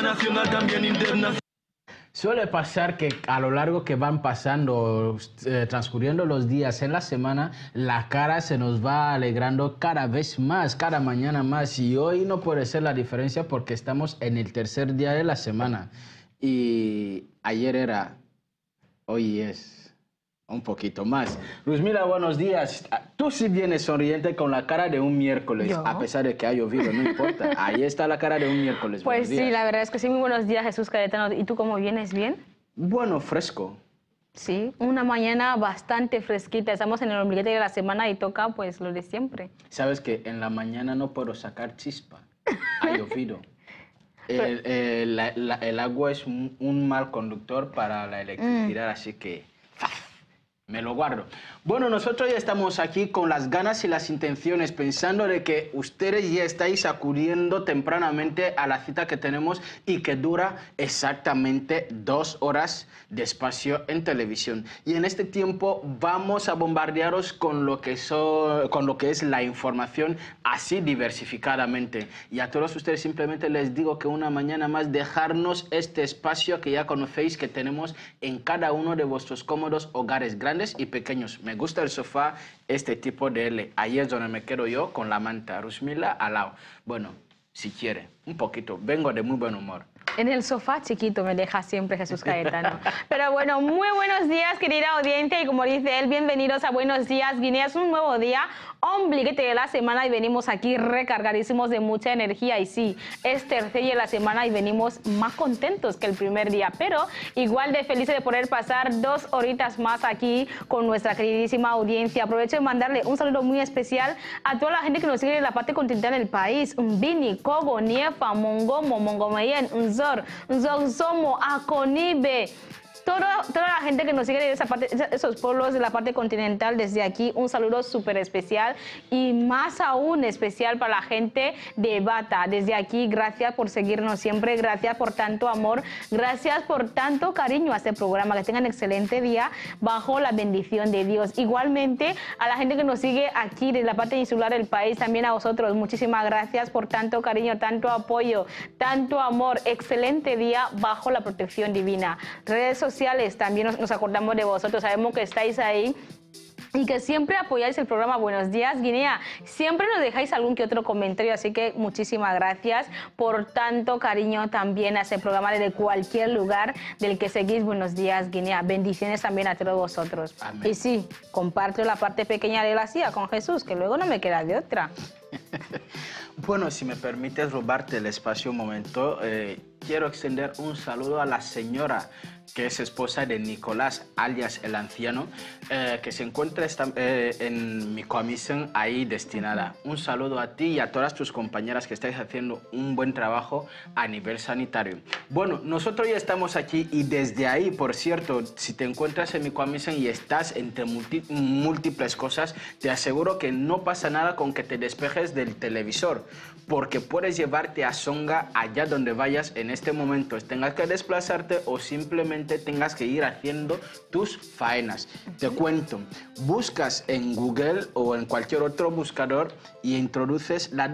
nacional, también internacional. Suele pasar que a lo largo que van pasando, transcurriendo los días en la semana, la cara se nos va alegrando cada vez más, cada mañana más. Y hoy no puede ser la diferencia porque estamos en el tercer día de la semana. Y ayer era, hoy es un poquito más. Luzmila, buenos días. Tú sí vienes sonriente con la cara de un miércoles, ¿Yo? a pesar de que ha llovido, no importa. Ahí está la cara de un miércoles. Pues Buenos sí, días. la verdad es que sí. Muy buenos días, Jesús Cayetano. ¿Y tú cómo vienes? ¿Bien? Bueno, fresco. Sí, una mañana bastante fresquita. Estamos en el ombliguete de la semana y toca pues lo de siempre. Sabes que en la mañana no puedo sacar chispa. Ha llovido. El agua es un mal conductor para la electricidad, así que me lo guardo. Bueno, nosotros ya estamos aquí con las ganas y las intenciones, pensando de que ustedes ya estáis acudiendo tempranamente a la cita que tenemos y que dura exactamente 2 horas de espacio en televisión. Y en este tiempo vamos a bombardearos con lo que es la información así diversificadamente. Y a todos ustedes simplemente les digo que una mañana más dejarnos este espacio que ya conocéis que tenemos en cada uno de vuestros cómodos hogares, grandes y pequeños. Me gusta el sofá, este tipo de L. Ahí es donde me quedo yo con la manta. Luzmila al lado. Bueno, si quiere, un poquito. Vengo de muy buen humor. En el sofá chiquito me deja siempre Jesús Cayetano. Pero bueno, muy buenos días, querida audiencia. Y como dice él, bienvenidos a Buenos Días Guinea. Es un nuevo día, ombliguete de la semana y venimos aquí recargadísimos de mucha energía. Y sí, es tercer día de la semana y venimos más contentos que el primer día. Pero igual de felices de poder pasar 2 horitas más aquí con nuestra queridísima audiencia. Aprovecho de mandarle un saludo muy especial a toda la gente que nos sigue en la parte continental del país. Bini, Kobo, Niefa, Mongomo, Mongomeyen, Somo, Aconibe. Toda la gente que nos sigue de esos pueblos de la parte continental, desde aquí un saludo súper especial y más aún especial para la gente de Bata. Desde aquí, gracias por seguirnos siempre, gracias por tanto amor, gracias por tanto cariño a este programa. Que tengan excelente día bajo la bendición de Dios. Igualmente, a la gente que nos sigue aquí de la parte insular del país, también a vosotros, muchísimas gracias por tanto cariño, tanto apoyo, tanto amor. Excelente día bajo la protección divina. Redes sociales, también nos acordamos de vosotros, sabemos que estáis ahí y que siempre apoyáis el programa Buenos Días Guinea. Siempre nos dejáis algún que otro comentario, así que muchísimas gracias por tanto cariño también a ese programa desde cualquier lugar del que seguís Buenos Días Guinea. Bendiciones también a todos vosotros. Amén. Y sí, comparto la parte pequeña de la silla con Jesús, que luego no me queda de otra. Bueno, si me permites robarte el espacio un momento, quiero extender un saludo a la señora que es esposa de Nicolás, alias el anciano, que se encuentra en mi comisión ahí destinada. Un saludo a ti y a todas tus compañeras que estáis haciendo un buen trabajo a nivel sanitario. Bueno, nosotros ya estamos aquí y desde ahí, por cierto, si te encuentras en mi comisión y estás entre múltiples cosas, te aseguro que no pasa nada con que te despejes del televisor, porque puedes llevarte a Songa allá donde vayas en este momento, tengas que desplazarte o simplemente tengas que ir haciendo tus faenas. Te cuento, buscas en Google o en cualquier otro buscador y introduces la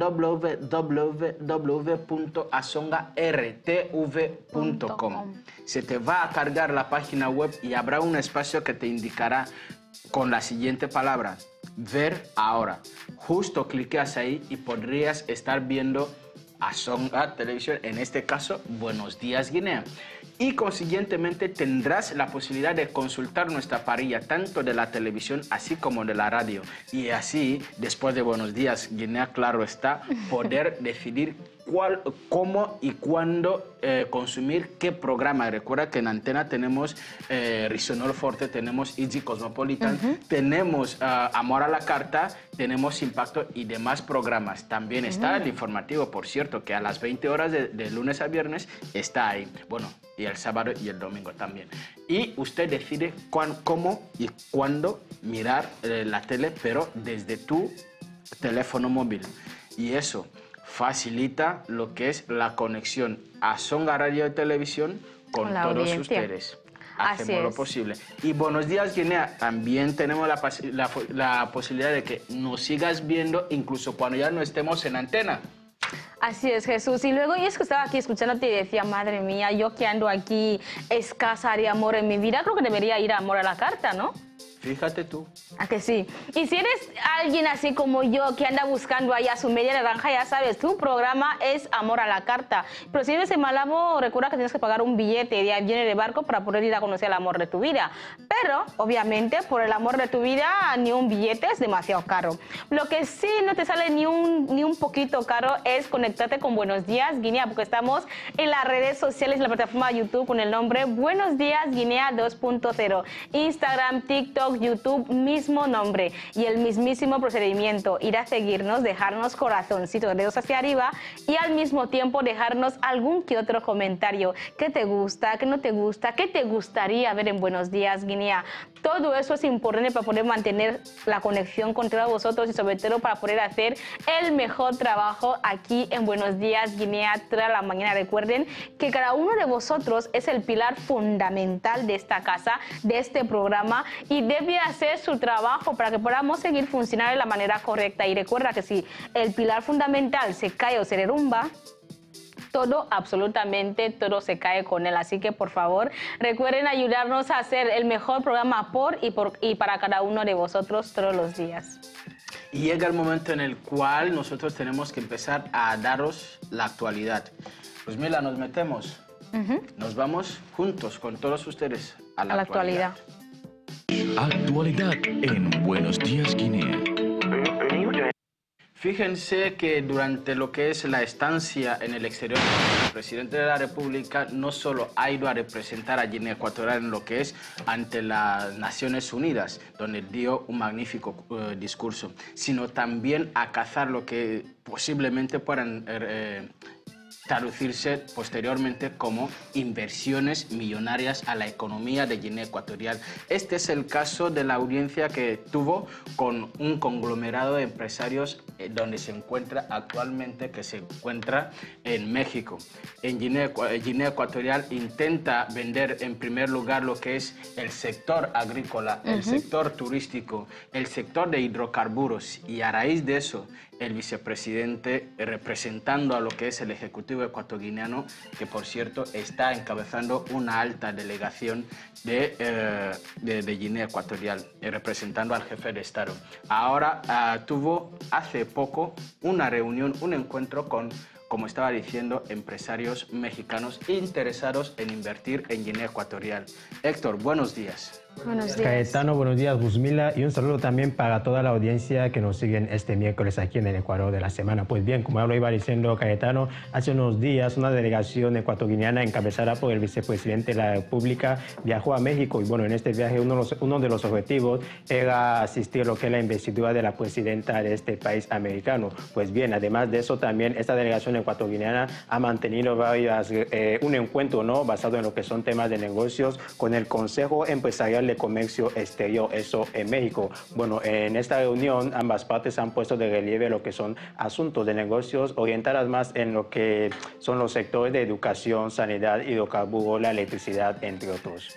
www.asongartv.com. Se te va a cargar la página web y habrá un espacio que te indicará con la siguiente palabra: ver ahora. Justo cliqueas ahí y podrías estar viendo Asonga Televisión, en este caso Buenos Días Guinea. Y consiguientemente tendrás la posibilidad de consultar nuestra parrilla tanto de la televisión así como de la radio. Y así, después de Buenos Días Guinea, claro está, poder decidir cómo y cuándo consumir qué programa. Recuerda que en Antena tenemos Risonol Forte, tenemos Easy Cosmopolitan, tenemos Amor a la Carta, tenemos Impacto y demás programas. También está el informativo, por cierto, que a las 20 horas de lunes a viernes está ahí. Bueno, y el sábado y el domingo también. Y usted decide cómo y cuándo mirar la tele, pero desde tu teléfono móvil. Y eso facilita lo que es la conexión a Songa Radio y Televisión con todos ustedes. Hacemos lo posible. Y Buenos Días Guinea, también tenemos la posibilidad de que nos sigas viendo incluso cuando ya no estemos en antena. Así es, Jesús. Y luego yo es que estaba aquí escuchándote y decía, madre mía, yo que ando aquí escasa de amor en mi vida, creo que debería ir a Amor a la Carta, ¿no? Fíjate tú. ¿A que sí? Y si eres alguien así como yo que anda buscando ahí a su media naranja, ya sabes, tu programa es Amor a la Carta. Pero si eres en Malabo, recuerda que tienes que pagar un billete de avión y de barco para poder ir a conocer el amor de tu vida. Pero, obviamente, por el amor de tu vida, ni un billete es demasiado caro. Lo que sí no te sale ni un poquito caro es conectarte con Buenos Días Guinea, porque estamos en las redes sociales, en la plataforma de YouTube con el nombre Buenos Días Guinea 2.0. Instagram, TikTok, YouTube, mismo nombre y el mismísimo procedimiento. Ir a seguirnos, dejarnos corazoncitos, dedos hacia arriba y al mismo tiempo dejarnos algún que otro comentario. ¿Qué te gusta? ¿Qué no te gusta? ¿Qué te gustaría ver en Buenos Días Guinea? Todo eso es importante para poder mantener la conexión con todos vosotros y sobre todo para poder hacer el mejor trabajo aquí en Buenos Días Guinea toda la mañana. Recuerden que cada uno de vosotros es el pilar fundamental de esta casa, de este programa y debe hacer su trabajo para que podamos seguir funcionando de la manera correcta. Y recuerda que si el pilar fundamental se cae o se derrumba, todo, absolutamente todo se cae con él. Así que, por favor, recuerden ayudarnos a hacer el mejor programa por y para cada uno de vosotros todos los días. Y llega el momento en el cual nosotros tenemos que empezar a daros la actualidad. Pues mira, nos metemos, nos vamos juntos con todos ustedes a la actualidad. Actualidad en Buenos Días Guinea. Fíjense que durante lo que es la estancia en el exterior, el presidente de la República no solo ha ido a representar a Guinea Ecuatorial en lo que es ante las Naciones Unidas, donde dio un magnífico discurso, sino también a cazar lo que posiblemente puedan traducirse posteriormente como inversiones millonarias a la economía de Guinea Ecuatorial. Este es el caso de la audiencia que tuvo con un conglomerado de empresarios donde se encuentra actualmente, que se encuentra en México. En Guinea Ecuatorial intenta vender en primer lugar lo que es el sector agrícola, el sector turístico, el sector de hidrocarburos, y a raíz de eso el vicepresidente, representando a lo que es el Ejecutivo ecuatoguineano, que por cierto está encabezando una alta delegación de Guinea Ecuatorial, representando al jefe de Estado. Ahora tuvo hace poco una reunión, un encuentro con, como estaba diciendo, empresarios mexicanos interesados en invertir en Guinea Ecuatorial. Héctor, buenos días. Buenos días. Cayetano, buenos días, Guzmila, y un saludo también para toda la audiencia que nos siguen este miércoles aquí en el Ecuador de la semana. Pues bien, como ya lo iba diciendo Cayetano, hace unos días una delegación ecuatoguineana encabezada por el vicepresidente de la República viajó a México y bueno, en este viaje uno de los objetivos era asistir a lo que es la investidura de la presidenta de este país americano. Pues bien, además de eso también esta delegación ecuatoguineana ha mantenido un encuentro, ¿no?, basado en lo que son temas de negocios con el Consejo Empresarial de Comercio Exterior, eso en México. Bueno, en esta reunión ambas partes han puesto de relieve lo que son asuntos de negocios orientadas más en lo que son los sectores de educación, sanidad, hidrocarburos, la electricidad, entre otros.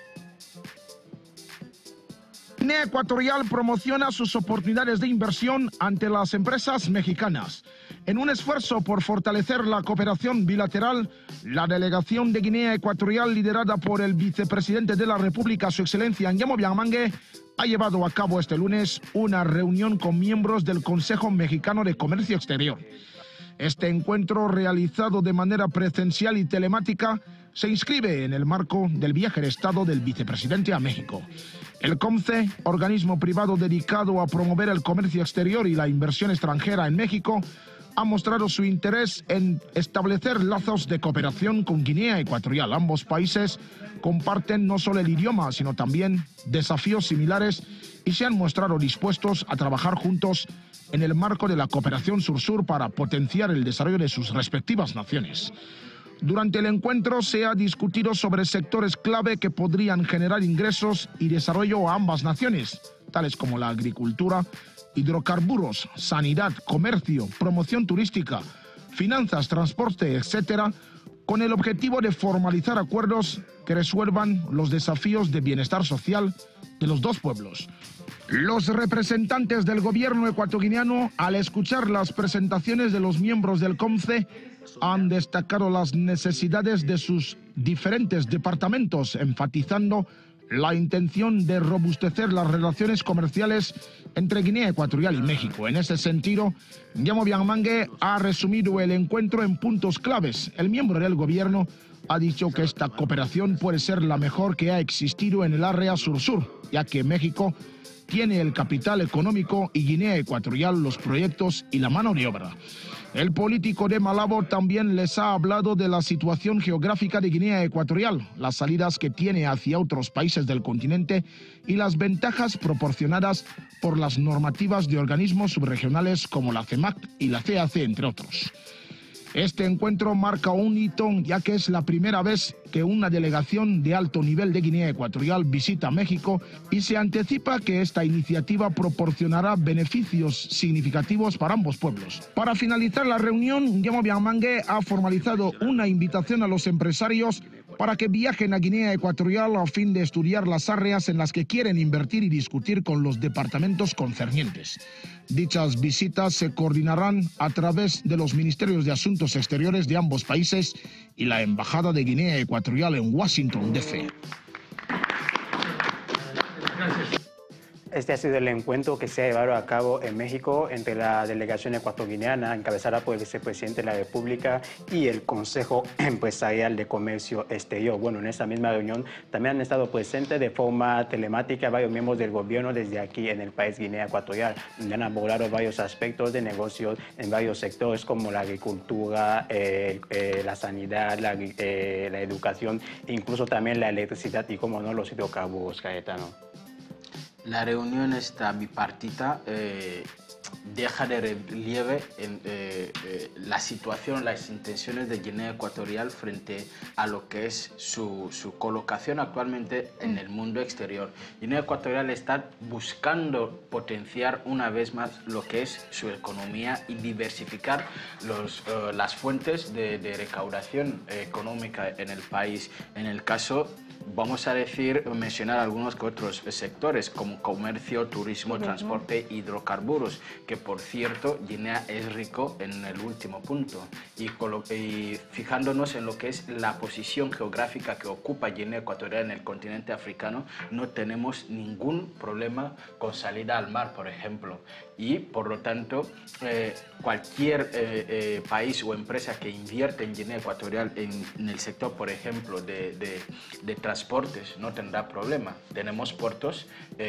Guinea Ecuatorial promociona sus oportunidades de inversión ante las empresas mexicanas. En un esfuerzo por fortalecer la cooperación bilateral, la delegación de Guinea Ecuatorial, liderada por el vicepresidente de la República, Su Excelencia Nguemo Biamangue, ha llevado a cabo este lunes una reunión con miembros del Consejo Mexicano de Comercio Exterior. Este encuentro, realizado de manera presencial y telemática, se inscribe en el marco del viaje de Estado del vicepresidente a México. El COMCE, organismo privado dedicado a promover el comercio exterior y la inversión extranjera en México, ha mostrado su interés en establecer lazos de cooperación con Guinea Ecuatorial. Ambos países comparten no solo el idioma, sino también desafíos similares y se han mostrado dispuestos a trabajar juntos en el marco de la cooperación sur-sur para potenciar el desarrollo de sus respectivas naciones. Durante el encuentro se ha discutido sobre sectores clave que podrían generar ingresos y desarrollo a ambas naciones, tales como la agricultura, hidrocarburos, sanidad, comercio, promoción turística, finanzas, transporte, etcétera, con el objetivo de formalizar acuerdos que resuelvan los desafíos de bienestar social de los dos pueblos. Los representantes del gobierno ecuatoguineano, al escuchar las presentaciones de los miembros del COMCE, han destacado las necesidades de sus diferentes departamentos, enfatizando la intención de robustecer las relaciones comerciales entre Guinea Ecuatorial y México. En ese sentido, Guillermo Bianmangue ha resumido el encuentro en puntos claves. El miembro del gobierno ha dicho que esta cooperación puede ser la mejor que ha existido en el área sur-sur, ya que México tiene el capital económico y Guinea Ecuatorial los proyectos y la mano de obra. El político de Malabo también les ha hablado de la situación geográfica de Guinea Ecuatorial, las salidas que tiene hacia otros países del continente y las ventajas proporcionadas por las normativas de organismos subregionales como la CEMAC y la CAC, entre otros. Este encuentro marca un hito, ya que es la primera vez que una delegación de alto nivel de Guinea Ecuatorial visita México y se anticipa que esta iniciativa proporcionará beneficios significativos para ambos pueblos. Para finalizar la reunión, Guillermo Bianmangue ha formalizado una invitación a los empresarios para que viajen a Guinea Ecuatorial a fin de estudiar las áreas en las que quieren invertir y discutir con los departamentos concernientes. Dichas visitas se coordinarán a través de los Ministerios de Asuntos Exteriores de ambos países y la Embajada de Guinea Ecuatorial en Washington, D.C. Este ha sido el encuentro que se ha llevado a cabo en México entre la delegación ecuatoguineana, encabezada por el vicepresidente de la República, y el Consejo Empresarial de Comercio Exterior. Bueno, en esta misma reunión también han estado presentes de forma telemática varios miembros del gobierno desde aquí en el país Guinea Ecuatorial, donde han abordado varios aspectos de negocios en varios sectores como la agricultura, la sanidad, la educación, incluso también la electricidad y, como no, los hidrocarburos, Cayetano. La reunión esta bipartita deja de relieve la situación, las intenciones de Guinea Ecuatorial frente a lo que es su colocación actualmente en el mundo exterior. Guinea Ecuatorial está buscando potenciar una vez más lo que es su economía y diversificar las fuentes de recaudación económica en el país. En el caso, vamos a mencionar algunos que otros sectores como comercio, turismo, transporte, hidrocarburos, que por cierto Guinea es rico en el último punto. Y fijándonos en lo que es la posición geográfica que ocupa Guinea Ecuatorial en el continente africano, no tenemos ningún problema con salida al mar, por ejemplo. Y por lo tanto, cualquier país o empresa que invierte en Guinea Ecuatorial en el sector, por ejemplo, de transportes, no tendrá problema. Tenemos puertos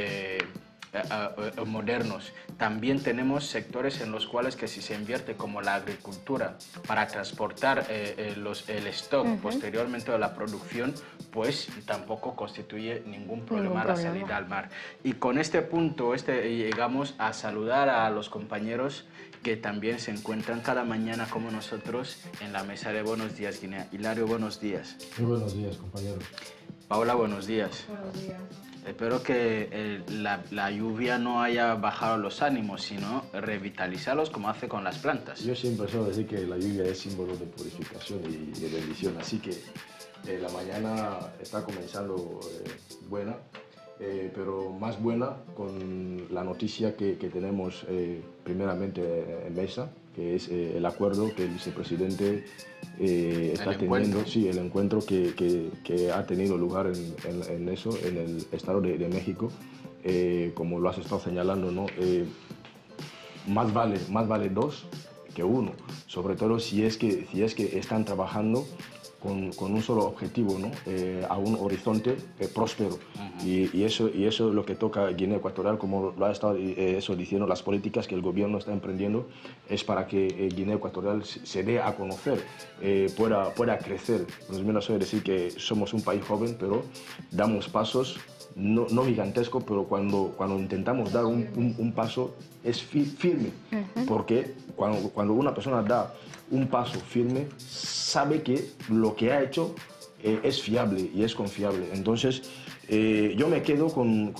modernos. También tenemos sectores en los cuales que si se invierte, como la agricultura, para transportar el stock posteriormente de la producción, pues tampoco constituye ningún problema la salida al mar. Y con este punto llegamos a saludar a los compañeros que también se encuentran cada mañana como nosotros en la mesa de Buenos Días Guinea. Hilario, buenos días. Muy buenos días, compañeros. Paola, buenos días. Buenos días. Espero que la lluvia no haya bajado los ánimos, sino revitalizarlos como hace con las plantas. Yo siempre suelo decir que la lluvia es símbolo de purificación y de bendición, así que la mañana está comenzando buena, pero más buena con la noticia que tenemos primeramente en mesa, que es el acuerdo que el vicepresidente está teniendo, sí, el encuentro que ha tenido lugar en el Estado de México, como lo has estado señalando, ¿no? Más vale dos que uno, sobre todo si es que están trabajando con un solo objetivo, ¿no? A un horizonte próspero. Y eso es lo que toca Guinea Ecuatorial, como lo ha estado diciendo, las políticas que el gobierno está emprendiendo es para que Guinea Ecuatorial se dé a conocer, pueda crecer. Nos viene a decir que somos un país joven, pero damos pasos, no gigantescos, pero cuando intentamos dar un paso es firme, porque cuando una persona da un paso firme, sabe que lo que ha hecho es fiable y es confiable. Entonces, yo me quedo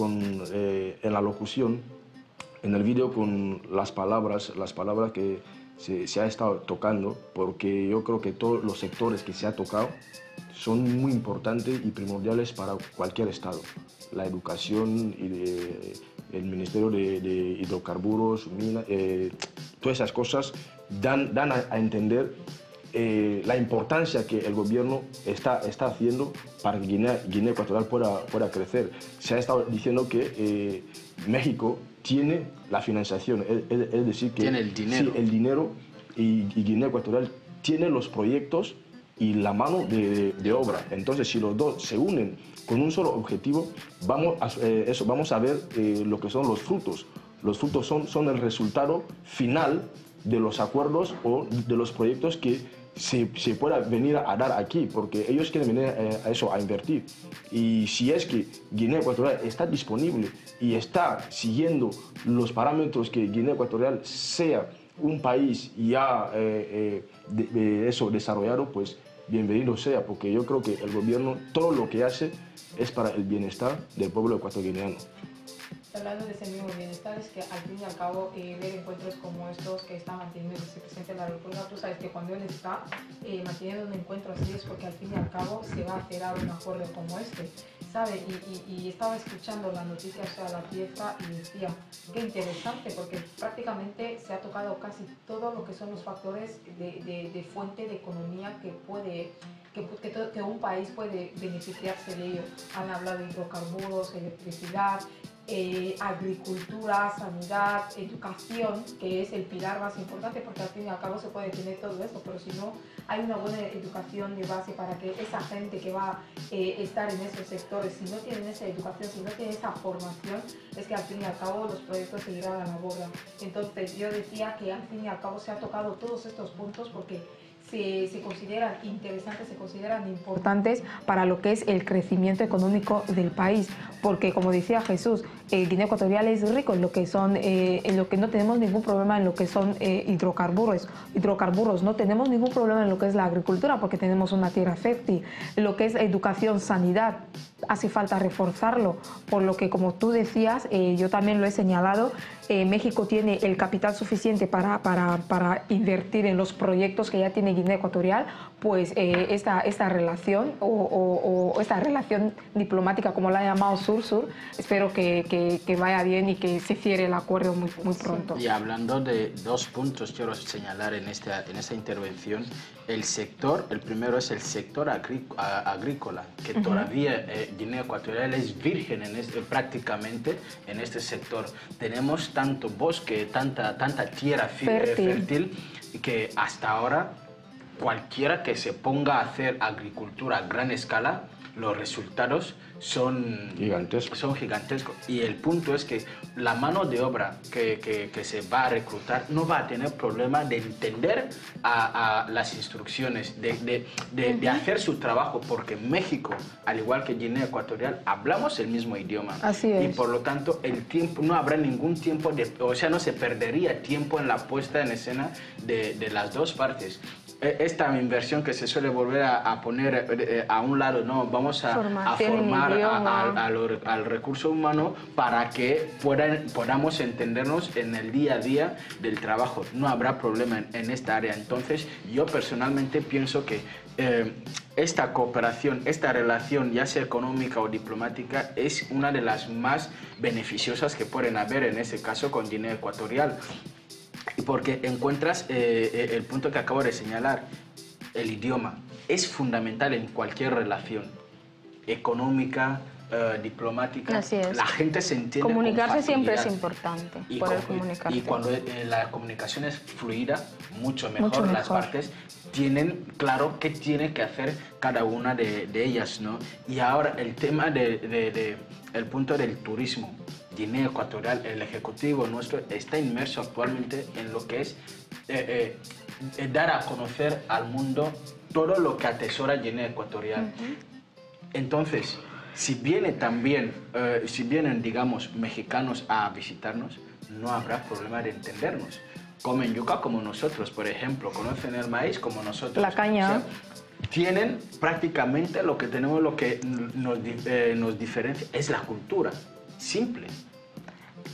en la locución, en el vídeo, con las palabras se ha estado tocando, porque yo creo que todos los sectores que se ha tocado son muy importantes y primordiales para cualquier Estado. La educación y el Ministerio de Hidrocarburos, todas esas cosas dan a entender la importancia que el gobierno está haciendo para que Guinea Ecuatorial pueda crecer. Se ha estado diciendo que México tiene la financiación, es decir, que tiene el dinero. Sí, el dinero y Guinea Ecuatorial tiene los proyectos y la mano de obra. Entonces, si los dos se unen con un solo objetivo, vamos a ver lo que son los frutos. Los frutos son el resultado final de los acuerdos o de los proyectos que se pueda venir a dar aquí, porque ellos quieren venir a invertir. Y si es que Guinea Ecuatorial está disponible y está siguiendo los parámetros que Guinea Ecuatorial sea un país ya desarrollado, pues bienvenido sea, porque yo creo que el gobierno todo lo que hace es para el bienestar del pueblo ecuatoriano. Hablando de ese mismo bienestar, es que al fin y al cabo ver encuentros como estos que está manteniendo el vicepresidente de la República, tú sabes que cuando él está manteniendo un encuentro así es porque al fin y al cabo se va a cerrar un acuerdo como este, ¿sabe? Y estaba escuchando la noticia, o sea, la fiesta, y decía, qué interesante, porque prácticamente se ha tocado casi todo lo que son los factores de fuente de economía que un país puede beneficiarse de ello. Han hablado de hidrocarburos, electricidad, agricultura, sanidad, educación, que es el pilar más importante, porque al fin y al cabo se puede tener todo eso, pero si no hay una buena educación de base para que esa gente que va a estar en esos sectores, si no tienen esa educación, si no tienen esa formación, es que al fin y al cabo los proyectos se irán a la borda. Entonces yo decía que al fin y al cabo se ha tocado todos estos puntos porque se consideran interesantes, se consideran importantes para lo que es el crecimiento económico del país, porque como decía Jesús, Guinea Ecuatorial es rico en lo que son, en lo que no tenemos ningún problema en lo que son hidrocarburos, no tenemos ningún problema en lo que es la agricultura porque tenemos una tierra fértil, en lo que es educación, sanidad, hace falta reforzarlo, por lo que como tú decías, yo también lo he señalado, México tiene el capital suficiente para invertir en los proyectos que ya tiene Guinea Ecuatorial, pues esta relación o esta relación diplomática, como la ha llamado Sur-Sur, espero que vaya bien y que se cierre el acuerdo muy pronto. Y hablando de dos puntos, quiero señalar en esta intervención, el primero es el sector agrícola, que todavía Guinea Ecuatorial es virgen prácticamente en este sector. Tenemos tanto bosque, tanta tierra fértil, que hasta ahora cualquiera que se ponga a hacer agricultura a gran escala, los resultados son gigantescos. Y el punto es que la mano de obra que se va a reclutar no va a tener problema de entender a las instrucciones, de hacer su trabajo, porque México, al igual que Guinea Ecuatorial, hablamos el mismo idioma. Así es. Y por lo tanto, el tiempo, no habrá ningún tiempo, o sea, no se perdería tiempo en la puesta en escena de las dos partes. Esta inversión que se suele volver a poner a un lado, no, vamos a formar al recurso humano para que podamos entendernos en el día a día del trabajo. No habrá problema en esta área. Entonces, yo personalmente pienso que esta cooperación, esta relación, ya sea económica o diplomática, es una de las más beneficiosas que pueden haber en ese caso con Guinea Ecuatorial. Porque encuentras el punto que acabo de señalar, el idioma es fundamental en cualquier relación económica, diplomática. Así es. La gente se entiende. Comunicarse con siempre es facilidad. importante. Y cuando la comunicación es fluida, mucho mejor. Las partes tienen claro qué tiene que hacer cada una de ellas, ¿no? Y ahora el tema el punto del turismo. Guinea Ecuatorial, el Ejecutivo nuestro está inmerso actualmente en lo que es dar a conocer al mundo todo lo que atesora Guinea Ecuatorial. Entonces, si vienen, digamos, mexicanos a visitarnos, no habrá problema de entendernos. Comen yuca como nosotros, por ejemplo, conocen el maíz como nosotros. La caña. O sea, tienen prácticamente lo que tenemos, lo que nos diferencia es la cultura. Simple.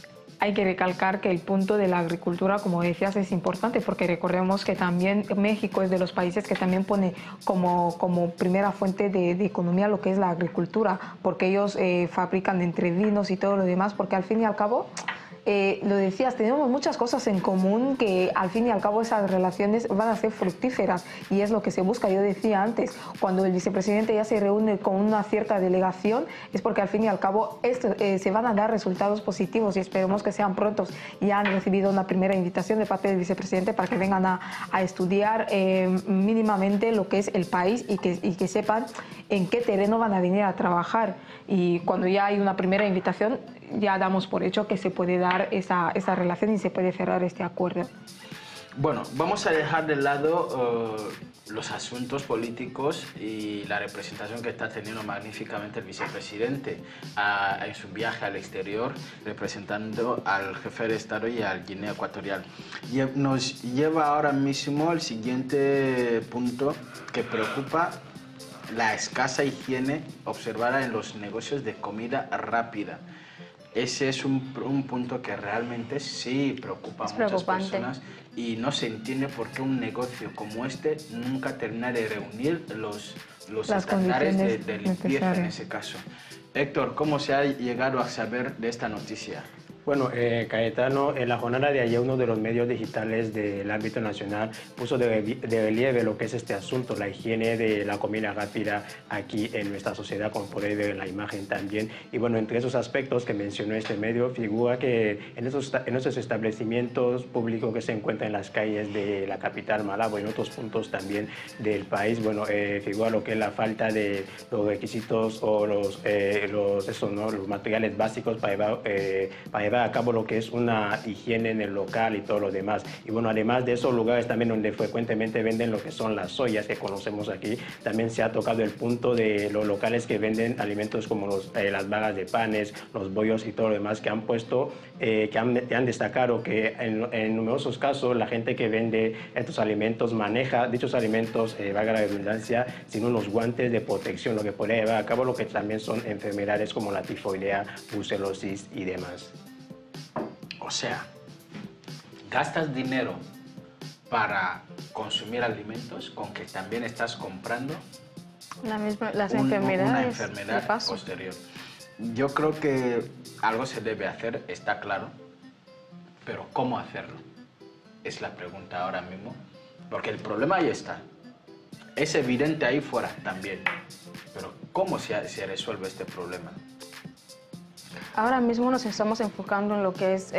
hay que recalcar que el punto de la agricultura, como decías, es importante porque recordemos que también México es de los países que también pone como primera fuente de economía lo que es la agricultura, porque ellos fabrican entre vinos y todo lo demás, porque al fin y al cabo, lo decías, tenemos muchas cosas en común que al fin y al cabo esas relaciones van a ser fructíferas y es lo que se busca. Yo decía antes, cuando el vicepresidente ya se reúne con una cierta delegación es porque al fin y al cabo se van a dar resultados positivos y esperemos que sean prontos. Ya han recibido una primera invitación de parte del vicepresidente para que vengan a estudiar mínimamente lo que es el país y que sepan en qué terreno van a venir a trabajar. Y cuando ya hay una primera invitación, ya damos por hecho que se puede dar esa relación y se puede cerrar este acuerdo. Bueno, vamos a dejar de lado los asuntos políticos y la representación que está teniendo magníficamente el vicepresidente en su viaje al exterior, representando al jefe de Estado y al Guinea Ecuatorial. Nos lleva ahora mismo al siguiente punto que preocupa: la escasa higiene observada en los negocios de comida rápida. Ese es un punto que realmente sí preocupa a muchas personas y no se entiende por qué un negocio como este nunca termina de reunir los estándares de limpieza en ese caso. Héctor, ¿cómo se ha llegado a saber de esta noticia? Bueno, Cayetano, en la jornada de ayer uno de los medios digitales del ámbito nacional puso de relieve lo que es este asunto, la higiene de la comida rápida aquí en nuestra sociedad, como podéis ver en la imagen también. Y bueno, entre esos aspectos que mencionó este medio, figura que en esos establecimientos públicos que se encuentran en las calles de la capital Malabo y en otros puntos también del país, bueno, figura lo que es la falta de los requisitos o los materiales básicos para llevar a cabo lo que es una higiene en el local y todo lo demás. Y bueno, además de esos lugares también donde frecuentemente venden lo que son las ollas que conocemos aquí, también se ha tocado el punto de los locales que venden alimentos como las vagas de panes, los bollos y todo lo demás, que han puesto, que han destacado que en numerosos casos la gente que vende estos alimentos maneja dichos alimentos, valga la redundancia, sin unos guantes de protección, lo que podría llevar a cabo lo que también son enfermedades como la tifoidea, brucelosis y demás. O sea, gastas dinero para consumir alimentos con que también estás comprando las enfermedades, una enfermedad posterior. Yo creo que algo se debe hacer, está claro, pero ¿cómo hacerlo? Es la pregunta ahora mismo, porque el problema ahí está. Es evidente ahí fuera también, pero ¿cómo se resuelve este problema? Ahora mismo nos estamos enfocando en lo que es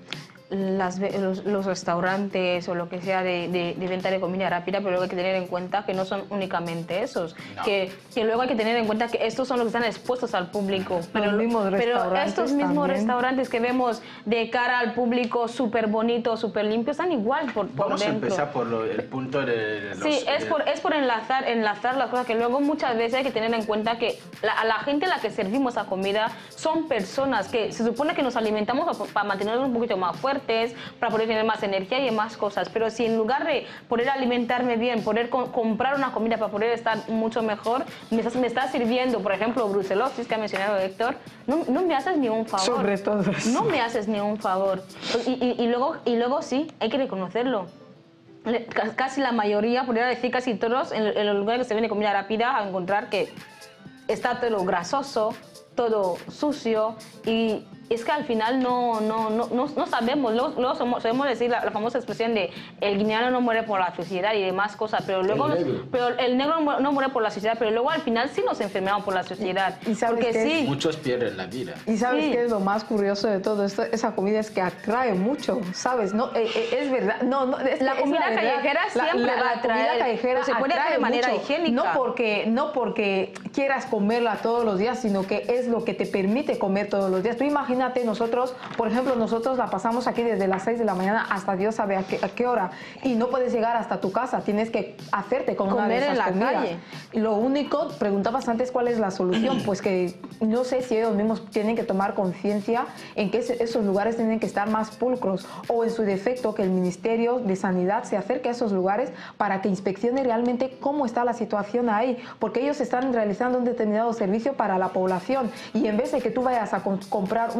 los restaurantes o lo que sea de venta de comida rápida, pero luego hay que tener en cuenta que no son únicamente esos, no. que luego hay que tener en cuenta que estos son los que están expuestos al público, pero estos mismos restaurantes que vemos de cara al público súper bonitos, súper limpios, están igual por Vamos dentro. A empezar por el punto de los... Sí, es por enlazar las cosas, que luego muchas veces hay que tener en cuenta que a la gente a la que servimos esa comida son personas que se supone que nos alimentamos para mantenernos un poquito más fuertes, para poder tener más energía y más cosas, pero si en lugar de poder alimentarme bien, poder comprar una comida para poder estar mucho mejor, me está sirviendo, por ejemplo, brucelosis, que ha mencionado Héctor, no me haces ni un favor. Sobre todo eso. No me haces ni un favor. Y luego sí, hay que reconocerlo. Casi la mayoría, podría decir casi todos, en los lugares que se vende comida rápida, a encontrar que está todo grasoso, todo sucio, y es que al final no sabemos. Luego sabemos decir la famosa expresión de el guineano no muere por la sociedad y demás cosas, pero luego el negro no muere por la sociedad, pero luego al final sí nos enfermamos por la sociedad. ¿Y sabes porque sí, muchos pierden la vida. Y sabes sí. qué es lo más curioso de todo esto, esa comida es que atrae mucho, ¿sabes? No, es verdad. La comida callejera siempre va a atraer, comida callejera se puede hacer de manera mucho. higiénica. No porque quieras comerla todos los días, sino que es lo que te permite comer todos los días. Tú imagínate, nosotros, por ejemplo, nosotros la pasamos aquí desde las 6 de la mañana hasta Dios sabe a qué hora, y no puedes llegar hasta tu casa, tienes que hacerte con una de esas comidas. Comer en la calle. Lo único, preguntabas antes cuál es la solución, pues que no sé si ellos mismos tienen que tomar conciencia en que esos lugares tienen que estar más pulcros, o en su defecto que el Ministerio de Sanidad se acerque a esos lugares para que inspeccione realmente cómo está la situación ahí, porque ellos están realizando un determinado servicio para la población, y en vez de que tú vayas a comprar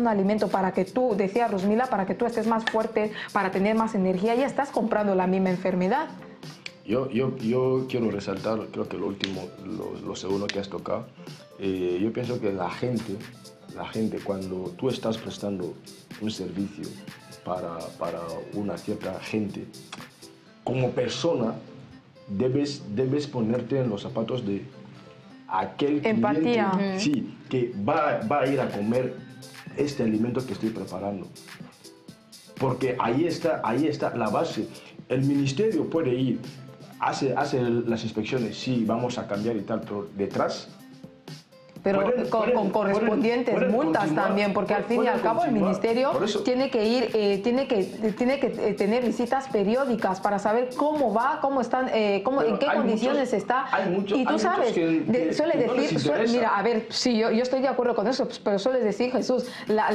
un alimento para que tú, decía Rosmila, para que tú estés más fuerte, para tener más energía, ya estás comprando la misma enfermedad. Yo quiero resaltar, creo que lo último, lo segundo que has tocado, yo pienso que la gente, cuando tú estás prestando un servicio para una cierta gente, como persona, debes ponerte en los zapatos de aquel empatía. cliente, sí, que va a ir a comer este alimento que estoy preparando. Porque ahí está la base. El ministerio puede ir, hace las inspecciones, sí, vamos a cambiar y tal, pero detrás... Pero con correspondientes multas también, porque al fin y al cabo el ministerio tiene que ir, tiene que tener visitas periódicas para saber cómo va, cómo están, en qué condiciones está. Y tú sabes, suele decir, mira, a ver, sí, yo estoy de acuerdo con eso, pero suele decir Jesús,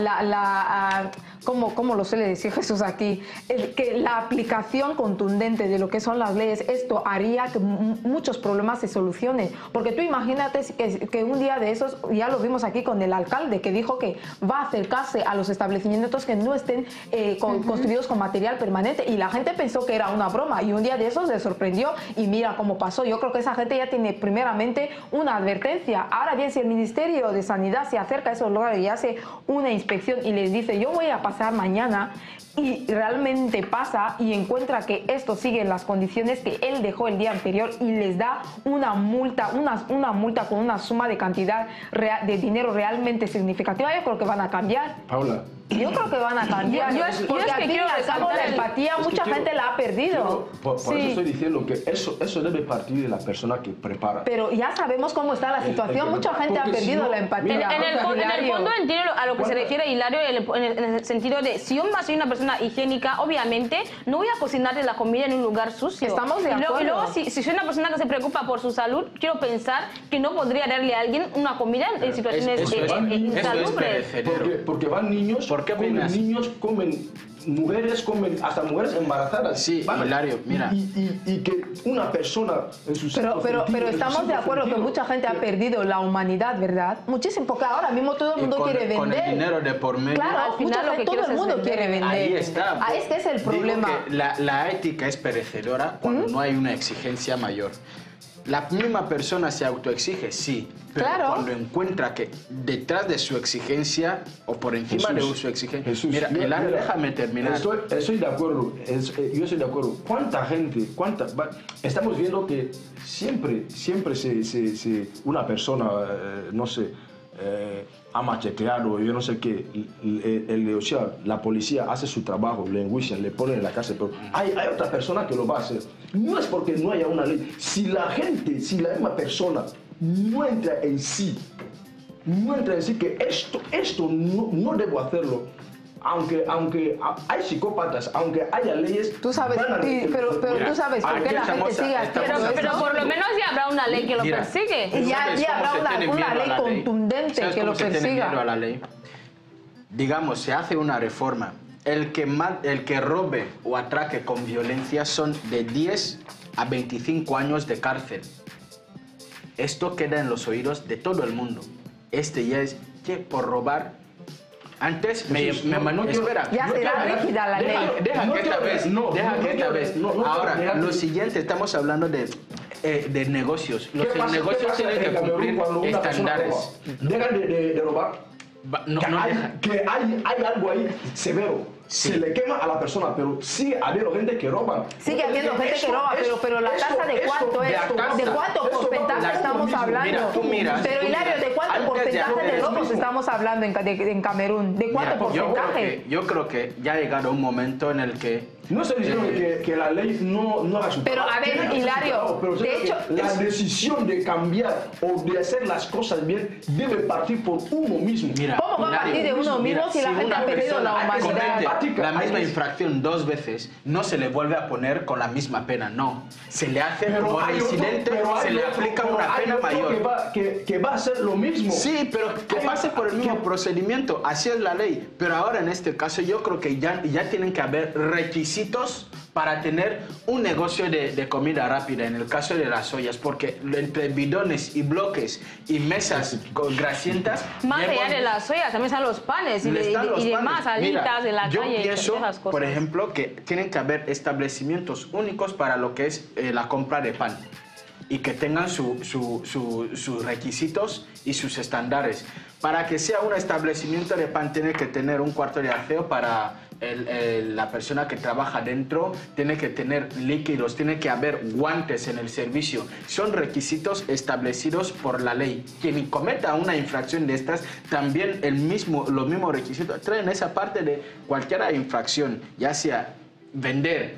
¿cómo lo suele decir Jesús aquí? Que la aplicación contundente de lo que son las leyes, esto haría que muchos problemas se solucionen. Porque tú imagínate que un día de esos, ya lo vimos aquí con el alcalde, que dijo que va a acercarse a los establecimientos que no estén construidos con material permanente, y la gente pensó que era una broma, y un día de esos se sorprendió y mira cómo pasó. Yo creo que esa gente ya tiene primeramente una advertencia. Ahora bien, si el Ministerio de Sanidad se acerca a esos lugares y hace una inspección y les dice, yo voy a pasar mañana, y realmente pasa y encuentra que esto sigue en las condiciones que él dejó el día anterior y les da una multa, una multa con una suma de cantidad de dinero realmente significativa, yo creo que van a cambiar. Paula. Yo creo que van a cambiar, porque al fin y al cabo la empatía mucha gente la ha perdido. Por eso estoy diciendo que eso debe partir de la persona que prepara. Pero ya sabemos cómo está la situación, mucha gente ha perdido la empatía. En el fondo entiendo a lo que se refiere Hilario, en el sentido de, si yo soy una persona higiénica, obviamente no voy a cocinarle la comida en un lugar sucio. Estamos de acuerdo. Y luego si soy una persona que se preocupa por su salud, quiero pensar que no podría darle a alguien una comida en situaciones insalubres. Porque van niños, comen niños, comen mujeres, hasta mujeres embarazadas. Sí, Hilario, mira. Y que una persona en sus pero estamos de acuerdo que mucha gente ha perdido la humanidad, ¿verdad? Muchísimo, porque ahora mismo todo el mundo quiere vender. Con el dinero de por medio. Claro, al final todo el mundo quiere vender. Ahí está. Este es el problema. Digo que la ética es perecedora cuando no hay una exigencia mayor. La misma persona se autoexige, sí, pero cuando encuentra que detrás de su exigencia o por encima de su exigencia... Mira, Hilario, déjame terminar. Estoy de acuerdo, yo estoy de acuerdo. ¿Cuánta gente, estamos viendo que siempre una persona, no sé, ha macheteado, yo no sé qué, o sea, la policía hace su trabajo, le enjuician, le ponen en la cárcel, pero hay otra persona que lo va a hacer. No es porque no haya una ley. Si la misma persona no entra en sí, que esto no debo hacerlo, aunque hay psicópatas, aunque haya leyes... Tú sabes, pero tú sabes por qué la gente sigue haciendo eso. Pero por lo menos ya habrá una ley que lo persigue. Ya habrá una ley contundente que lo persiga. A la ley? Digamos, se hace una reforma. El que robe o atraque con violencia son de 10 a 25 años de cárcel. Esto queda en los oídos de todo el mundo. Ya es que por robar... Antes espera. Ya será rígida la ley. Deja que esta vez. Ahora, lo siguiente, estamos hablando de negocios. Los negocios tienen que cumplir estándares. Dejan de robar. Que hay algo ahí severo. Se le quema a la persona, pero sigue habiendo gente que roba. Sigue habiendo gente que roba, pero la tasa de cuánto es, ¿de cuánto porcentaje estamos hablando? Pero Hilario, ¿de cuánto porcentaje de robos estamos hablando en Camerún? ¿De cuánto porcentaje? Yo creo que ya ha llegado un momento en el que... No estoy diciendo que la ley no haga su trabajo. Pero a ver, Hilario, de hecho... La decisión de cambiar o de hacer las cosas bien debe partir por uno mismo. ¿Cómo va a partir de uno mismo si la gente ha perdido la humanidad? La misma infracción 2 veces, no se le vuelve a poner con la misma pena, no. Se le hace por incidente, se le aplica una pena mayor. Que va a ser lo mismo. Sí, pero que pase por el mismo procedimiento, así es la ley. Pero ahora en este caso yo creo que ya tienen que haber requisitos para tener un negocio de comida rápida, en el caso de las ollas, porque entre bidones y bloques y mesas con grasientas... Más allá de las ollas, también están los panes y demás, alitas de la calle. Yo pienso, esas cosas. por ejemplo, que tienen que haber establecimientos únicos para lo que es la compra de pan y que tengan sus requisitos y sus estándares. Para que sea un establecimiento de pan tiene que tener un cuarto de aseo para la persona que trabaja dentro, tiene que tener líquidos, tiene que haber guantes en el servicio. Son requisitos establecidos por la ley. Quien cometa una infracción de estas, también los mismos requisitos traen esa parte de cualquier infracción, ya sea vender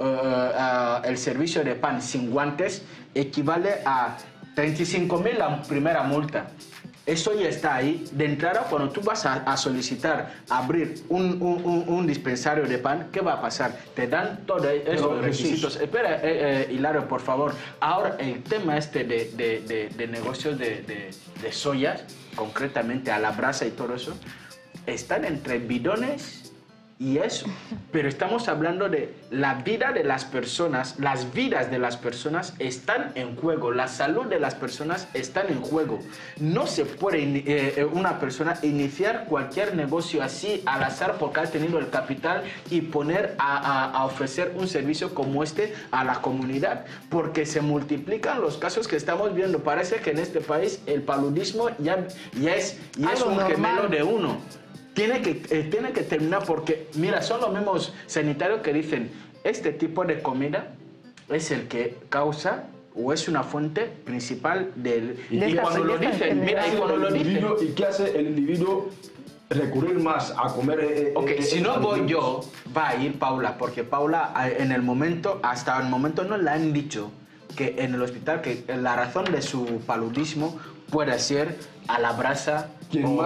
el servicio de pan sin guantes, equivale a 35.000 la primera multa. Eso ya está ahí. De entrada, cuando tú vas a solicitar abrir un dispensario de pan, ¿qué va a pasar? Te dan todos esos requisitos. Espera, Hilario, por favor. Ahora, el tema de negocios de soyas, concretamente a la brasa y todo eso, están entre bidones y eso. Pero estamos hablando de la vida de las personas, las vidas de las personas están en juego, la salud de las personas están en juego. No se puede una persona iniciar cualquier negocio así al azar porque ha tenido el capital y poner a ofrecer un servicio como este a la comunidad, porque se multiplican los casos que estamos viendo. Parece que en este país el paludismo ya es un gemelo de uno. Tiene que terminar porque, mira, son los mismos sanitarios que dicen este tipo de comida es el que causa o es una fuente principal del... Y cuando lo dicen, mira, y cuando lo dicen... ¿Y qué hace el individuo? Recurrir más a comer... si no voy yo, va a ir Paula, porque Paula hasta el momento no le han dicho que en el hospital que la razón de su paludismo puede ser a la brasa. Yo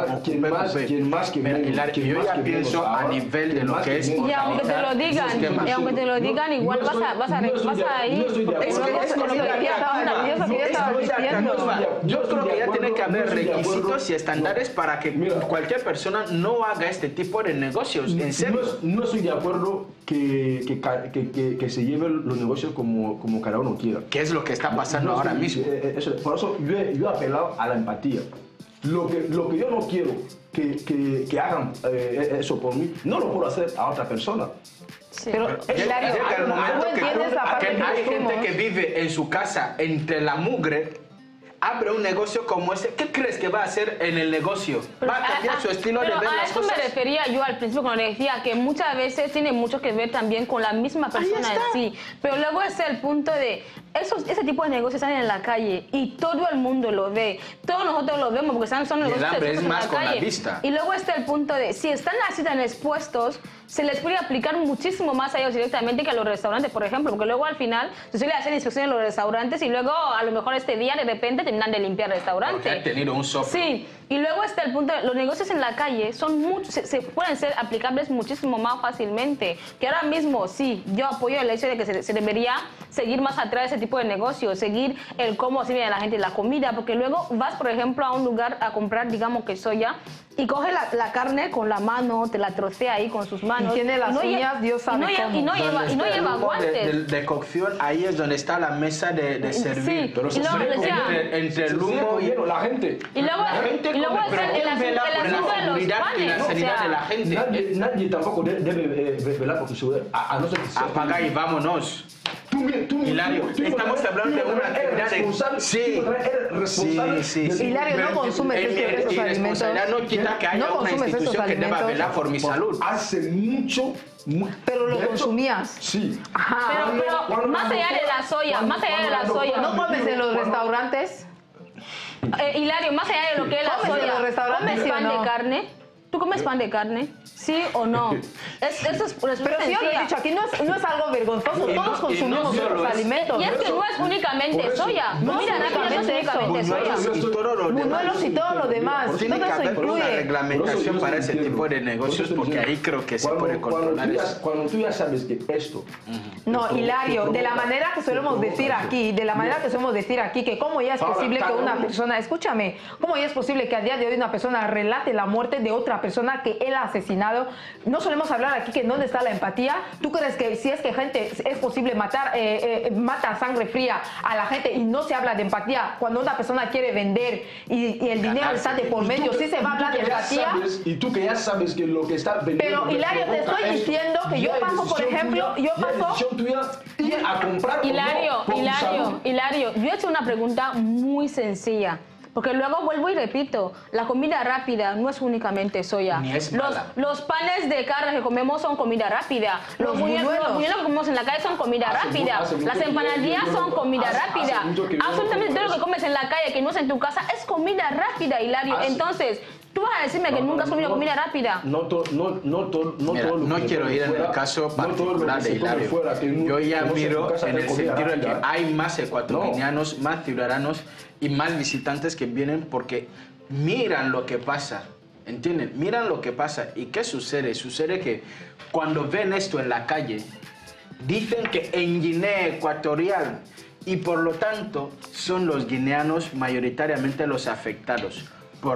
ya pienso a nivel de lo que es. Y aunque te lo digan, igual vas a ir. Yo creo que ya tiene que haber requisitos y estándares para que cualquier persona no haga este tipo de negocios. En serio. No estoy de acuerdo que se lleven los negocios como cada uno quiera. ¿Qué es lo que está pasando ahora mismo? Por eso yo he apelado a la empatía. Lo que yo no quiero que hagan eso por mí, no lo puedo hacer a otra persona. Sí. Pero, Llega el momento que hay gente que vive en su casa entre la mugre, abre un negocio como ese. ¿Qué crees que va a hacer en el negocio? ¿Va a cambiar su estilo de ver las cosas? A eso me refería yo al principio cuando le decía que muchas veces tiene mucho que ver también con la misma persona en sí. Pero luego es el punto de ese tipo de negocios están en la calle y todo el mundo lo ve. Todos nosotros lo vemos porque son negocios que es más con la vista. Y luego está el punto de si están así tan expuestos, se les puede aplicar muchísimo más a ellos directamente que a los restaurantes, por ejemplo, porque luego al final se suele hacer inspecciones en los restaurantes y luego a lo mejor este día de repente terminan de limpiar el restaurante. Porque han tenido un soplo. Sí, y luego está el punto de los negocios en la calle se pueden ser aplicables muchísimo más fácilmente. Que ahora mismo sí, yo apoyo el hecho de que se debería seguir más atrás ese tipo de negocios, seguir el cómo sirve a la gente la comida, porque luego vas, por ejemplo, a un lugar a comprar, digamos que soya, y coge la carne con la mano, te la trocea ahí con sus manos. Y tiene las uñas, Dios sabe cómo. Y no lleva guantes. De cocción, ahí es donde está la mesa de servir. Sí. Pero entre el humo y la gente. Y luego está el asunto de los panes. Y la sanidad de la gente. Nadie tampoco debe velar por su seguridad, a no ser que sea. Apaga y vámonos. Hilario, estamos hablando de una actividad de... Sí. Hilario, no consumes esos alimentos. No quita que haya una institución que deba velar por mi salud. Hace mucho... Pero lo consumías. Sí. Pero más allá de la soya, ¿no comes en los restaurantes? Hilario, más allá de lo que es la soya, ¿comes pan de carne? ¿Tú comes pan de carne? ¿Sí o no? Eso es pero sí, yo lo he dicho, aquí no es algo vergonzoso. Todos consumimos otros alimentos. Y es que no es únicamente soya. Mira, no es únicamente soya. Buñuelos y todo lo demás. Tiene Todo que eso haber una incluye. reglamentación para ese tipo de negocios porque ahí creo que se puede controlar eso. Cuando tú ya sabes que esto... No, Hilario, de la manera que solemos decir aquí, que cómo ya es posible que una persona, escúchame, cómo ya es posible que a día de hoy una persona relate la muerte de otra persona persona que él ha asesinado. No solemos hablar aquí que dónde está la empatía. ¿Tú crees que si es que gente es posible matar, mata a sangre fría a la gente y no se habla de empatía cuando una persona quiere vender y el dinero está de por medio? Sí se va a hablar de empatía. Y tú que ya sabes que lo que está vendiendo... Pero Hilario, te estoy diciendo que yo paso, por ejemplo, a comprar Hilario, yo he hecho una pregunta muy sencilla. Porque luego vuelvo y repito, la comida rápida no es únicamente soya. Ni es mala. Los panes de carne que comemos son comida rápida. Los buñuelos que comemos en la calle son comida rápida. Las empanadillas son comida rápida. Absolutamente todo lo que comes en la calle que no es en tu casa es comida rápida, Hilario. Entonces, tú vas a decirme que nunca has comido comida rápida. No quiero ir en el caso particular de Hilario. Yo ya miro en el sentido de que hay más ecuatorianos, más ciudadanos y más visitantes que vienen porque miran lo que pasa, ¿entienden? Miran lo que pasa. ¿Y qué sucede? Sucede que cuando ven esto en la calle, dicen que en Guinea Ecuatorial, y por lo tanto son los guineanos mayoritariamente los afectados.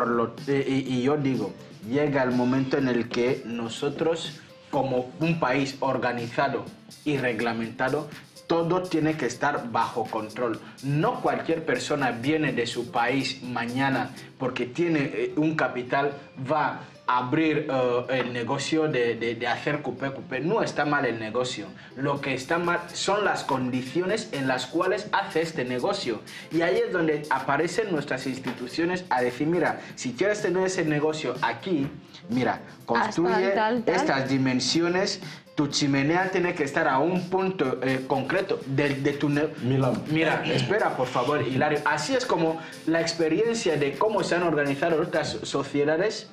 Y yo digo, llega el momento en el que nosotros, como un país organizado y reglamentado, todo tiene que estar bajo control. No cualquier persona viene de su país mañana porque tiene un capital, va a abrir el negocio de hacer cupé. No está mal el negocio. Lo que está mal son las condiciones en las cuales hace este negocio. Y ahí es donde aparecen nuestras instituciones a decir, mira, si quieres tener ese negocio aquí, mira, construye estas dimensiones. Tu chimenea tiene que estar a un punto concreto de tu... Mira, espera, por favor, Hilario. Así es como la experiencia de cómo se han organizado otras sociedades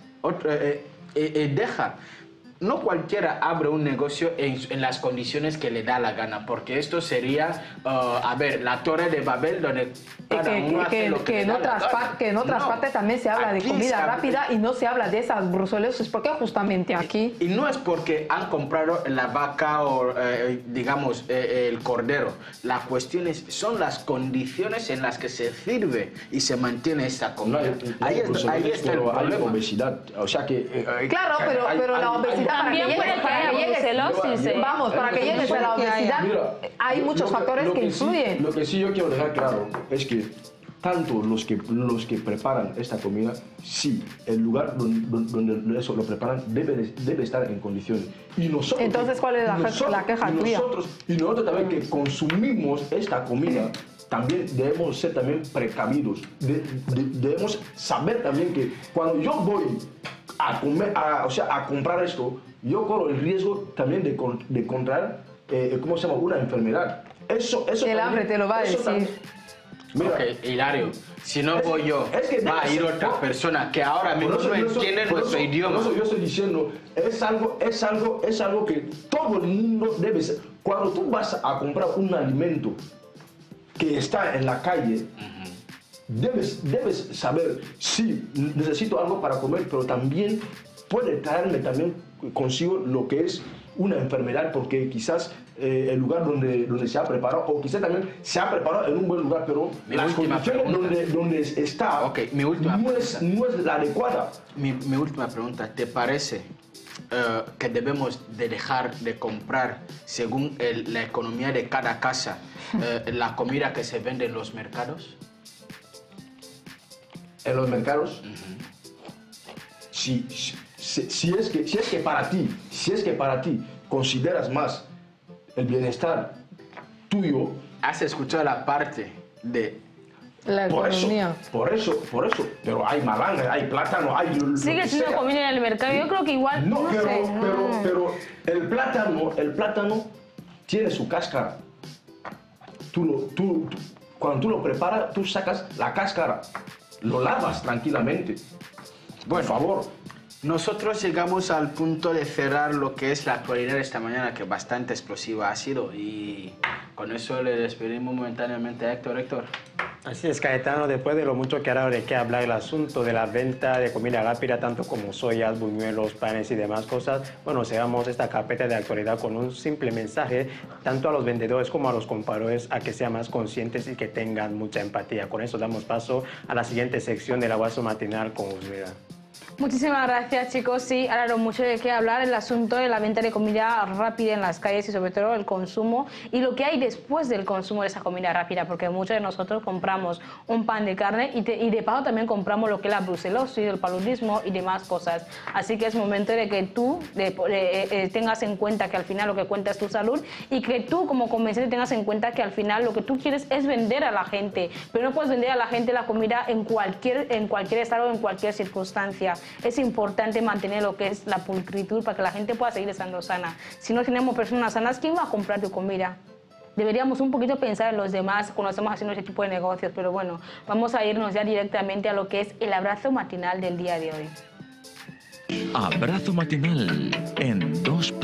deja. No cualquiera abre un negocio en las condiciones que le da la gana, porque esto sería, a ver, la Torre de Babel, donde cada uno hace lo que le da la gana. Que en otras partes también se habla de comida rápida y no se habla de esas bruselas. ¿Por qué justamente aquí? Y no es porque han comprado la vaca o, digamos, el cordero. La cuestión son las condiciones en las que se sirve y se mantiene esta comida. Ahí está el problema. Hay obesidad, o sea que... Claro, pero la obesidad... También puede que haya brucelosis. Vamos, para que llegues a la obesidad, hay muchos factores que influyen. Lo que sí yo quiero dejar claro es que tanto los que preparan esta comida, sí, el lugar donde eso lo preparan debe estar en condiciones. Y nosotros, entonces, ¿cuál es la queja tuya? Nosotros también que consumimos esta comida, también debemos ser también precavidos. Debemos saber también que cuando yo voy a comer, a comprar esto, yo corro el riesgo también de contraer, ¿cómo se llama? Una enfermedad. Eso el hambre te lo va a decir. Mira, ok, Hilario, si no voy yo, va a ir otra persona que ahora mismo no entiende nuestro idioma. Yo estoy diciendo, es algo que todo el mundo debe ser. Cuando tú vas a comprar un alimento que está en la calle, debes saber, sí, necesito algo para comer, pero también puede traerme también consigo lo que es una enfermedad, porque quizás el lugar donde se ha preparado, o quizás también se ha preparado en un buen lugar, pero las condiciones donde está no es la adecuada. Mi última pregunta, ¿te parece que debemos de dejar de comprar, según la economía de cada casa, la comida que se vende en los mercados? En los mercados, si es que para ti consideras más el bienestar tuyo, has escuchado la parte de la economía. Por eso, pero hay malanga, hay plátano, hay... Sigue siendo comida en el mercado, yo creo que igual... No, pero el plátano tiene su cáscara. Cuando tú lo preparas, tú sacas la cáscara, lo lavas tranquilamente. Por favor. Nosotros llegamos al punto de cerrar lo que es la actualidad de esta mañana, que bastante explosiva ha sido, y con eso le despedimos momentáneamente a Héctor. Así es, Cayetano, después de lo mucho que ha dado de qué hablar el asunto de la venta de comida rápida, tanto como soyas, buñuelos, panes y demás cosas, bueno, cerramos esta carpeta de actualidad con un simple mensaje, tanto a los vendedores como a los compradores, a que sean más conscientes y que tengan mucha empatía. Con eso damos paso a la siguiente sección del Aguazo Matinal con Guzmila. Muchísimas gracias, chicos. Sí, ahora lo mucho de qué hablar, el asunto de la venta de comida rápida en las calles y sobre todo el consumo y lo que hay después del consumo de esa comida rápida, porque muchos de nosotros compramos un pan de carne y de paso también compramos lo que es la brucelosis, el paludismo y demás cosas. Así que es momento de que tú tengas en cuenta que al final lo que cuenta es tu salud y que tú como comerciante tengas en cuenta que al final lo que tú quieres es vender a la gente, pero no puedes vender a la gente la comida en cualquier estado, en cualquier circunstancia. Es importante mantener lo que es la pulcritud para que la gente pueda seguir estando sana. Si no tenemos personas sanas, ¿quién va a comprar tu comida? Deberíamos un poquito pensar en los demás cuando estamos haciendo ese tipo de negocios, pero bueno, vamos a irnos ya directamente a lo que es el abrazo matinal del día de hoy. Abrazo matinal en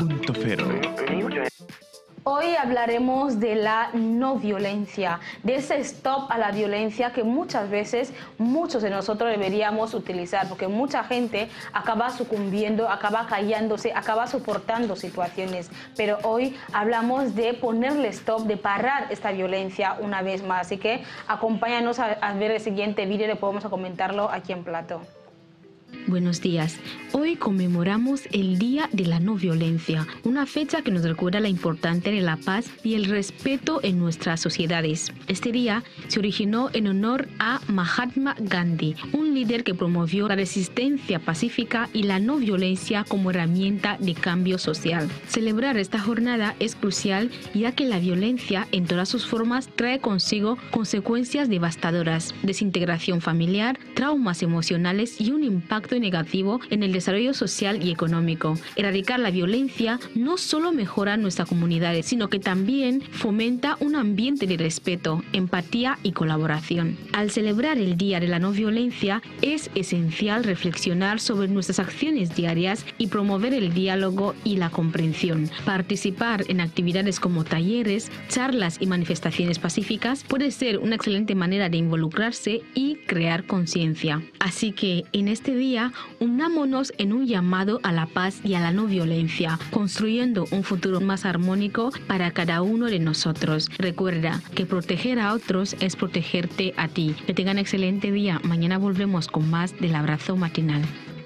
2.0. Hoy hablaremos de la no violencia, de ese stop a la violencia que muchas veces muchos de nosotros deberíamos utilizar, porque mucha gente acaba sucumbiendo, acaba callándose, acaba soportando situaciones. Pero hoy hablamos de ponerle stop, de parar esta violencia una vez más. Así que acompáñanos a ver el siguiente vídeo y después vamos a comentarlo aquí en plató. Buenos días. Hoy conmemoramos el Día de la No Violencia, una fecha que nos recuerda la importancia de la paz y el respeto en nuestras sociedades. Este día se originó en honor a Mahatma Gandhi, un líder que promovió la resistencia pacífica y la no violencia como herramienta de cambio social. Celebrar esta jornada es crucial ya que la violencia en todas sus formas trae consigo consecuencias devastadoras, desintegración familiar, traumas emocionales y un impacto negativo en el desarrollo social y económico. Erradicar la violencia no solo mejora nuestras comunidades, sino que también fomenta un ambiente de respeto, empatía y colaboración. Al celebrar el Día de la No Violencia, es esencial reflexionar sobre nuestras acciones diarias y promover el diálogo y la comprensión. Participar en actividades como talleres, charlas y manifestaciones pacíficas puede ser una excelente manera de involucrarse y crear conciencia. Así que en este día unámonos en un llamado a la paz y a la no violencia, construyendo un futuro más armónico para cada uno de nosotros. Recuerda que proteger a otros es protegerte a ti. Que tengan un excelente día. Mañana volvemos con más del abrazo matinal.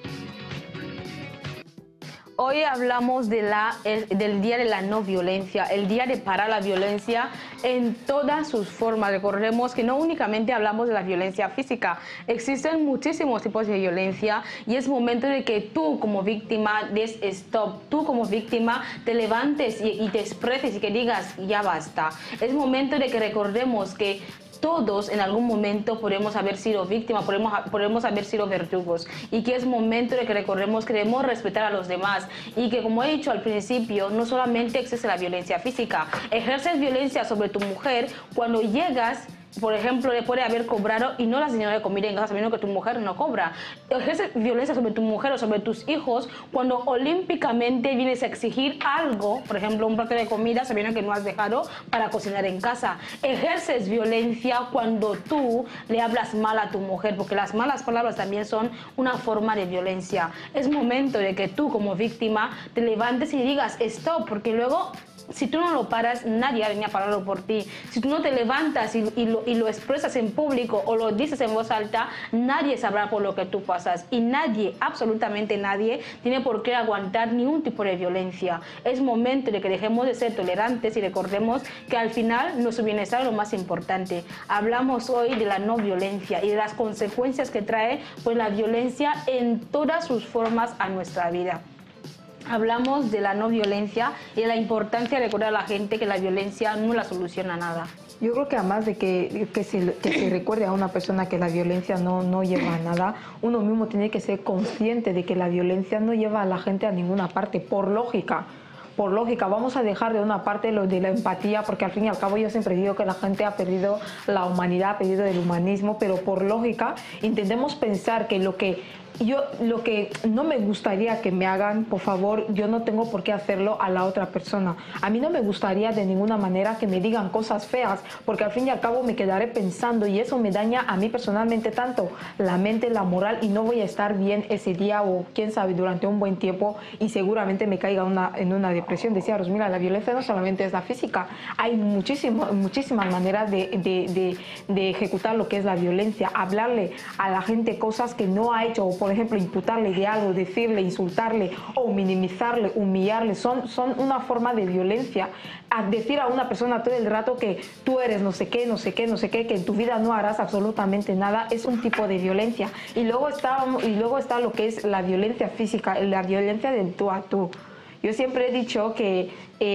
Hoy hablamos del Día de la No Violencia, el día de parar la violencia en todas sus formas. Recordemos que no únicamente hablamos de la violencia física, existen muchísimos tipos de violencia y es momento de que tú como víctima des stop, tú como víctima te levantes y te expreses y que digas ya basta. Es momento de que recordemos que todos en algún momento podemos haber sido víctimas, podemos haber sido verdugos y que es momento de que recordemos que debemos respetar a los demás y que, como he dicho al principio, no solamente existe la violencia física, ejerces violencia sobre tu mujer cuando llegas, por ejemplo, después de haber cobrado y no la señora de comida en casa sabiendo que tu mujer no cobra. Ejerces violencia sobre tu mujer o sobre tus hijos cuando olímpicamente vienes a exigir algo, por ejemplo, un plato de comida sabiendo que no has dejado para cocinar en casa. Ejerces violencia cuando tú le hablas mal a tu mujer, porque las malas palabras también son una forma de violencia. Es momento de que tú como víctima te levantes y digas stop, porque luego si tú no lo paras, nadie va a venir a pararlo por ti. Si tú no te levantas y lo expresas en público o lo dices en voz alta, nadie sabrá por lo que tú pasas. Y nadie, absolutamente nadie, tiene por qué aguantar ni un tipo de violencia. Es momento de que dejemos de ser tolerantes y recordemos que al final nuestro bienestar es lo más importante. Hablamos hoy de la no violencia y de las consecuencias que trae pues, la violencia en todas sus formas a nuestra vida. Hablamos de la no violencia y de la importancia de recordar a la gente que la violencia no la soluciona nada. Yo creo que además de que se recuerde a una persona que la violencia no lleva a nada, uno mismo tiene que ser consciente de que la violencia no lleva a la gente a ninguna parte, por lógica. Por lógica, vamos a dejar de una parte lo de la empatía, porque al fin y al cabo yo siempre digo que la gente ha perdido la humanidad, ha perdido el humanismo, pero por lógica intentemos pensar que lo que no me gustaría que me hagan, por favor, yo no tengo por qué hacerlo a la otra persona. A mí no me gustaría de ninguna manera que me digan cosas feas, porque al fin y al cabo me quedaré pensando y eso me daña a mí personalmente tanto la mente, la moral, y no voy a estar bien ese día o quién sabe durante un buen tiempo y seguramente me caiga en una depresión. Decía Rosmila, la violencia no solamente es la física, hay muchísimas maneras de ejecutar lo que es la violencia, hablarle a la gente cosas que no ha hecho o por por ejemplo, imputarle de algo, decirle, insultarle o minimizarle, humillarle, son una forma de violencia. A decir a una persona todo el rato que tú eres no sé qué, no sé qué, no sé qué, que en tu vida no harás absolutamente nada, es un tipo de violencia. Y luego está lo que es la violencia física, la violencia del tú a tú. Yo siempre he dicho que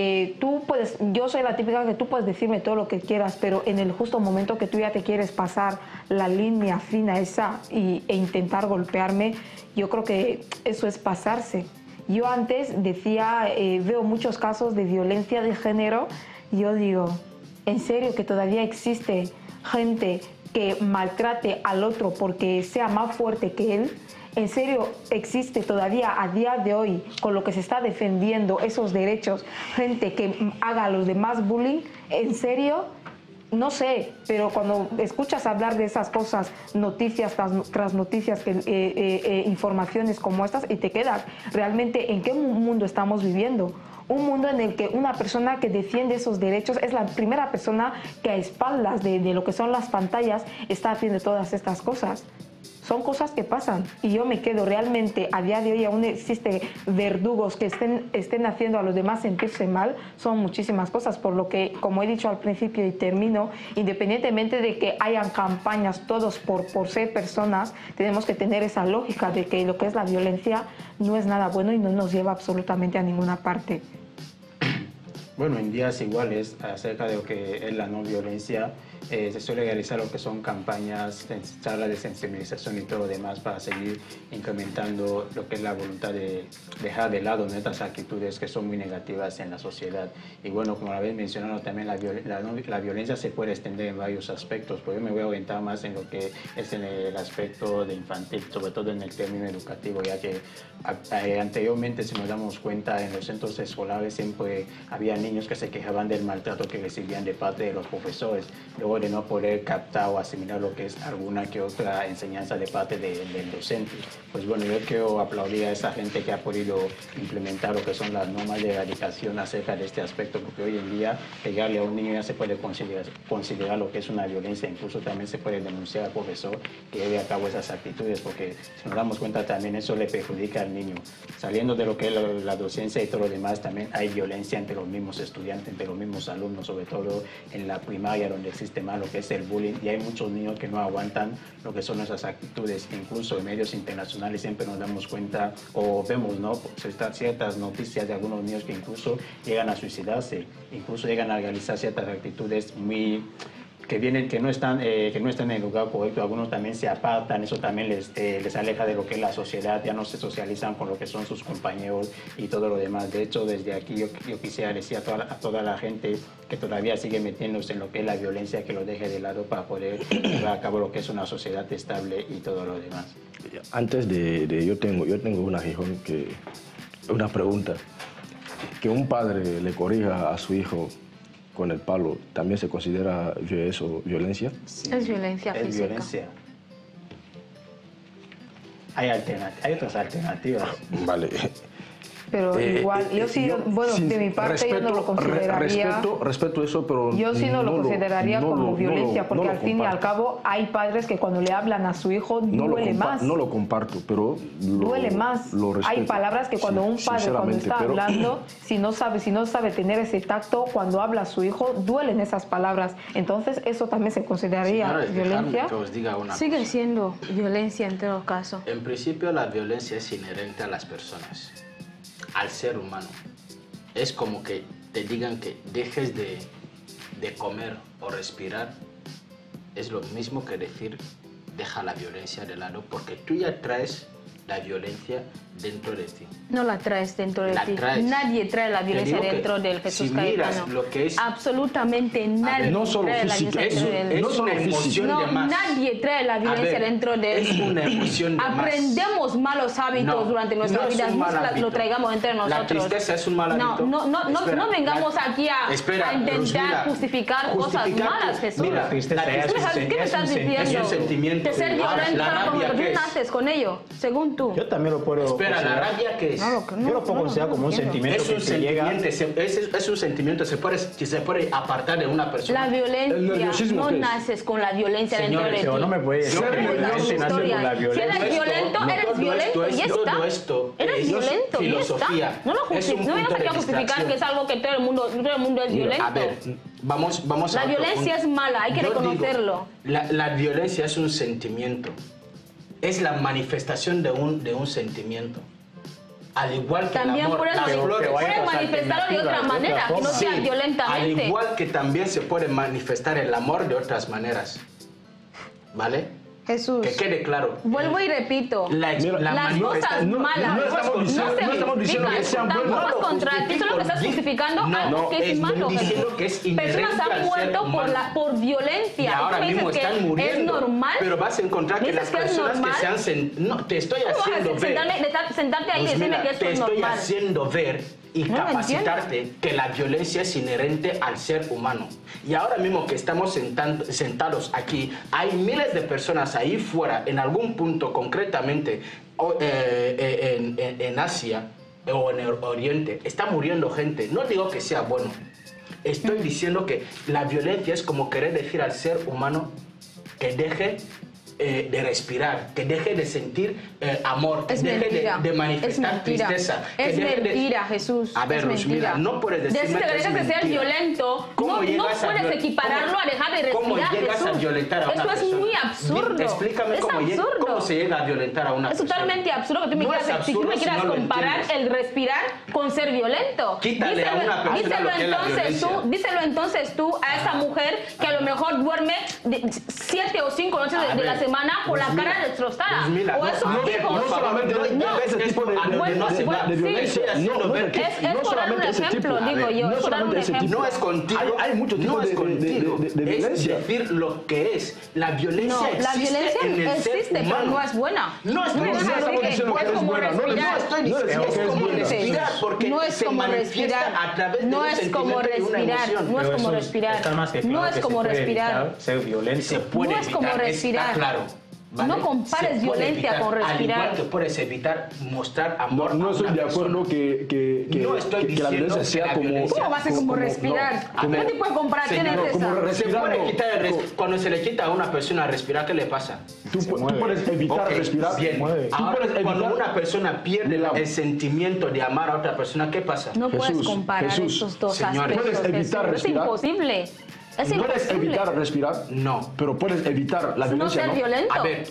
yo soy la típica que tú puedes decirme todo lo que quieras, pero en el justo momento que tú ya te quieres pasar la línea fina esa e intentar golpearme, yo creo que eso es pasarse. Yo antes decía, veo muchos casos de violencia de género, y yo digo, ¿en serio que todavía existe gente que maltrate al otro porque sea más fuerte que él? ¿En serio existe todavía a día de hoy, con lo que se está defendiendo esos derechos, gente que haga a los demás bullying? ¿En serio? No sé, pero cuando escuchas hablar de esas cosas, noticias tras noticias, informaciones como estas, y te quedas, ¿realmente en qué mundo estamos viviendo? Un mundo en el que una persona que defiende esos derechos es la primera persona que a espaldas de lo que son las pantallas está haciendo todas estas cosas. Son cosas que pasan y yo me quedo realmente, a día de hoy aún existen verdugos que estén haciendo a los demás sentirse mal. Son muchísimas cosas, por lo que, como he dicho al principio y termino, independientemente de que hayan campañas todos por ser personas, tenemos que tener esa lógica de que lo que es la violencia no es nada bueno y no nos lleva absolutamente a ninguna parte. Bueno, en días iguales, acerca de lo que es la no violencia, se suele realizar lo que son campañas, charlas de sensibilización y todo lo demás para seguir incrementando lo que es la voluntad de dejar de lado estas actitudes que son muy negativas en la sociedad. Y bueno, como habéis mencionado también, la violencia se puede extender en varios aspectos, pero yo me voy a orientar más en lo que es en el aspecto de infantil, sobre todo en el término educativo, ya que anteriormente, si nos damos cuenta, en los centros escolares siempre había niños que se quejaban del maltrato que recibían de parte de los profesores, luego de no poder captar o asimilar lo que es alguna que otra enseñanza de parte del docente. Pues bueno, yo quiero aplaudir a esa gente que ha podido implementar lo que son las normas de erradicación acerca de este aspecto, porque hoy en día pegarle a un niño ya se puede considerar lo que es una violencia, incluso también se puede denunciar al profesor que lleve a cabo esas actitudes, porque si nos damos cuenta también eso le perjudica al niño. Saliendo de lo que es la docencia y todo lo demás, también hay violencia entre los mismos estudiantes, entre los mismos alumnos, sobre todo en la primaria, donde existe más lo que es el bullying, y hay muchos niños que no aguantan lo que son esas actitudes. Incluso en medios internacionales siempre nos damos cuenta o vemos, ¿no?, ciertas noticias de algunos niños que incluso llegan a suicidarse, incluso llegan a realizar ciertas actitudes que no están en el lugar correcto. Algunos también se apartan, eso también les aleja de lo que es la sociedad, ya no se socializan con lo que son sus compañeros y todo lo demás. De hecho, desde aquí yo quisiera decir a toda la gente que todavía sigue metiéndose en lo que es la violencia, que lo deje de lado para poder llevar a cabo lo que es una sociedad estable y todo lo demás. Antes yo tengo una pregunta, que un padre le corrija a su hijo con el palo, ¿también se considera eso violencia? Sí. Es violencia física. Es violencia. Hay otras alternativas. Vale. Pero igual, yo sí, bueno, de mi parte yo no lo consideraría... Respeto eso, pero... Yo sí no lo consideraría como violencia, porque al fin y al cabo hay padres que cuando le hablan a su hijo duele más. No lo comparto, pero... Duele más. Hay palabras que cuando un padre, cuando está hablando, si no sabe tener ese tacto, cuando habla a su hijo, duelen esas palabras. Entonces, eso también se consideraría violencia. Que os diga una Sigue cosa. siendo violencia en todo caso. En principio, la violencia es inherente a las personas, al ser humano. Es como que te digan que dejes de comer o respirar. Es lo mismo que decir deja la violencia de lado, porque tú ya traes la violencia dentro de ti. No la traes dentro de ti. Traes. Nadie trae la violencia dentro del Jesús Cayetano. Lo que es, absolutamente nadie no solo trae la física, violencia dentro de él. es una emoción de más. Nadie trae la violencia dentro de él. Es una emoción de más. Aprendemos malos hábitos durante nuestra vida. No lo traigamos entre nosotros. La tristeza es un mal hábito. No vengamos aquí a intentar justificar cosas malas, Jesús. Mira, ¿Qué me estás diciendo? es un sentimiento. De ser violento porque tú naces con ello, según según tú. Yo también lo puedo Espera, ¿la considerar. rabia qué es? Yo lo puedo considerar como un sentimiento Es un que te llega. sentimiento, es un sentimiento que se puede apartar de una persona. La El violencia, nerviosismo, no ¿qué es? naces con la violencia dentro de Señores, ti. Pero no me puede decir Ser que la nervioso gente nace con la Si violencia. eres violento, eres todo violento y ya todo está. esto Eres es violento y ya filosofía. está. No lo Es un no vengas punto aquí de a justificar distracción. que es algo que todo el mundo es violento. A ver, vamos La a otro violencia punto. es mala, hay que Yo digo, reconocerlo. la violencia es un sentimiento. Es la manifestación de un sentimiento. Al igual que También el amor, puedes, las flores. manifestarlo de otra manera, que no Sí, sea al violentamente. igual que también se puede manifestar el amor de otras maneras. ¿Vale? Jesús, Que quede claro. vuelvo y repito. La Mira, Las cosas malas no estamos diciendo que sean buenas. Tampoco es No lo contra ti, solo que estás justifico. justificando No, algo que es estoy malo. diciendo Jesús. que es inherente Personas al han ser muerto humano. por violencia. Y ahora Tú me mismo dices que están muriendo. es normal. Pero vas a encontrar que ¿Dices las que es personas normal? que se han no, te estoy ¿Cómo vas a haciendo ver. sentarte ahí y decirme Luzmila, que esto te es estoy normal? haciendo ver y No lo capacitarte que la violencia es inherente al ser humano. Y ahora mismo que estamos sentados aquí, hay miles de personas ahí fuera, en algún punto concretamente en Asia o en el Oriente, está muriendo gente. No digo que sea bueno. Estoy diciendo que la violencia es como querer decir al ser humano que deje de respirar, que deje de sentir amor, que Es deje mentira. de manifestar Es mentira. tristeza. que Es deje de- mentira, Jesús. A ver, Es Luzmila, mentira. no puedes decirme Decir que que es dejas de ser mentira. violento, ¿Cómo no llegas a puedes viol- equipararlo a dejar de respirar, ¿Cómo llegas a Jesús. violentar a una Eso es persona? muy absurdo. Explícame Es cómo absurdo. se llega a violentar a una Es persona. totalmente absurdo que tú me No quieras, es si tú absurdo me si quieras no lo comparar entiendes. el respirar con ser violento. Quítale a una persona díselo lo que es la violencia. díselo entonces tú a esa mujer que a lo mejor duerme 7 o 5 noches A de la ver, semana con la Luzmila, cara destrozada. Luzmila, O no, esos a ver, hijos. no solamente ese tipo de violencia, sí. no Es por dar un solamente ese ejemplo, tipo. digo yo. No Es por dar un solamente ese tipo. ejemplo. No es contigo. Hay muchos no tipos es de contigo. de Es violencia. decir lo que es. La violencia No, existe la violencia en el ser existe, pero humano. no es buena. No es No buena. es estamos así, diciendo que es es como buena, no le respirar. estoy no diciendo decimos es que es como buena. respirar, porque no es se como manifiesta respirar, a través de no un es como sentimiento y una respirar, emoción. no es Pero como eso respirar, está más que no claro es que como se puede respirar. evitar ser violento. Se puede No es como evitar, respirar. está claro. ¿vale? No compares Se puede violencia evitar, con respirar. Al igual que puedes evitar mostrar amor No a estoy una de acuerdo persona. que No estoy la diciendo violencia que sea la como... violencia- ¿Cómo va a ser como respirar? A ver, ¿Qué tipo de comparación señor, es como esa? respirar, Se puede no. quitar cuando se le quita a una persona respirar, ¿qué le pasa? Tú puedes evitar Ok, respirar. bien. Tú Ahora, puedes cuando evitar... una persona pierde Mira. el sentimiento de amar a otra persona, ¿qué pasa? No puedes Jesús, comparar Jesús, estos dos señores, aspectos. ¿puedes evitar Jesús. Es respirar? imposible. Es Puedes imposible. evitar respirar, No. pero puedes evitar la No violencia, ser ¿no? violento. A ver,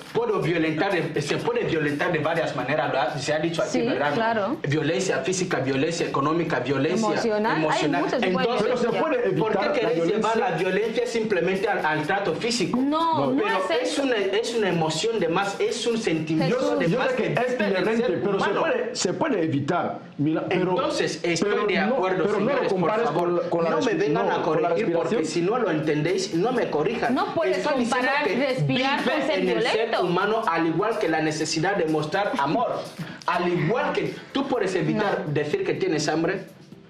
se puede violentar de varias maneras, ¿verdad? Se ha dicho aquí, Sí, ¿verdad? claro. Violencia física, violencia económica, violencia Emocional. Hay muchos tipos de Entonces, Pero se puede ¿por evitar qué la queréis llevar violencia. la violencia simplemente al trato físico? No, Pero es eso. es una emoción de más, es un sentimiento Jesús. de Yo más sé que es vive en el inherente, ser pero humano. se puede evitar. Mira, pero, Entonces, estoy pero de acuerdo, pero no señores, lo compares por favor. con la no me vengan a con la corregir porque respiración. si no lo entendéis, no me corrijan. No puedes Estoy diciendo comparar que respirar vive con ser en el ser violento. humano, al igual que la necesidad de mostrar amor. Al igual que tú puedes evitar decir que tienes hambre.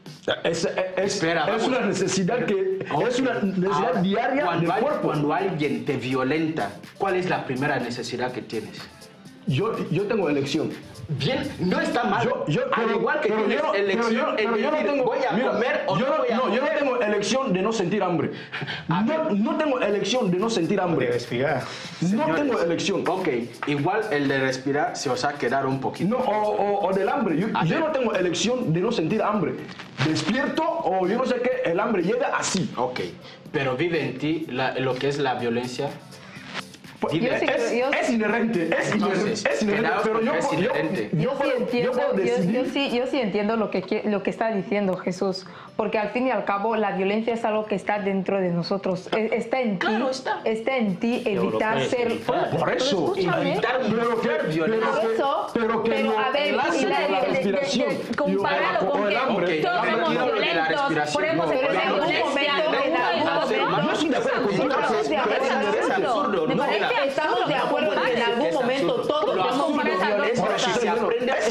Espera, es vamos. una necesidad que es una necesidad Ahora, diaria del cuerpo. Cuando alguien te violenta, ¿cuál es la primera necesidad que tienes? Yo tengo elección. Bien, no está mal. Al igual que tienes elección en decir, voy a comer o no voy a comer. Yo no tengo elección de no sentir hambre. No tengo elección de no sentir hambre. De respirar. No Señores, tengo elección. Ok, igual el de respirar se os ha quedado un poquito. No, o del hambre. Yo ver. no tengo elección de no sentir hambre. Despierto o yo no sé qué, el hambre llega así. Ok, pero vive en ti lo que es la violencia. Pues, Yo sí es inherente, es Entonces, inherente, quedaos pero con yo, que es yo, inherente. yo Yo sí puedo- entiendo, yo puedo decidir. yo sí entiendo lo que está diciendo Jesús, porque al fin y al cabo la violencia es algo que está dentro de nosotros, está en ti, Claro, está. en ti evitar puedes ser. evitar. Por eso. Evitar mostrar violencia. Por eso, pero a ver, enlace y la- con la de- respiración. compararlo y- o con el que hambre. Ok, todos ahora somos quiero lo de la violentos, respiración. ponemos No, en pero en algún violencia, momento, no, en algún no, momento, no, Yo estoy de acuerdo con no, vosotros. de acuerdo. Es absurdo. Me No, parece mira, Estamos de acuerdo ¿cómo que en puede algún ser momento absurdo? todos Lo somos absurdo comparas a dos es cosas. porque se aprende, Es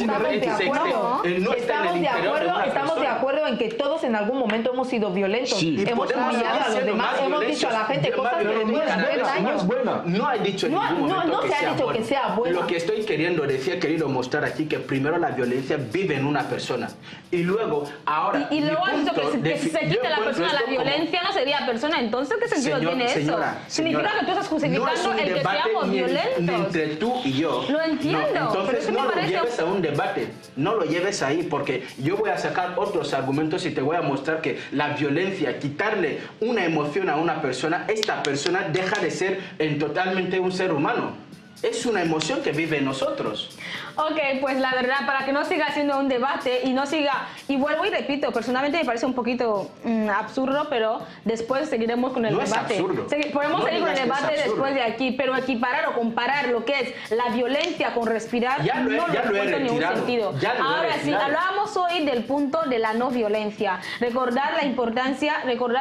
estamos de acuerdo. No está en el interior de una Estamos de persona. acuerdo en que todos en algún momento hemos sido violentos. Sí. Hemos Podemos humillado a seguir los siendo demás, más hemos dicho a la gente violentos, cosas pero de no es 50 buena, no años. es buena. No he dicho en No, ningún no, momento no que se ha sea dicho buena. que sea buena. Lo que estoy queriendo decir, querido mostrar aquí, que primero la violencia vive en una persona y luego, ahora. Y luego has dicho que si se yo quita la encuentro persona la esto como- violencia no sería persona. Entonces, ¿qué sentido tiene eso? Significa que tú estás justificando no es un el que debate seamos ni violentos. entre tú y yo. Lo entiendo, No, pero entonces eso me no lo parece- lleves a un debate, no lo lleves ahí, porque yo voy a sacar otros argumentos y te voy a mostrar que la violencia, quitarle una emoción a una persona, esta persona deja de ser totalmente un ser humano. Es una emoción que vive en nosotros. Ok, pues la verdad, para que no siga siendo un debate y no siga, y vuelvo y repito, personalmente me parece un poquito absurdo, pero después seguiremos con el No es debate. absurdo. Podemos No seguir con el digas que es debate absurdo. después de aquí, pero equiparar o comparar lo que es la violencia con respirar Ya lo he no retirado, encuentro ningún sentido. ya lo he Ahora sí, retirado. hablábamos hoy del punto de la no violencia. Recordar la importancia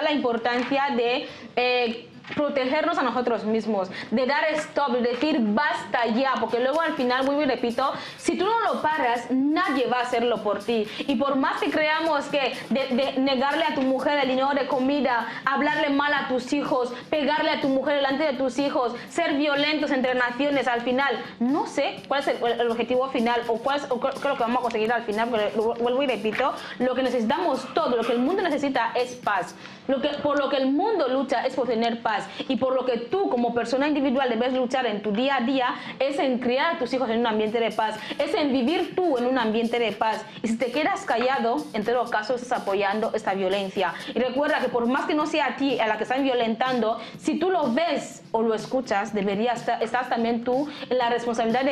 de protegernos a nosotros mismos, de dar stop, de decir basta ya, porque luego al final, vuelvo y repito, si tú no lo paras, nadie va a hacerlo por ti. Y por más que creamos que de negarle a tu mujer el dinero de comida, hablarle mal a tus hijos, pegarle a tu mujer delante de tus hijos, ser violentos entre naciones, al final, no sé cuál es el objetivo final o qué es lo que vamos a conseguir al final, porque vuelvo y repito, lo que necesitamos todo, lo que el mundo necesita es paz. Por lo que el mundo lucha es por tener paz, y por lo que tú como persona individual debes luchar en tu día a día es en criar a tus hijos en un ambiente de paz, es en vivir tú en un ambiente de paz. Y si te quedas callado, en todo caso estás apoyando esta violencia. Y recuerda que por más que no sea a ti a la que están violentando, si tú lo ves o lo escuchas, estás también tú en la responsabilidad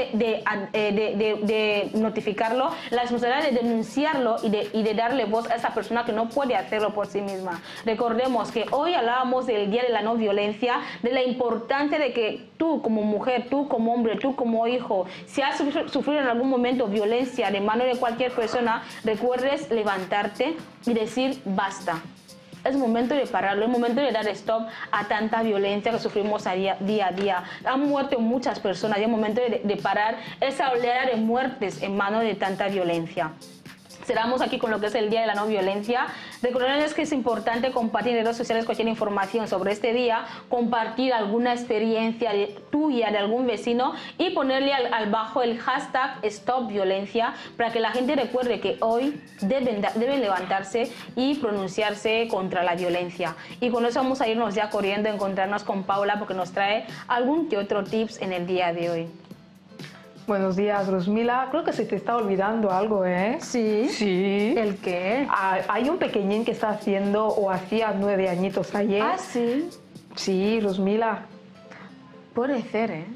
de notificarlo, la responsabilidad de denunciarlo y de darle voz a esa persona que no puede hacerlo por sí misma. Recordemos que hoy hablábamos del Día de la No Violencia, de la importancia de que tú como mujer, tú como hombre, tú como hijo, si has sufrido en algún momento violencia de mano de cualquier persona, recuerdes levantarte y decir basta. Es momento de pararlo, es momento de dar stop a tanta violencia que sufrimos día a día. Han muerto muchas personas y es momento de parar esa oleada de muertes en mano de tanta violencia. Cerramos aquí con lo que es el Día de la No Violencia. Recordarles que es importante compartir en redes sociales cualquier información sobre este día, compartir alguna experiencia tuya de algún vecino y ponerle al bajo el hashtag Stop Violencia para que la gente recuerde que hoy deben levantarse y pronunciarse contra la violencia. Y con eso vamos a irnos ya corriendo a encontrarnos con Paula porque nos trae algún que otro tips en el día de hoy. Buenos días, Rosmila. Creo que se te está olvidando algo, ¿eh? Sí. Sí. ¿El qué? Hay un pequeñín que está haciendo o hacía 9 añitos ayer. Ah, sí. Sí, Rosmila. Puede ser, ¿eh?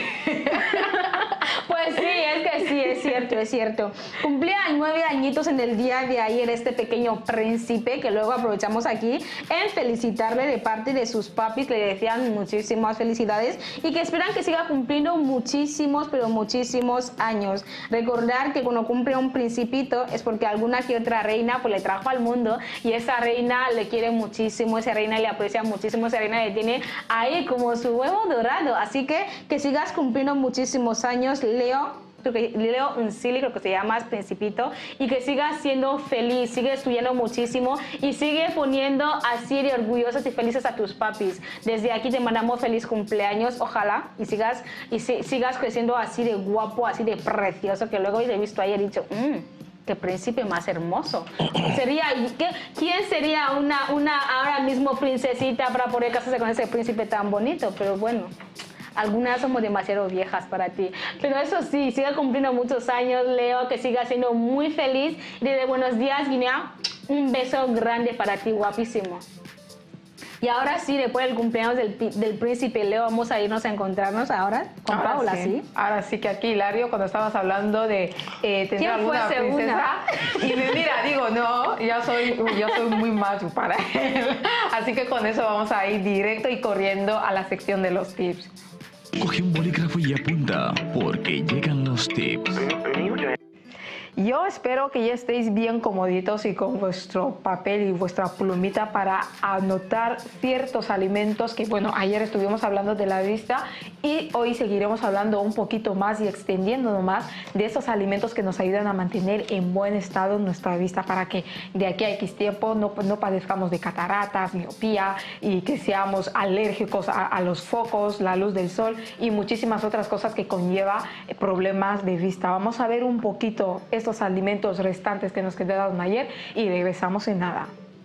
Pues sí, es que sí, es cierto. Cumplía 9 añitos en el día de ayer este pequeño príncipe, que luego aprovechamos aquí en felicitarle de parte de sus papis, que le decían muchísimas felicidades y que esperan que siga cumpliendo muchísimos, pero muchísimos años. Recordar que cuando cumple un principito es porque alguna que otra reina pues le trajo al mundo y esa reina le quiere muchísimo, esa reina le aprecia muchísimo, esa reina le tiene ahí como su huevo dorado. Así que sigas cumpliendo muchísimos años, Leo Unsili, creo que se llama Principito, y que sigas siendo feliz, sigue estudiando muchísimo y sigue poniendo así de orgullosos y felices a tus papis. Desde aquí te mandamos feliz cumpleaños, ojalá, y sigas creciendo así de guapo, así de precioso, que luego he visto ayer y he dicho, qué príncipe más hermoso. ¿Quién sería una ahora mismo princesita para poder casarse con ese príncipe tan bonito? Pero bueno, algunas somos demasiado viejas para ti. Pero eso sí, siga cumpliendo muchos años, Leo, que siga siendo muy feliz. Y desde Buenos Días, Guinea, un beso grande para ti, guapísimo. Y ahora sí, después del cumpleaños del príncipe Leo, vamos a irnos a encontrarnos ahora con Paula, ¿sí? Ahora sí que aquí, Hilario, cuando estabas hablando de tener alguna princesa, y mira, digo, no, yo soy muy macho para él. Así que con eso vamos a ir directo y corriendo a la sección de los tips. Coge un bolígrafo y apunta, porque llegan los tips. Yo espero que ya estéis bien comoditos y con vuestro papel y vuestra plumita para anotar ciertos alimentos que, bueno, ayer estuvimos hablando de la vista y hoy seguiremos hablando un poquito más y extendiéndonos más de esos alimentos que nos ayudan a mantener en buen estado nuestra vista para que de aquí a X tiempo no padezcamos de cataratas, miopía y que seamos alérgicos a los focos, la luz del sol y muchísimas otras cosas que conlleva problemas de vista. Vamos a ver un poquito estos alimentos restantes que nos quedaron ayer y regresamos en nada.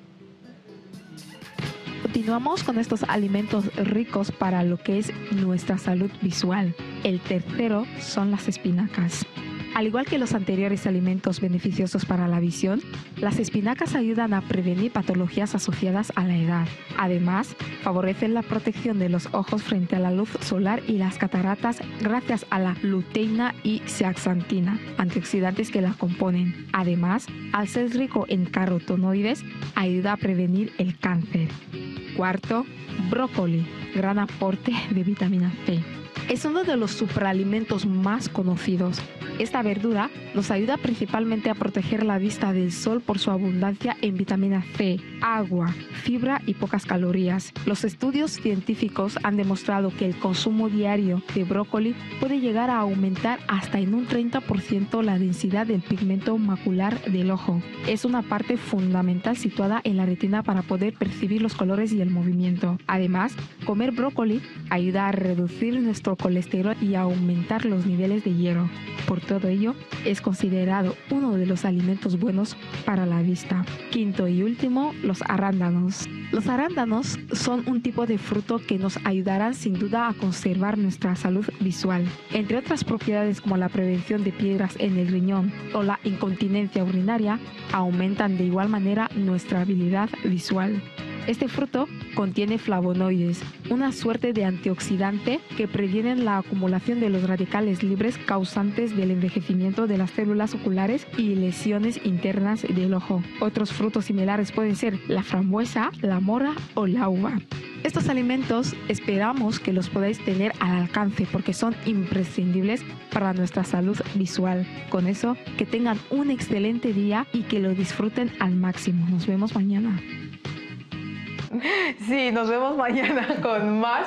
Continuamos con estos alimentos ricos para lo que es nuestra salud visual. El tercero son las espinacas. Al igual que los anteriores alimentos beneficiosos para la visión, las espinacas ayudan a prevenir patologías asociadas a la edad. Además, favorecen la protección de los ojos frente a la luz solar y las cataratas gracias a la luteína y zeaxantina, antioxidantes que la componen. Además, al ser rico en carotenoides, ayuda a prevenir el cáncer. Cuarto, brócoli, gran aporte de vitamina C. Es uno de los superalimentos más conocidos. Esta verdura nos ayuda principalmente a proteger la vista del sol por su abundancia en vitamina C, agua, fibra y pocas calorías. Los estudios científicos han demostrado que el consumo diario de brócoli puede llegar a aumentar hasta en un 30% la densidad del pigmento macular del ojo. Es una parte fundamental situada en la retina para poder percibir los colores y el movimiento. Además, comer brócoli ayuda a reducir nuestro colesterol y a aumentar los niveles de hierro. Por todo ello, es considerado uno de los alimentos buenos para la vista. Quinto y último, los arándanos. Los arándanos son un tipo de fruto que nos ayudarán sin duda a conservar nuestra salud visual. Entre otras propiedades como la prevención de piedras en el riñón o la incontinencia urinaria, aumentan de igual manera nuestra habilidad visual. Este fruto contiene flavonoides, una suerte de antioxidante que previenen la acumulación de los radicales libres causantes del envejecimiento de las células oculares y lesiones internas del ojo. Otros frutos similares pueden ser la frambuesa, la mora o la uva. Estos alimentos esperamos que los podáis tener al alcance porque son imprescindibles para nuestra salud visual. Con eso, que tengan un excelente día y que lo disfruten al máximo. Nos vemos mañana. Sí, nos vemos mañana con más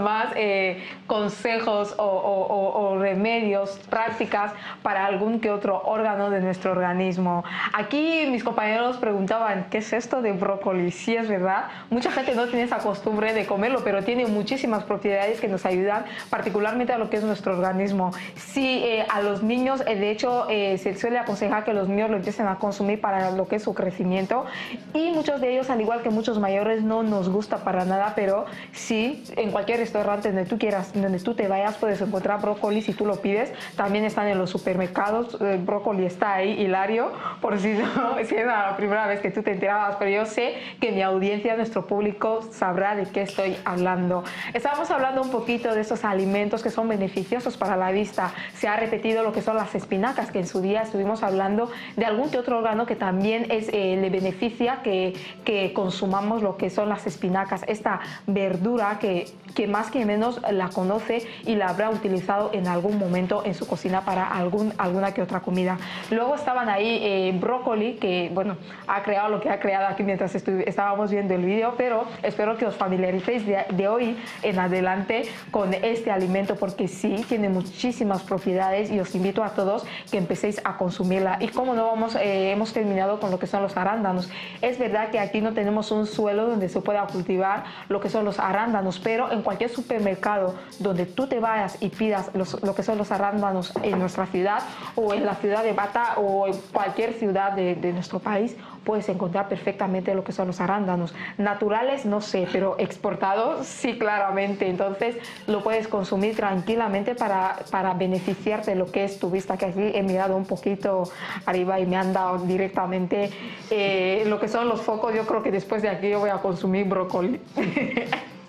consejos o remedios, prácticas para algún que otro órgano de nuestro organismo. Aquí mis compañeros preguntaban, ¿qué es esto de brócoli? Sí, es verdad, mucha gente no tiene esa costumbre de comerlo, pero tiene muchísimas propiedades que nos ayudan, particularmente a lo que es nuestro organismo. Sí, a los niños, de hecho, se suele aconsejar que los niños lo empiecen a consumir para lo que es su crecimiento y muchos de ellos, al igual que muchos mayores, no nos gusta para nada, pero sí, en cualquier restaurante donde tú quieras, donde tú te vayas, puedes encontrar brócoli si tú lo pides. También están en los supermercados, el brócoli está ahí, hilario, por si no, si es la primera vez que tú te enterabas, pero yo sé que mi audiencia, nuestro público, sabrá de qué estoy hablando. Estábamos hablando un poquito de esos alimentos que son beneficiosos para la vista. Se ha repetido lo que son las espinacas, que en su día estuvimos hablando de algún que otro órgano que también le beneficia que consumamos lo que son las espinacas, esta verdura que más que menos la conoce y la habrá utilizado en algún momento en su cocina para alguna que otra comida. Luego estaban ahí brócoli, que bueno, ha creado lo que ha creado aquí mientras estábamos viendo el vídeo, pero espero que os familiaricéis de hoy en adelante con este alimento porque sí, tiene muchísimas propiedades y os invito a todos que empecéis a consumirla. Y como no hemos terminado con lo que son los arándanos. Es verdad que aquí no tenemos un suelo donde se pueda cultivar lo que son los arándanos, pero en cualquier supermercado donde tú te vayas y pidas lo que son los arándanos en nuestra ciudad o en la ciudad de Bata o en cualquier ciudad de nuestro país, puedes encontrar perfectamente lo que son los arándanos. Naturales, no sé, pero exportados, sí, claramente. Entonces, lo puedes consumir tranquilamente para beneficiarte de lo que es tu vista, que aquí he mirado un poquito arriba y me han dado directamente lo que son los focos. Yo creo que después de aquí yo voy a consumir brócoli.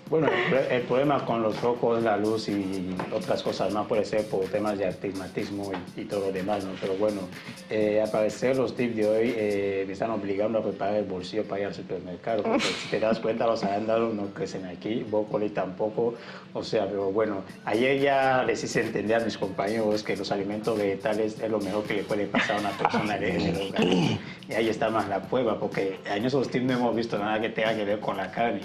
Bueno, el problema con los focos, la luz y otras cosas más puede ser por temas de astigmatismo y todo lo demás, ¿no? Pero bueno, al parecer los tips de hoy me están obligando a preparar el bolsillo para ir al supermercado, porque si te das cuenta los arándanos no crecen aquí, brócoli tampoco, o sea, pero bueno, ayer ya les hice entender a mis compañeros que los alimentos vegetales es lo mejor que le puede pasar a una persona en el organismo. Y ahí está más la prueba, porque en esos tips no hemos visto nada que tenga que ver con la carne.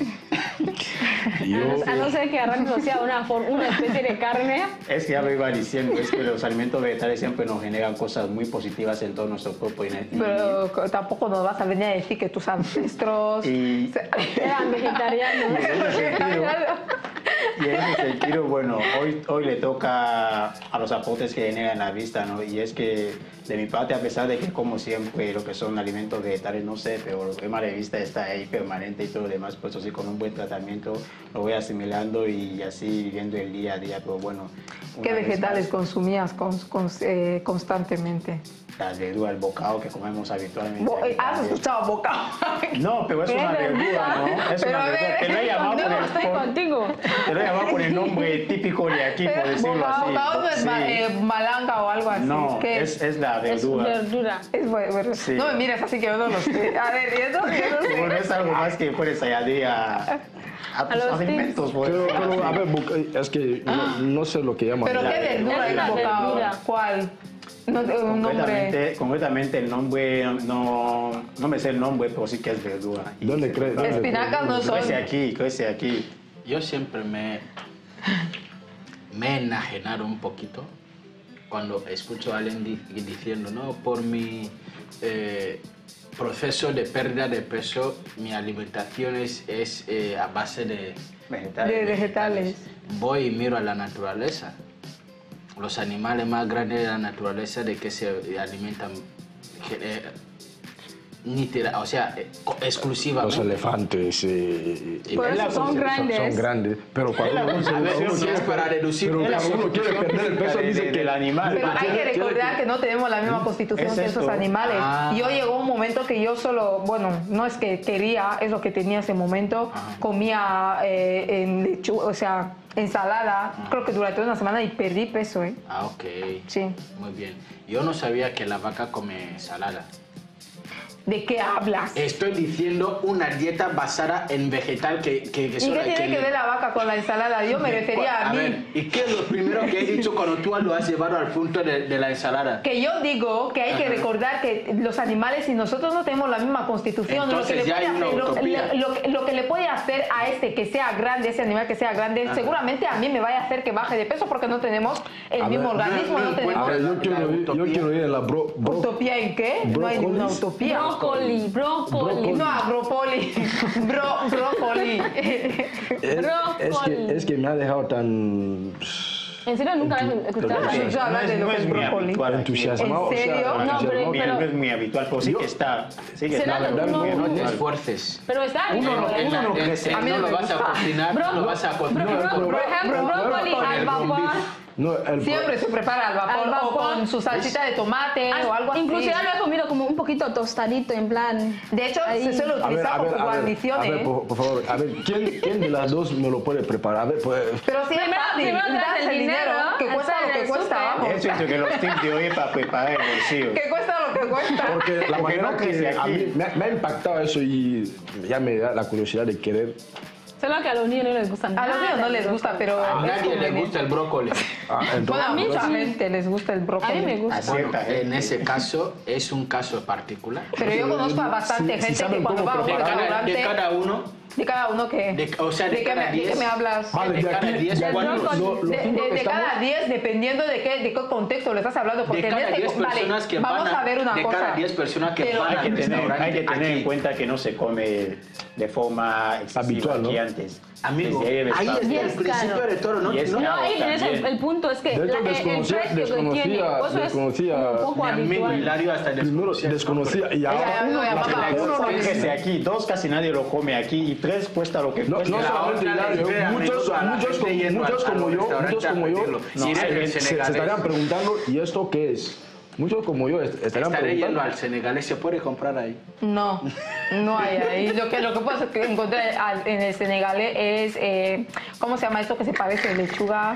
A no ser que arranque sea una especie de carne. Es que ya lo iba diciendo, es que los alimentos vegetales siempre nos generan cosas muy positivas en todo nuestro cuerpo. Pero tampoco nos vas a venir a decir que tus ancestros eran vegetarianos. Y en ese sentido, bueno, hoy le toca a los aportes que generan la vista, ¿no? Y es que de mi parte, a pesar de que como siempre lo que son alimentos vegetales, no sé, pero el problema de vista está ahí permanente y todo lo demás, pues así con un buen tratamiento lo voy asimilando y así viviendo el día a día, pero bueno. ¿Qué vegetales consumías constantemente? Las verduras, el bocado que comemos habitualmente. ¿Has escuchado bocado? No, pero es una verdura, ¿no? Es una verdura. Te lo he llamado por el nombre típico de aquí, por decirlo así. ¿Bocado no es malanga o algo así? No, es la verdura. Es verdura. Es verdura. Sí. No me mires así que yo no lo sé. A ver, ¿y eso? Bueno, es algo más que puedes añadir a tus alimentos. Pero, a ver, es que no sé lo que llaman. ¿Pero qué verdura es bocado? ¿Cuál? No, un nombre. Concretamente el nombre, no me sé el nombre, pero sí que es verdura. ¿Dónde crees? Espinacas no son. Crece aquí. Yo siempre me he enajenado un poquito cuando escucho a alguien diciendo, no, por mi proceso de pérdida de peso, mi alimentación es a base de vegetales. Voy y miro a la naturaleza. Los animales más grandes de la naturaleza, ¿de qué se alimentan? O sea, exclusivamente. Los elefantes. Por eso son grandes. Son grandes. Pero cuando uno es para reducir uno quiere perder el peso, dice que el animal. Pero hay que recordar que no tenemos la misma constitución que esos animales. Yo llegó un momento que yo solo, bueno, no es que quería, es lo que tenía ese momento, comía o sea, ensalada, creo que durante una semana y perdí peso, ¿eh? Ah, ok. Sí. Muy bien. Yo no sabía que la vaca come ensalada. ¿De qué hablas? Estoy diciendo una dieta basada en vegetal que ¿Y qué tiene que ver la vaca con la ensalada? Yo me refería a mí. Ver, ¿y qué es lo primero que he dicho cuando tú lo has llevado al punto de la ensalada? Que yo digo que hay que recordar que los animales y nosotros no tenemos la misma constitución. Entonces ya hay una utopía. Lo que le puede hacer a que sea grande, ese animal que sea grande, seguramente a mí me vaya a hacer que baje de peso porque no tenemos el mismo organismo. No tenemos. A ver, yo quiero ir a la ¿Utopía en qué? No hay ninguna utopía. Brócoli. No, brócoli. Brócoli. Es que me ha dejado tan... ¿En serio nunca has escuchado? No es muy habitual. Entusiasmado. ¿En serio? No, pero no es muy habitual, pero sí que está. Sí que será está. que No te esfuerces. Pero está bien. No lo vas a cocinar, no lo vas a cocinar. Por ejemplo, brócoli al vapor. No, siempre se prepara al vapor o con su salsita de tomate o algo así. Inclusive lo he comido como un poquito tostadito, en plan. De hecho, se suele utilizar como guarniciones. A ver, por favor, a ver, ¿quién de las dos me lo puede preparar? A ver, pues... Pero si primero das el dinero, que cuesta lo que cuesta, vamos. Eso es que los tips de hoy para preparar el bolsillo. Que cuesta lo que cuesta. Porque la manera que a mí me ha impactado eso y ya me da la curiosidad de querer... Solo que a los niños no les gusta nada. A los niños no les gusta, pero... A nadie le gusta el brócoli. Bueno, a mucha gente les gusta el brócoli. A mí me gusta. Bueno, en ese caso, es un caso particular. Pero yo conozco a bastante gente que cuando va a un restaurante... De cada uno... ¿De cada uno qué? O sea, de cada 10. ¿De qué me hablas? Vale, de cada 10, de cada 10, dependiendo de qué contexto le estás hablando. Porque de cada 10 personas que vamos a ver una cosa. De cada 10 personas que van al restaurante. Hay que tener en cuenta que no se come de forma habitual, ¿no? Aquí antes. Amigo, ahí está el principio de todo, ¿no? No, ahí tienes el punto, es que el precio que tiene, desconocía un poco habitual. Hilario hasta primero desconocía y ahora uno no crece aquí, dos casi nadie lo come aquí y tres cuesta lo que cuesta. No solamente Hilario, muchos como yo se estarían preguntando, ¿y esto qué es? Muchos como yo estarán Estaré yendo preguntando. al senegalés, ¿se puede comprar ahí? No, no hay ahí. Lo que puedes encontrar en el Senegal es, ¿cómo se llama esto que se parece? Lechuga.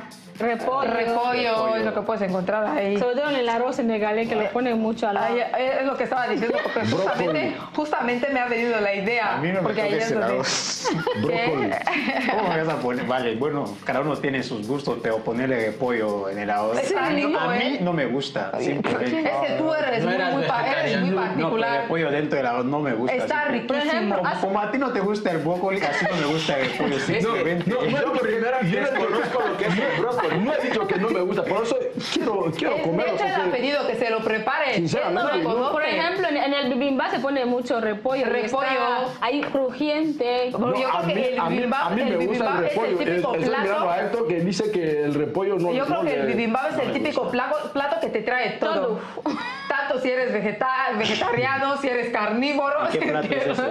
Repollo es lo que puedes encontrar ahí. Sobre todo en el arroz senegalés que le ponen mucho al Ay, es lo que estaba diciendo, porque justamente me ha venido la idea. A mí no me porque toques ayer el lo arroz. ¿Qué? ¿Cómo me vas a poner? Vale, bueno, cada uno tiene sus gustos, pero ponerle pollo en el arroz Está rico, a mí ¿eh? no me gusta. Simplemente. Es que tú eres No eras muy No, pero particular. el pollo dentro del arroz no me gusta. Está simplemente. riquísimo. Como a ti no te gusta el brócoli, así no me gusta el pollo. Simplemente. Yo primera Yo vez desconozco lo que es el brócoli. No he dicho que no me gusta, por eso quiero De comerlo. hecho, él ha pedido que se lo prepare. Sinceramente, Él no lo yo- conoce. Por ejemplo, en el bibimbap se pone mucho repollo. y Repollo. está ahí crujiente. Yo creo que el a mí bibimbap me gusta el repollo. es el típico Estoy mirando a plato. Héctor que dice que el repollo no. Yo creo no que el le- bibimbap es el típico plato que te trae todo. Tanto si eres vegetariano, si eres carnívoro. ¿Qué plato es ese?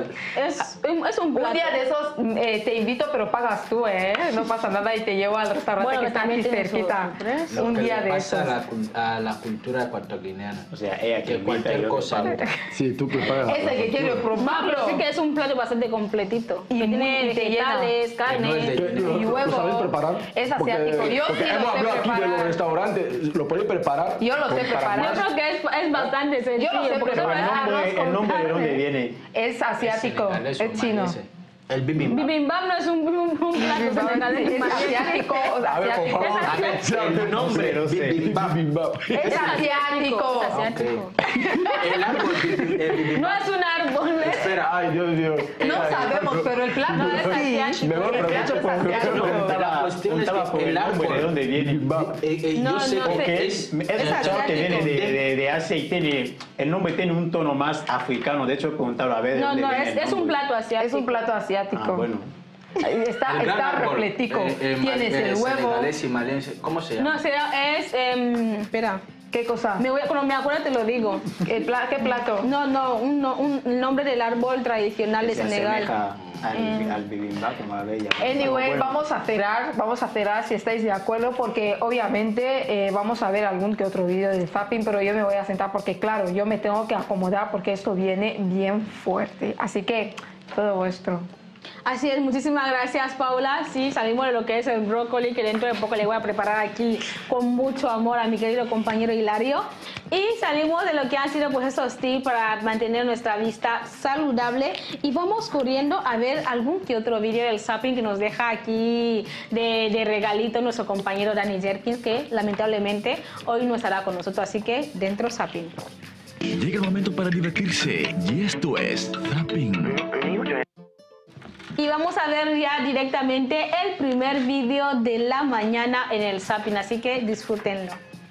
Es un plato. Un día de esos te invito, pero pagas tú, ¿eh? No pasa nada y te llevo al restaurante Bueno, que está aquí también tiene su cerquita. precio. Un Lo que día le de pasa esos. a la cultura ecuatoriana. O sea, ella que Que invita y cualquier yo cosa. te pago. Sí, tú preparas. Ese que quiero No, pero probarlo. sí que es un plato bastante completito. Y que tiene muy- y te llena. vegetales, Que carne. no es de- Y ¿Lo huevo. sabes preparar? Es asiático. Yo porque sí lo hemos sé hablado aquí de los preparar. restaurantes. ¿Lo podéis preparar? Yo lo sé Yo preparar. creo que es bastante sencillo. Yo lo sé porque Pero solo el es arroz nombre, con el nombre de carne. dónde viene. Es asiático, Senegalés o es chino. malíes. El bibimbap. Bibimbap no es un plato senegalés. Es asiático, A ver, por favor. A ver, el nombre No sé. bibimbap. Bibimbap. Es asiático. Es asiático. El árbol del bibimbap. No es un árbol. Espera, Ay, Dios mío. No sabemos, pero el plato No, es sí. asiático. Mejor El plato es asiático. La cuestión es Preguntaba por que el el nombre de árbol. dónde viene. No, Yo sé no que sé. es. He escuchado que viene de Asia y tiene, el nombre tiene un tono más africano. De hecho, he preguntado a ver de No, dónde no, viene el es un nombre. plato asiático. Es un plato asiático. Ah, bueno. Está, El gran está árbol, repletico. Tienes el huevo. Senegalés y maliense. ¿Cómo se llama? No, es... espera. ¿Qué cosa? Cuando me acuerdo te lo digo. ¿Qué plato? No, un nombre del árbol tradicional de Se Senegal. asemeja al bibimbap, como habéis llamado. Anyway, Bueno, vamos a cerrar si estáis de acuerdo, porque obviamente vamos a ver algún que otro vídeo de zapping, pero yo me voy a sentar porque claro, yo me tengo que acomodar porque esto viene bien fuerte. Así que todo vuestro. Así es, muchísimas gracias Paula. Sí, salimos de lo que es el brócoli, que dentro de poco le voy a preparar aquí con mucho amor a mi querido compañero Hilario. Y salimos de lo que han sido pues esos tips para mantener nuestra vista saludable. Y vamos corriendo a ver algún que otro vídeo del zapping que nos deja aquí de regalito nuestro compañero Dani Jerkins, que lamentablemente hoy no estará con nosotros. Así que dentro zapping. Llega el momento para divertirse y esto es Zapping. Y vamos a ver ya directamente el primer vídeo de la mañana en el zapping, así que disfrútenlo.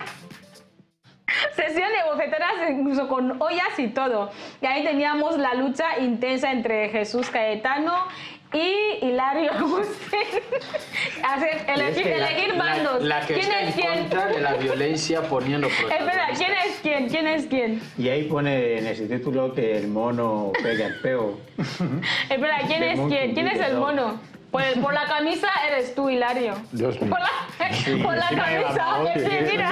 Sesión de bofetadas incluso con ollas y todo. Y ahí teníamos la lucha intensa entre Jesús Cayetano y Hilario Agustín. Elegir bandos. La que ¿Quién está es en quién? contra de la violencia poniendo Espera, protagonistas. ¿quién es quién? ¿Quién es quién? Y ahí pone en ese título que el mono pega el peo. Espera, ¿quién The es monkey quién? ¿Quién es el did it all. mono? Pues por la camisa eres tú, Hilario. Dios mío. Por la encima lleva camisa, maote, sí, mira.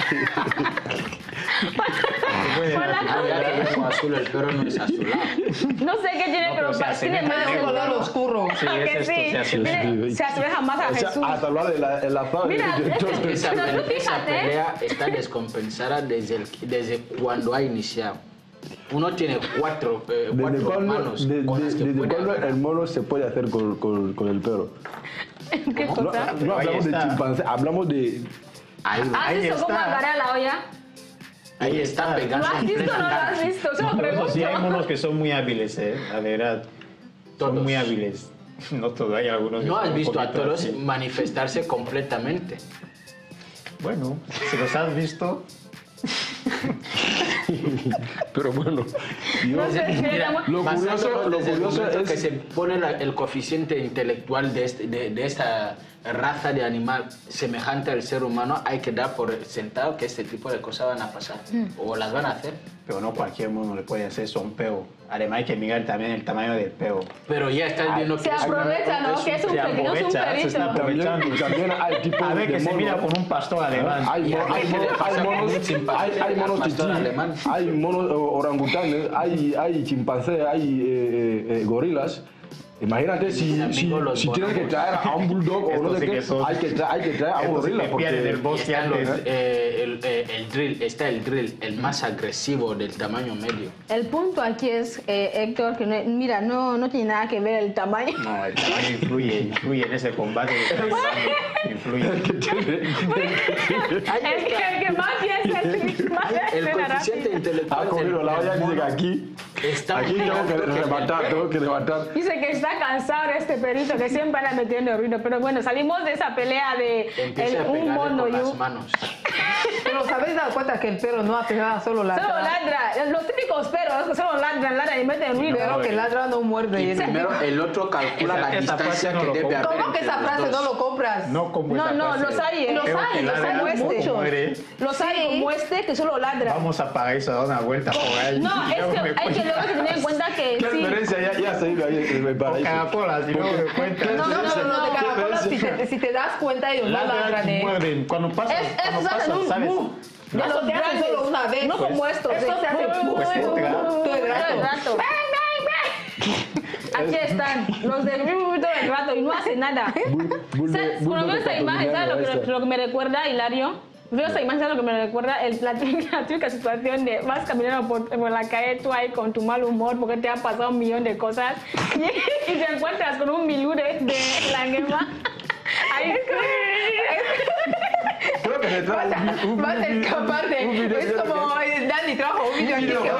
Por la Ah, ya camisa. tenemos azul, el perro no es azulado. No sé qué tiene, pero se tiene asemeja más al de un negro. color oscuro. Sí, ¿A es que esto, sí? se asemeja. Mire, se asemeja más a O sea, Jesús. hasta hablar de la fama del Mira, director. Pero tú Esa fíjate. pelea está descompensada desde cuando ha iniciado. Uno tiene cuatro manos con las que ¿Desde puede cuándo agarrar. el mono se puede hacer con el perro? ¿Qué No, cosa? no hablamos de está. chimpancé, hablamos de... Ahí, ¿Has ahí visto cómo está. agarra la olla? ahí está ¿Lo pegando. has visto o no lo has visto? Se lo Pero eso sí, hay pregunto. monos que son muy hábiles, la verdad. Todos. Son muy hábiles. No todos, hay algunos que No son has un visto a poquito todos así. manifestarse completamente. Bueno, si los has visto, Pero bueno, No sé, Mira, Lo basándonos curioso desde el es- momento que se pone el coeficiente intelectual de esta raza de animal semejante al ser humano, hay que dar por sentado que este tipo de cosas van a pasar o las van a hacer. pero no cualquier mono le puede hacer sompeo Además hay que mirar también el tamaño del peo. Pero ya estás viendo que Se aprovecha, ¿no? Que es un pequeño, es un se está perito. aprovechando. También hay tipos A ver, de que se mira monos. con un pastor alemán. Hay monos chichitos, hay monos orangutanes, hay chimpancés, hay gorilas. Imagínate si tienes que traer a un bulldog o no sé qué, hay que traer a un gorila. Porque el bosque está el drill, el más agresivo del tamaño medio. El punto aquí es, Héctor, que mira, no tiene nada que ver el tamaño. No, el tamaño influye en ese combate. Influye. El que más piensa, El coeficiente intelectual. Ha cogido la olla y dice que aquí tengo que levantar. Dice que está cansado de este perito que siempre anda metiendo ruido. Pero bueno, salimos de esa pelea de un mono y un... manos. Pero ¿os habéis dado cuenta que el perro no hace nada, solo ladra? Solo ladra. Los típicos perros que solo ladran y meten ruido. Pero que ladra no muerde. Y primero el otro calcula la distancia que debe haber. ¿Cómo que esa frase no lo compras? No como esa No, frase. los hay, Los hay muchos. Los hay como este que solo ladra. Vamos a pagar eso, a dar una vuelta por ahí. No, es que hay que luego tener en cuenta que ¿Qué sí. diferencia ya se ha ido ahí en el paraíso? Coca-Cola, si no me cuenta. No, de caracolas, si te das cuenta, ellos no ladran, ¿eh? Muerden. Cuando pasa, Estos hacen un ¿sabes? boom. De Eso los te hacen grandes. solo una vez. No como estos. Estos se hacen Pues todo el rato. Aquí están, los del todo el rato y no hacen nada. Cuando veo esta imagen, ¿sabes lo que me recuerda, Hilario? Veo esta imagen, ¿sabes lo que me recuerda? La típica situación de vas caminando por la calle tú ahí con tu mal humor porque te han pasado un millón de cosas y te encuentras con un milure de la guema. Ahí Creo que se trae Vas a escaparte. Es como Dani trajo un video aquí que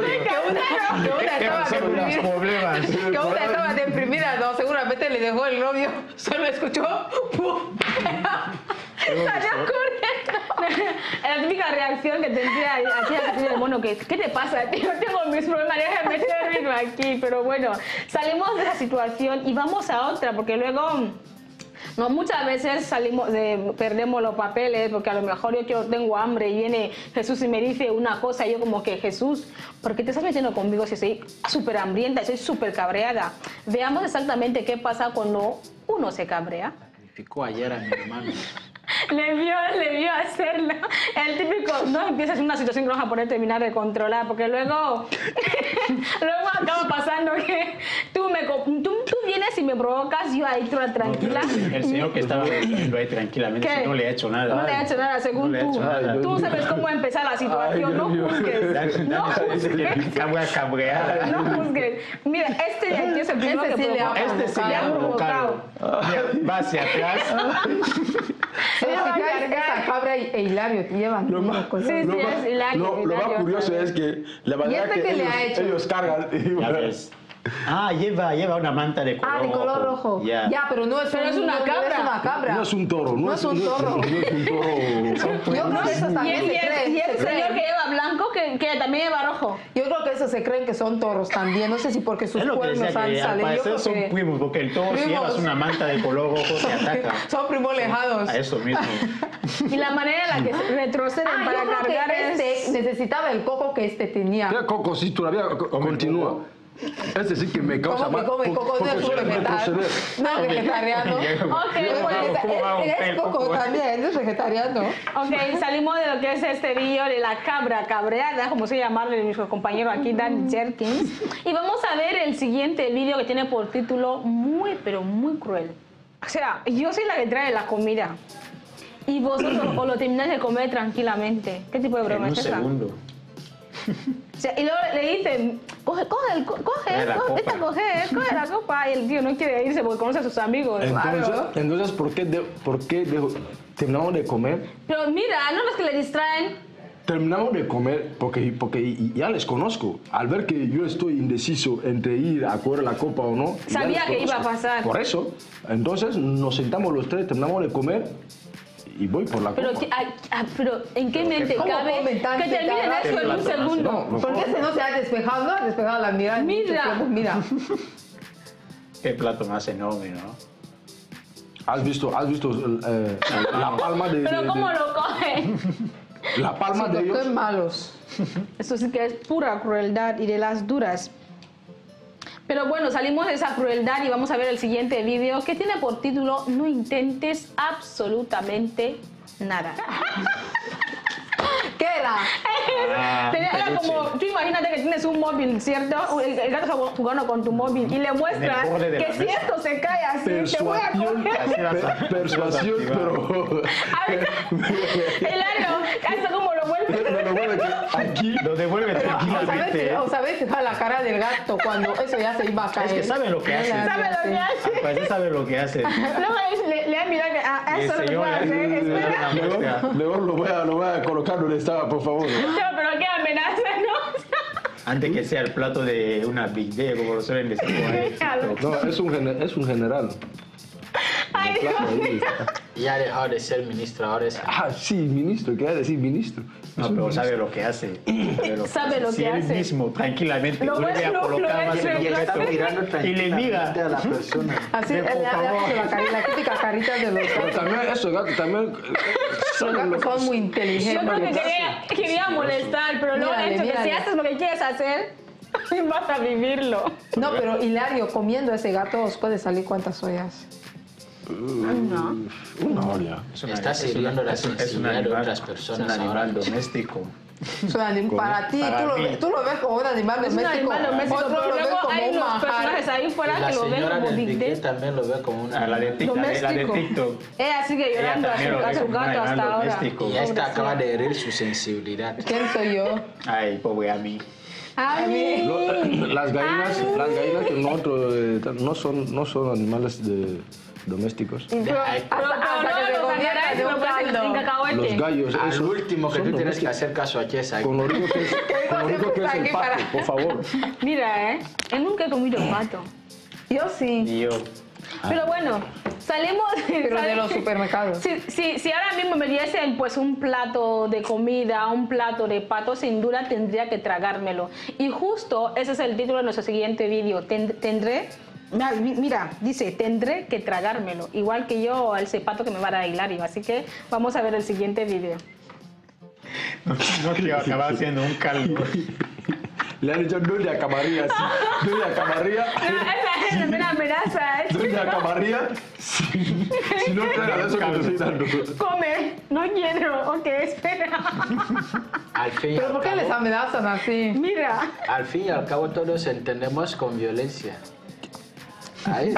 una estaba deprimida, no, seguramente le dejó el novio, solo escuchó ¡pum! salió corriendo. La típica reacción que tendría aquí el mono, que ¿qué te pasa, tío? Tengo mis problemas, déjame meter ritmo aquí. Pero bueno, salimos de esa situación y vamos a otra, porque luego... No, muchas veces perdemos los papeles porque a lo mejor yo tengo hambre y viene Jesús y me dice una cosa y yo como que Jesús, ¿por qué te estás metiendo conmigo si soy súper hambrienta, soy súper cabreada? Veamos exactamente qué pasa cuando uno se cabrea. Sacrificó ayer a mi hermano. Le vio hacerlo. El típico, no empiezas en una situación que no vas a poder terminar de controlar, porque luego acaba pasando que tú vienes y me provocas, yo ahí toda tranquila. El señor que estaba viendo ahí tranquilamente, ¿Qué? no le ha hecho nada. No le ha hecho nada, según tú. Tú sabes cómo empezar la situación, no juzgues. No juzgues. Cabreada. No juzgues. Mira, este de aquí es el primero que provoca. Este se le ha provocado. Va hacia atrás. Esa cabra e Hilario te llevan. Lo más curioso es que la manera que ellos cargan. Lleva una manta de color rojo. De color rojo. Ya, pero no es una cabra. No es un toro. No es un toro. Yo creo que esos también se creen. Y el señor que lleva blanco, que también lleva rojo. Yo creo que esos se creen que son toros también. No sé si porque sus cuernos han salido. Al parecer son primos, porque el toro si llevas una manta de color rojo te ataca. Son primos lejanos. A eso mismo. Y la manera en la que retroceden para cargar es... necesitaba el coco que tenía. ¿Qué coco? Sí, todavía continúa. Este sí que me causa más. Come coco, no es un vegetariano. No es vegetariano. Es coco también, es vegetariano. Ok, salimos de lo que es este vídeo de la cabra cabreada, como se llama nuestro compañero aquí, Dan Jerkins. Y vamos a ver el siguiente vídeo que tiene por título Muy, pero muy cruel. O sea, yo soy la que trae la comida. Y vosotros os lo termináis de comer tranquilamente. ¿Qué tipo de broma es esa? En un segundo. O sea, y luego le dicen, coge la copa. Y el tío no quiere irse porque conoce a sus amigos. Entonces ¿por qué terminamos de comer? Pero mira, no los que le distraen. Terminamos de comer porque ya les conozco. Al ver que yo estoy indeciso entre ir a coger la copa o no. Sabía que iba a pasar. Por eso. Entonces nos sentamos los tres, terminamos de comer. Y voy por la copa. Pero ¿en qué mente cabe que terminen eso en un segundo? ¿Por qué ese no se ha despejado? No ha despejado la mirada. Mira. Qué plato más enorme, ¿no? ¿Has visto la palma de... Pero ¿cómo lo cogen? La palma de ellos. Son malos. Eso sí que es pura crueldad y de las duras. Pero bueno, salimos de esa crueldad y vamos a ver el siguiente vídeo que tiene por título No intentes absolutamente nada. ¿Qué era? Era como, tú imagínate que tienes un móvil, ¿cierto? El gato está jugando con tu móvil y le muestras que si esto se cae así, te voy a coger. Persuasión, pero... Hilario, esto como lo vuelve. Aquí lo devuelve tranquilamente. ¿O sabes la cara del gato cuando eso ya se iba a caer? Es que sabe lo que hace. ¿Sabe lo que hace? Pues sabe lo que hace. Le da mira que eso lo puede hacer. Espera. Luego lo voy a colocar donde estaba, por favor. No, pero qué amenaza, ¿no? Antes que sea el plato de una Big D, como lo suelen decir. No, es un general. Ay, Dios. Ya ha dejado de ser ministro, ahora es... Ah, sí, ministro, ¿qué decir ministro? No, pero sabe lo que hace. Sabe lo si que él hace. mismo tranquilamente Lo vuelve a ves, colocar más en Y está mirando objeto y le mira a la persona. Así le hace la típica carita de los Pero gatos. también esos gatos también... Los gatos son muy Yo inteligentes. creo que quería molestar, pero luego he dicho que si haces lo que quieres hacer, vas a vivirlo. No, pero Hilario, comiendo ese gato os puede salir cuántas ollas. No. Una olla. Está sirviendo la sensibilidad de otras personas. Es un animal doméstico. Para ti, tú lo ves como un animal Es un doméstico. animal doméstico, Otro pero lo ve luego como hay un los manjar. personajes ahí fuera La que lo ven señora como del Big Piqué D. también lo ve como una... La de TikTok. Ella sigue llorando a su gato hasta ahora. Y esta acaba de herir su sensibilidad. ¿Quién soy yo? Ay, pobre a mí. A mí. Las gallinas que no son animales domésticos. Pero Hasta que se convierta en un caldo. cacahuete. Los gallos, Al esos último que son tú tienes que domésticos. hacer caso aquí es Con lo rico que es, el pato, por favor. Mira, él nunca he comido pato. Yo sí. Y yo. Pero bueno, salimos... Pero de los supermercados. Si ahora mismo me diesen pues un plato de comida, un plato de pato, sin duda tendría que tragármelo. Y justo ese es el título de nuestro siguiente vídeo. Tendré... Mira, dice, tendré que tragármelo. Igual que yo, ese pato que me va a dar Hilario. Así que vamos a ver el siguiente vídeo. No quiero acabar haciendo un caldo. Le han dicho, no le acabaría así. No le acabaría. Esa es una amenaza. No le acabaría si no te da eso que te estoy dando. Come, no quiero. Ok, espera. Al fin y ¿Pero al por qué les cabo- amenazan así? Mira. Al fin y al cabo todos entendemos con violencia. Ahí.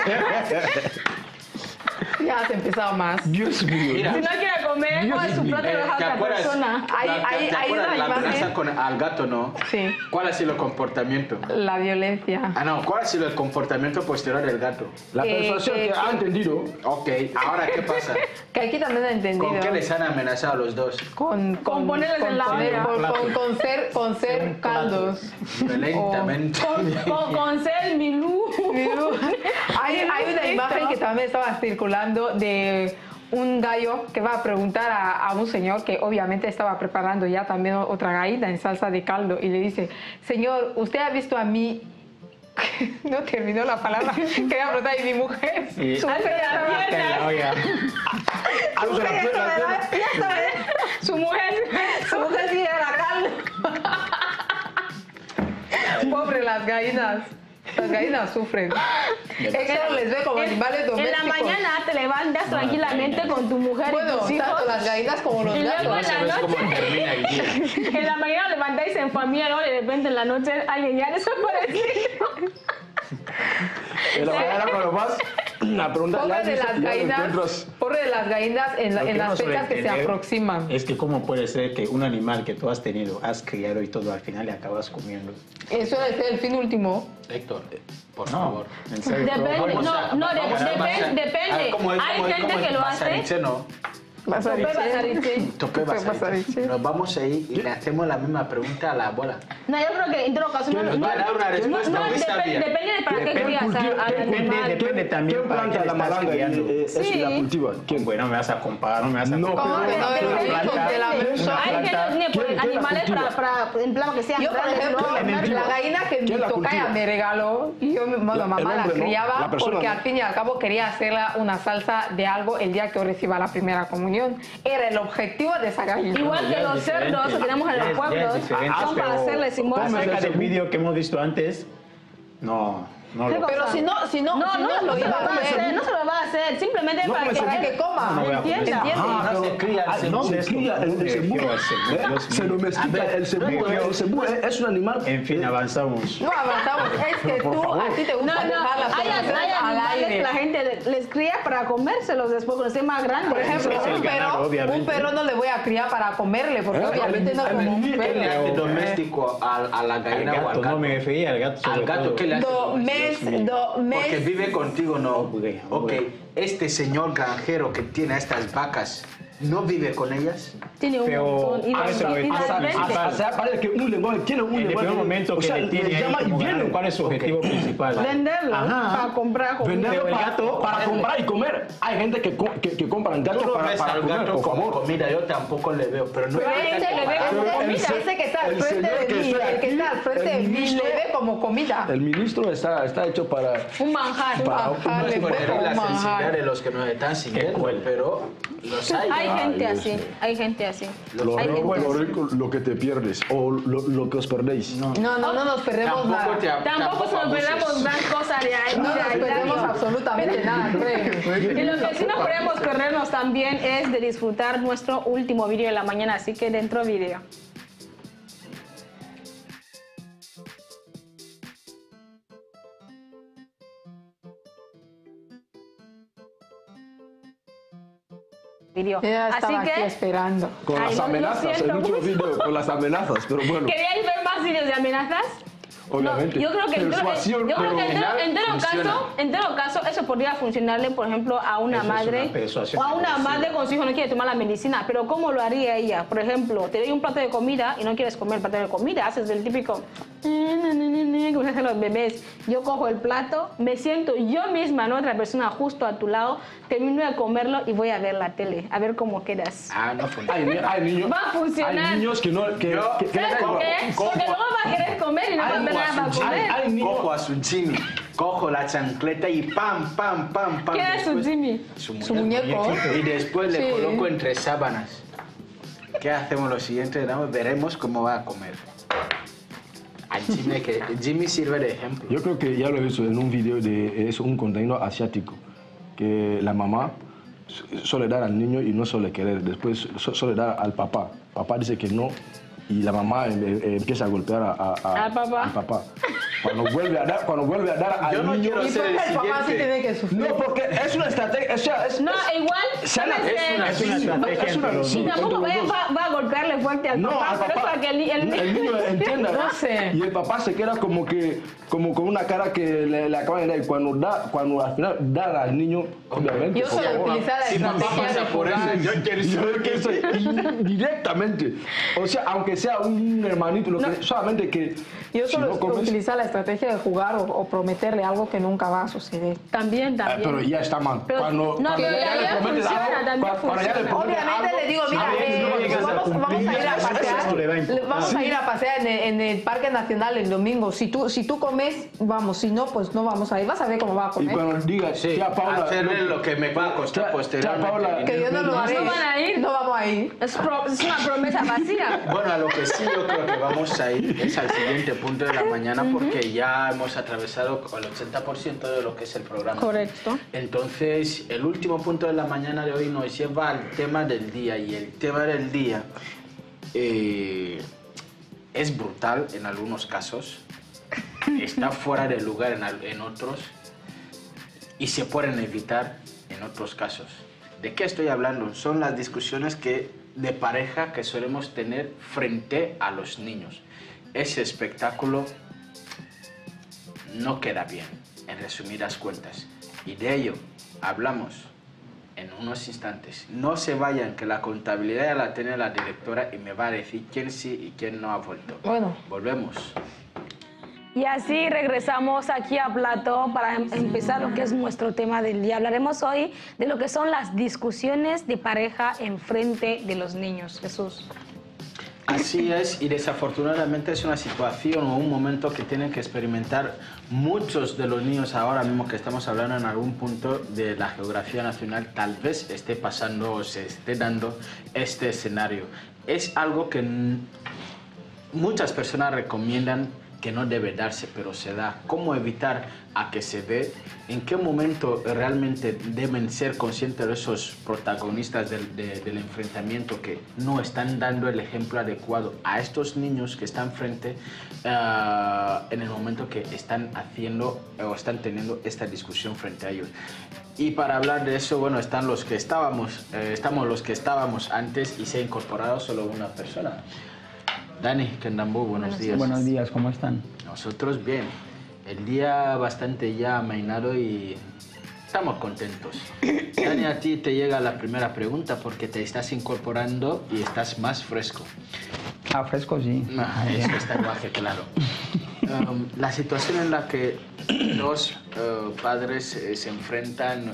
Ya has empezado más. Dios mío. Mira, Si no quiere comer, coge su plato y lo deja a ¿te otra acuerdas? persona. Hay ¿Te acuerdas una la imagen. amenaza con al gato, no? Sí. ¿Cuál ha sido el comportamiento? La violencia. Ah, no, ¿cuál ha sido el comportamiento posterior del gato? La persuasión que ha entendido. Ok, ahora ¿qué pasa? Que aquí también he entendido. ¿Con qué les han amenazado a los dos? Con ponerles en la poner- hoguera. con ser caldos. Violentamente. Con ser Milú. Hay una imagen que también estaba circulando de un gallo que va a preguntar a un señor que obviamente estaba preparando ya también otra gallina en salsa de caldo y le dice, señor, ¿usted ha visto a mí? No terminó la palabra. Quería preguntar, ¿y mi mujer? Sí. Su mujer ya estaba- Su mujer sí era caldo. Pobre las gallinas. Las gallinas sufren. Eso les ve como animales En domésticos. la mañana te levantas tranquilamente con tu mujer Bueno, y tus hijos. tanto las gallinas como los Y luego gatos. en la ¿Sabes cómo noche, termina el día? en la mañana levantáis en familia, ¿no? Y de repente en la noche alguien ya desaparecido. En la mañana cuando vas a preguntar, Pobre de las gallinas, encuentras. pobre de las gallinas en Lo que las no suele fechas que se entender aproximan. Es que cómo puede ser que un animal que tú has tenido, has criado y todo, al final le acabas comiendo. Eso es el fin último. Héctor, por No, favor. en serio. Depende, Vamos a- no, vamos a pasar- a ver, depende. ¿cómo es? Hay ¿Cómo es? gente ¿Cómo es? que lo hace. Basariche, no. Tope basariche. Tope basariche. Nos vamos ahí y le hacemos la misma pregunta a la abuela. No, yo creo que en todo caso no. Nos va a dar una respuesta no, muy sabia. depende de para qué querías al animal. Depende también ¿Quién para planta quién la estás malanga criando. y eso y la cultiva? ¿Quién? Bueno, me vas a comparar, no me vas a No, comparar. ¿Cómo que no? Depende, De la bruja. Hay que no tiene ¿Quién la animales cultiva? para en plan que sean Yo, por grandes, ejemplo, ¿no? la gallina que mi ¿Quién la tocaya cultiva? me regaló, y yo, bueno, El mamá la hombre, ¿no? criaba La persona, porque ¿no? al fin y al cabo quería hacerla una salsa de algo el día que yo reciba la primera comunión. Era el objetivo de esa gallina. Igual que Ya es los cerdos diferente. que tenemos en Ya los es pueblos, diferente, son para pero hacerles simón. acerca del vídeo que hemos visto antes, No, no ¿Qué lo cosa? Pero si no lo se iba a hacer. No se lo va a hacer, simplemente para que coma. No voy a comer. entienda. Ah, No se cría el no se cría el cebú. Se domestica el cebú. El cebú es un animal. En fin, avanzamos. No avanzamos, es que a ti te No, gusta dejar las hay cosas al animales que aire. la gente les cría para comérselos después cuando estén más grandes. Por ejemplo, Ese es el ganado, un obviamente. perro no le voy a criar para comerle, porque obviamente no como un ¿Qué le perro. hace doméstico a la Al gallina o al gato, gato? no me refería al gato. Al sobre gato, todo. ¿qué le hace doméstico? Porque vive contigo, no. Hombre, Ok, hombre. este señor granjero que tiene a estas vacas, ¿no vive con ellas? Tiene un Pero montón. Y a eso de repente- O sea, parece que un lenguaje tiene un En el lenguaje. primer momento o que sea, le tiene les llama ahí y como ganado, vienen. ¿cuál es su objetivo principal? venderlo Ajá. para comprar comida. Venderlo Pero el gato- para comprar y comer. Hay gente que compran Tú gatos no para ves al comer, gato por como favor. comida, yo tampoco le veo, pero no Pero hay ese le ve como comida. Ese que está al el frente señor de que mí, está el que está al aquí, frente de el mí, ministro- le ve como comida. El ministro está hecho para. Un manjar. Manjar, le por ve como la sensibilidad manjar. de los que nos están siguiendo, cruel. pero los hay. Hay ¿no? gente Dios así, mío. hay gente así. Lo Hay rico, gente lo así. rico, lo que te pierdes o lo que os perdéis. No nos perdemos Tampoco nada. Tampoco se nos abuses. perdemos gran cosa de ahí. No nos perdemos absolutamente nada, créeme. Y lo que sí no podemos perdernos también es de disfrutar nuestro último vídeo de la mañana, así que dentro vídeo. Vídeo. Ya Así estaba aquí que esperando. Con Ay, las no, lo amenazas, el siento último mucho. video con las amenazas, pero bueno, ¿queríais ver más vídeos de amenazas? obviamente. Yo creo que, Persuasión, pero en todo caso, eso podría funcionarle, por ejemplo, a una Eso es madre una persuasión o a una agresiva. madre con su hijo no quiere tomar la medicina. Pero ¿cómo lo haría ella? Por ejemplo, te doy un plato de comida y no quieres comer el plato de comida, haces el típico como hacen los bebés. Yo cojo el plato, me siento yo misma, no otra persona justo a tu lado, termino de comerlo y voy a ver la tele, a ver cómo quedas. Ah, no funciona. Hay niños, Va a funcionar. hay niños que no. ¿Sabes por qué? Porque luego va a querer comer y no va a ver nada para comer. hay niños. Cojo a su Jimmy, cojo la chancleta y pam, pam, pam, pam. ¿Qué es su Después- Jimmy? Su muñeco. Y después le Sí. coloco entre sábanas. ¿Qué hacemos lo siguiente? Veremos cómo va a comer. A Jimmy, que Jimmy sirve de ejemplo. Yo creo que ya lo he visto en un video de es un contenido asiático, que la mamá suele dar al niño y no suele querer, después suele dar al papá. Papá dice que no y la mamá empieza a golpear Al papá. al papá. Cuando vuelve a dar al Yo no niño... quiero ¿Y por qué el papá sí tiene que sufrir? No, porque es una estrategia, No, igual. Sana, ¿sabes es qué? una estrategia es una- entre los sí, Y tampoco entre los dos. va a golpearle fuerte al No, papá, al pero es papá. para que el niño entienda. No sé. Y el papá se queda como con una cara que le acaban de dar. Y cuando al final da al niño, obviamente. Yo suelo utilizar la Si papá estrategia pasa de por eso, jugar. yo quiero Yo saber que soy directamente. O sea, aunque sea un hermanito, solamente que Yo si suelo no comes... utilizar la estrategia de jugar o prometerle algo que nunca va a suceder. También. pero ya está mal. Pero- Cuando no, pero ya le también prometes funciona, algo, también cuando ya le funciona. prometes Obviamente algo, le digo, mira, no llegas a vamos a ir a cumplir, no le va a importar. vamos a ir a pasear en el Parque Nacional el domingo. Si tú comes, vamos. Si no, pues no vamos a ir. Vas a ver cómo va a y comer. cuando digas, Sí, tía Paula, hacerle lo que me va a costar Tía posteriormente. Paula, Que yo no lo haré. ¿No van a ir? No vamos a ir. Es una promesa vacía. Bueno, a lo que sí yo creo que vamos a ir es al siguiente punto de la mañana porque ya hemos atravesado el 80% de lo que es el programa. Correcto. Entonces, el último punto de la mañana de hoy nos lleva al tema del día y el tema del día es brutal en algunos casos, está fuera de lugar en otros y se pueden evitar en otros casos. ¿De qué estoy hablando? Son las discusiones de pareja que solemos tener frente a los niños. Ese espectáculo no queda bien, en resumidas cuentas. Y de ello hablamos en unos instantes. No se vayan, que la contabilidad ya la tiene la directora y me va a decir quién sí y quién no ha vuelto. Bueno. Volvemos. Y así regresamos aquí a Plató para empezar lo que es nuestro tema del día. Hablaremos hoy de lo que son las discusiones de pareja en frente de los niños. Jesús. Así es, y desafortunadamente es una situación o un momento que tienen que experimentar muchos de los niños ahora mismo que estamos hablando en algún punto de la geografía nacional. Tal vez esté pasando o se esté dando este escenario. Es algo que muchas personas recomiendan que no debe darse, pero se da. ¿Cómo evitar a que se dé? ¿En qué momento realmente deben ser conscientes de esos protagonistas del enfrentamiento que no están dando el ejemplo adecuado a estos niños que están frente en el momento que están haciendo o están teniendo esta discusión frente a ellos? Y para hablar de eso, bueno, están los que estamos los que estábamos antes y se ha incorporado solo una persona. Dani Kendambu, buenos días. Buenos días, ¿cómo están? Nosotros bien. El día bastante ya amainado y estamos contentos. Dani, a ti te llega la primera pregunta porque te estás incorporando y estás más fresco. Ah, fresco sí. Eso está guaje, claro. La situación en la que dos padres se enfrentan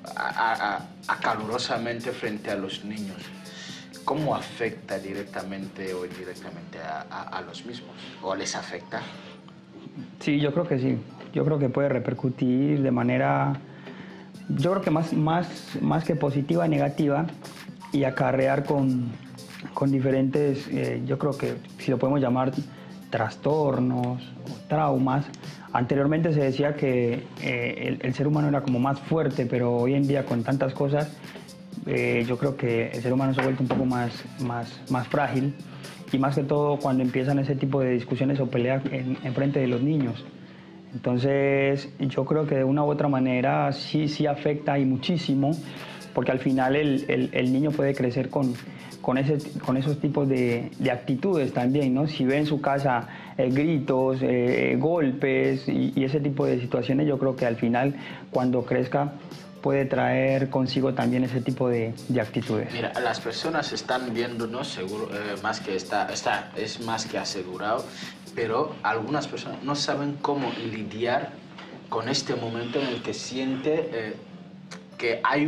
calurosamente frente a los niños, ¿cómo afecta directamente o indirectamente a los mismos? ¿O les afecta? Sí, yo creo que sí. Yo creo que puede repercutir de manera, yo creo que más que positiva, negativa, y acarrear con diferentes, yo creo que si lo podemos llamar trastornos o traumas. Anteriormente se decía que el ser humano era como más fuerte, pero hoy en día con tantas cosas, yo creo que el ser humano se ha vuelto un poco más frágil, y más que todo cuando empiezan ese tipo de discusiones o peleas en frente de los niños. Entonces yo creo que de una u otra manera sí afecta y muchísimo, porque al final el niño puede crecer con esos tipos de actitudes también, ¿no? Si ve en su casa gritos, golpes y ese tipo de situaciones, yo creo que al final cuando crezca puede traer consigo también ese tipo de actitudes. Mira, las personas están viéndonos, seguro, más que es más que asegurado, pero algunas personas no saben cómo lidiar con este momento en el que siente que hay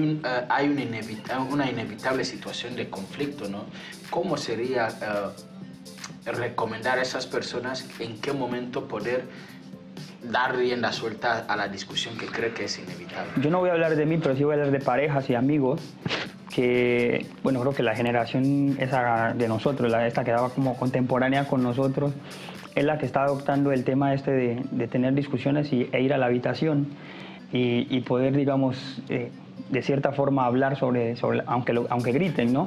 una inevitable situación de conflicto, ¿no? ¿Cómo sería recomendar a esas personas en qué momento poder dar rienda suelta a la discusión que cree que es inevitable? Yo no voy a hablar de mí, pero sí voy a hablar de parejas y amigos que, bueno, creo que la generación esa de nosotros, esta que daba como contemporánea con nosotros, es la que está adoptando el tema de tener discusiones e ir a la habitación y poder, digamos, de cierta forma hablar sobre aunque griten, ¿no?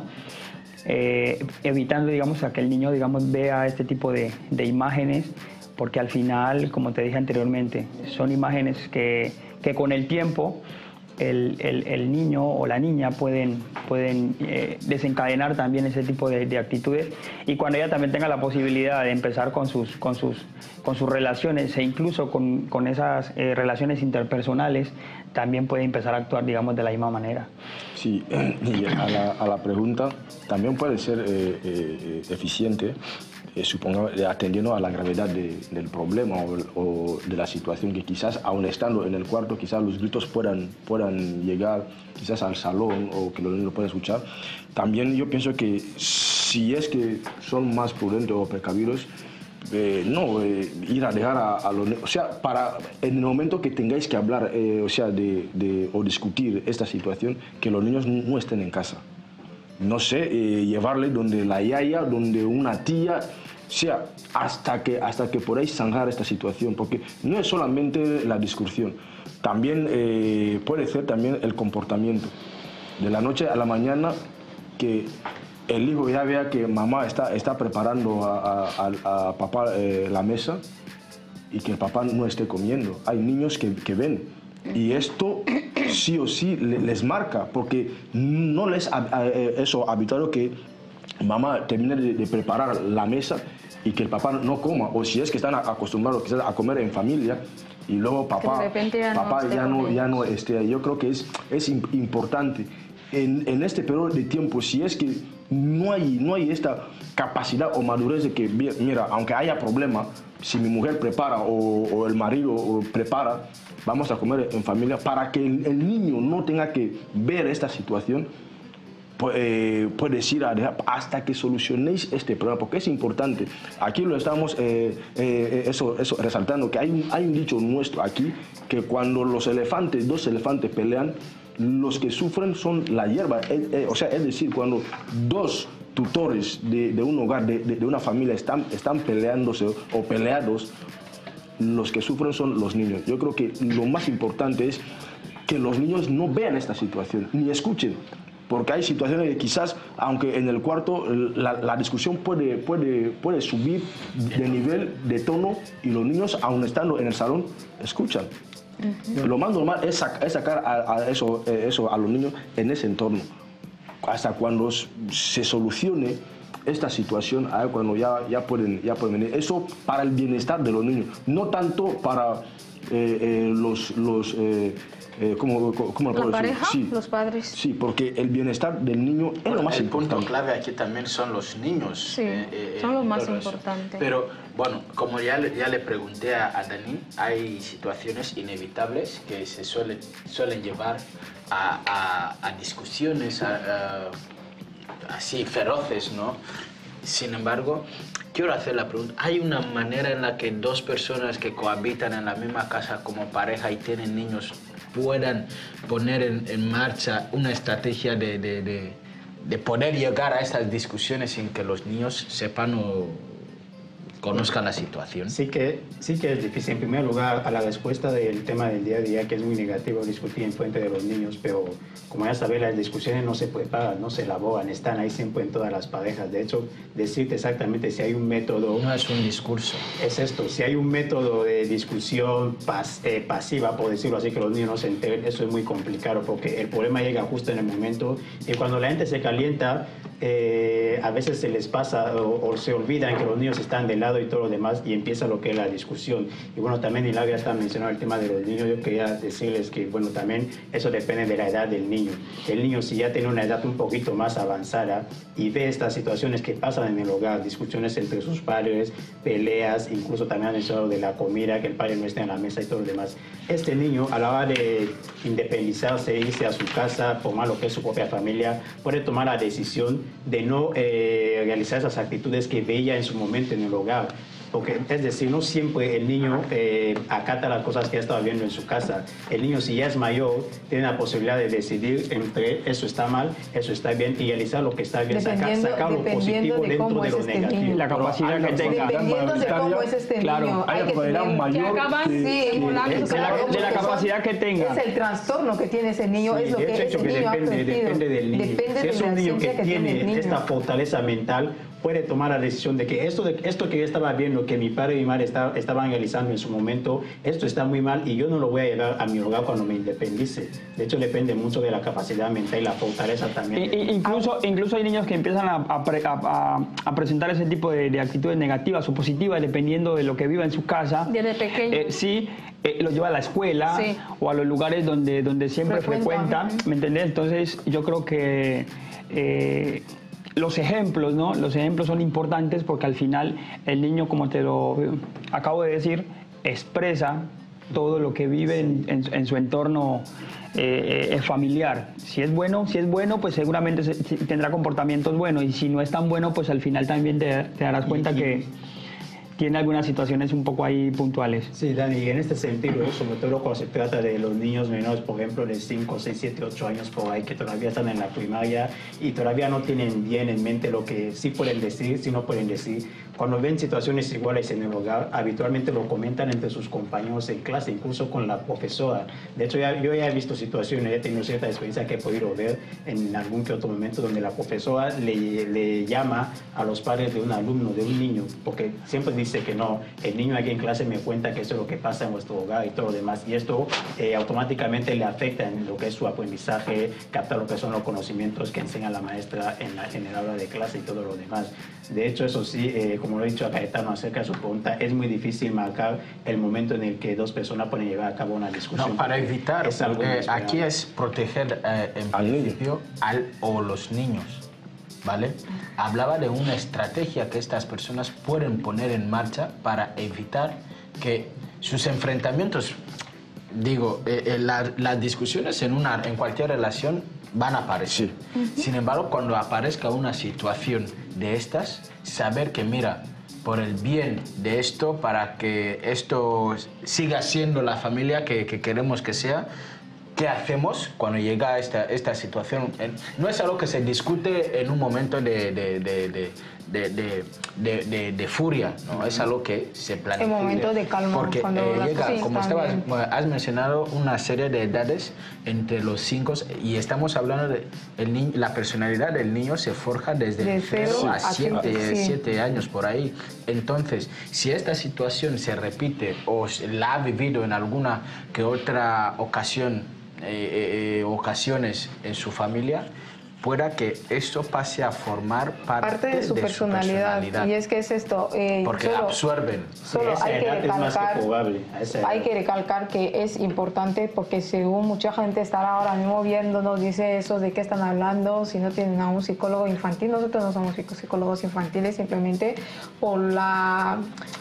Evitando, digamos, a que el niño, digamos, vea este tipo de imágenes, porque al final, como te dije anteriormente, son imágenes que con el tiempo el niño o la niña pueden desencadenar también ese tipo de actitudes, y cuando ella también tenga la posibilidad de empezar con sus relaciones e incluso con esas relaciones interpersonales, también puede empezar a actuar, digamos, de la misma manera. Sí, y a la pregunta, también puede ser eficiente, supongo, atendiendo a la gravedad del problema o de la situación, que quizás, aun estando en el cuarto, quizás los gritos puedan llegar quizás al salón o que los niños lo puedan escuchar. También yo pienso que si es que son más prudentes o precavidos, ir a dejar a los niños, o sea, en el momento que tengáis que hablar, o sea, o discutir esta situación, que los niños no estén en casa. No sé, llevarle donde la yaya, donde una tía, o sea, hasta que podáis zanjar esta situación, porque no es solamente la discusión, también puede ser también el comportamiento. De la noche a la mañana, que el hijo ya vea que mamá está preparando a papá la mesa y que el papá no esté comiendo. Hay niños que ven, y esto sí o sí les marca, porque no les eso habitual que mamá termine de preparar la mesa y que el papá no coma, o si es que están acostumbrados quizás a comer en familia y luego papá ya no esté ahí. Yo creo que es importante en este periodo de tiempo, si es que no hay esta capacidad o madurez de que, mira, aunque haya problema, si mi mujer prepara o el marido prepara, vamos a comer en familia, para que el niño no tenga que ver esta situación, puedes ir a dejar hasta que solucionéis este problema, porque es importante. Aquí lo estamos eso resaltando, que hay un dicho nuestro aquí, que cuando dos elefantes pelean, los que sufren son la hierba, o sea, es decir, cuando dos tutores de un hogar, de una familia, están peleándose o peleados, los que sufren son los niños. Yo creo que lo más importante es que los niños no vean esta situación, ni escuchen. Porque hay situaciones que quizás, aunque en el cuarto la discusión puede subir de nivel, de tono, y los niños, aun estando en el salón, escuchan. Lo más normal es sacar eso a los niños en ese entorno. Hasta cuando se solucione esta situación, cuando ya pueden venir. Eso para el bienestar de los niños, no tanto para ¿La pareja? Sí, los padres. Sí, porque el bienestar del niño es lo más importante. El punto clave aquí también son los niños. Sí, son los más importantes. Pero bueno, como ya le pregunté a Dani, hay situaciones inevitables que se suelen llevar a discusiones así feroces, ¿no? Sin embargo, quiero hacer la pregunta, ¿hay una manera en la que dos personas que cohabitan en la misma casa como pareja y tienen niños puedan poner en marcha una estrategia de poder llegar a estas discusiones sin que los niños sepan o conozcan la situación? Sí que es difícil. En primer lugar, a la respuesta del tema del día a día, que es muy negativo discutir en frente de los niños, pero como ya sabéis, las discusiones no se preparan, no se elaboran, están ahí siempre en todas las parejas. De hecho, decirte exactamente si hay un método... No es un discurso. Es esto, si hay un método de discusión pasiva, por decirlo así, que los niños no se enteren, eso es muy complicado, porque el problema llega justo en el momento, y cuando la gente se calienta, a veces se les pasa o se olvidan que los niños están de lado y todo lo demás, y empieza lo que es la discusión. Y bueno, también Hilaria está mencionando el tema de los niños. Yo quería decirles que, bueno, también eso depende de la edad del niño. El niño, si ya tiene una edad un poquito más avanzada y ve estas situaciones que pasan en el hogar, discusiones entre sus padres, peleas, incluso también han mencionado de la comida, que el padre no esté en la mesa y todo lo demás, este niño, a la hora de independizarse, irse a su casa, formar lo que es su propia familia, puede tomar la decisión de no realizar esas actitudes que veía en su momento en el hogar. Porque, es decir, no siempre el niño acata las cosas que ha estado viendo en su casa. El niño, si ya es mayor, tiene la posibilidad de decidir entre eso está mal, eso está bien, y realizar lo que está bien, sacar lo positivo dentro de lo negativo. La capacidad que tenga. Dependiendo de cómo es este niño, hay que tener de la capacidad que tenga. Es el trastorno que tiene ese niño, es lo que ese niño ha aprendido. Depende del niño. Depende si es un niño que tiene esta niño. fortaleza mental, puede tomar la decisión de que esto que yo estaba viendo, que mi padre y mi madre estaban realizando en su momento, esto está muy mal y yo no lo voy a llevar a mi hogar cuando me independice. De hecho, depende mucho de la capacidad mental y la fortaleza también. Incluso hay niños que empiezan a presentar ese tipo de actitudes negativas o positivas dependiendo de lo que viva en su casa. Desde pequeño. Lo lleva a la escuela o a los lugares donde siempre frecuenta, ¿me entendés? Entonces, yo creo que... los ejemplos, ¿no? Los ejemplos son importantes porque al final el niño, como te lo acabo de decir, expresa todo lo que vive en su entorno familiar. Si es bueno, pues seguramente tendrá comportamientos buenos, y si no es tan bueno, pues al final también te darás cuenta que tiene algunas situaciones un poco ahí puntuales. Sí, Dani, y en este sentido, sobre todo cuando se trata de los niños menores, por ejemplo, de 5, 6, 7, 8 años por ahí, que todavía están en la primaria y todavía no tienen bien en mente lo que sí pueden decir, sí no pueden decir. Cuando ven situaciones iguales en el hogar, habitualmente lo comentan entre sus compañeros en clase, incluso con la profesora. De hecho, yo ya he visto situaciones, he tenido cierta experiencia que he podido ver en algún que otro momento donde la profesora le llama a los padres de un alumno, de un niño, porque siempre dice que no, el niño aquí en clase me cuenta que eso es lo que pasa en vuestro hogar y todo lo demás, y esto automáticamente le afecta en lo que es su aprendizaje, capta lo que son los conocimientos que enseña la maestra en el aula de clase y todo lo demás. De hecho, eso sí, como lo he dicho a Cayetano acerca de su pregunta, es muy difícil marcar el momento en el que dos personas pueden llevar a cabo una discusión. No, para evitar, aquí es proteger en principio o los niños, ¿vale? Hablaba de una estrategia que estas personas pueden poner en marcha para evitar que sus enfrentamientos, digo, las discusiones en cualquier relación van a aparecer. Sin embargo, cuando aparezca una situación de estas, saber que, mira, por el bien de esto, para que esto siga siendo la familia que queremos que sea, ¿qué hacemos cuando llega esta situación? No es algo que se discute en un momento de furia, ¿no? Es algo que se planea. En momento de calma. Porque llega, como has mencionado, una serie de edades entre los 5 y estamos hablando de la personalidad del niño se forja desde 0 a 7 años por ahí. Entonces, si esta situación se repite o la ha vivido en alguna que otra ocasión, ocasiones en su familia, pueda que esto pase a formar parte de su personalidad. Y es que es esto. Porque absorben. Solo hay que recalcar que es importante porque según mucha gente estará ahora mismo viéndonos, dice eso de qué están hablando, si no tienen a un psicólogo infantil. Nosotros no somos psicólogos infantiles, simplemente por la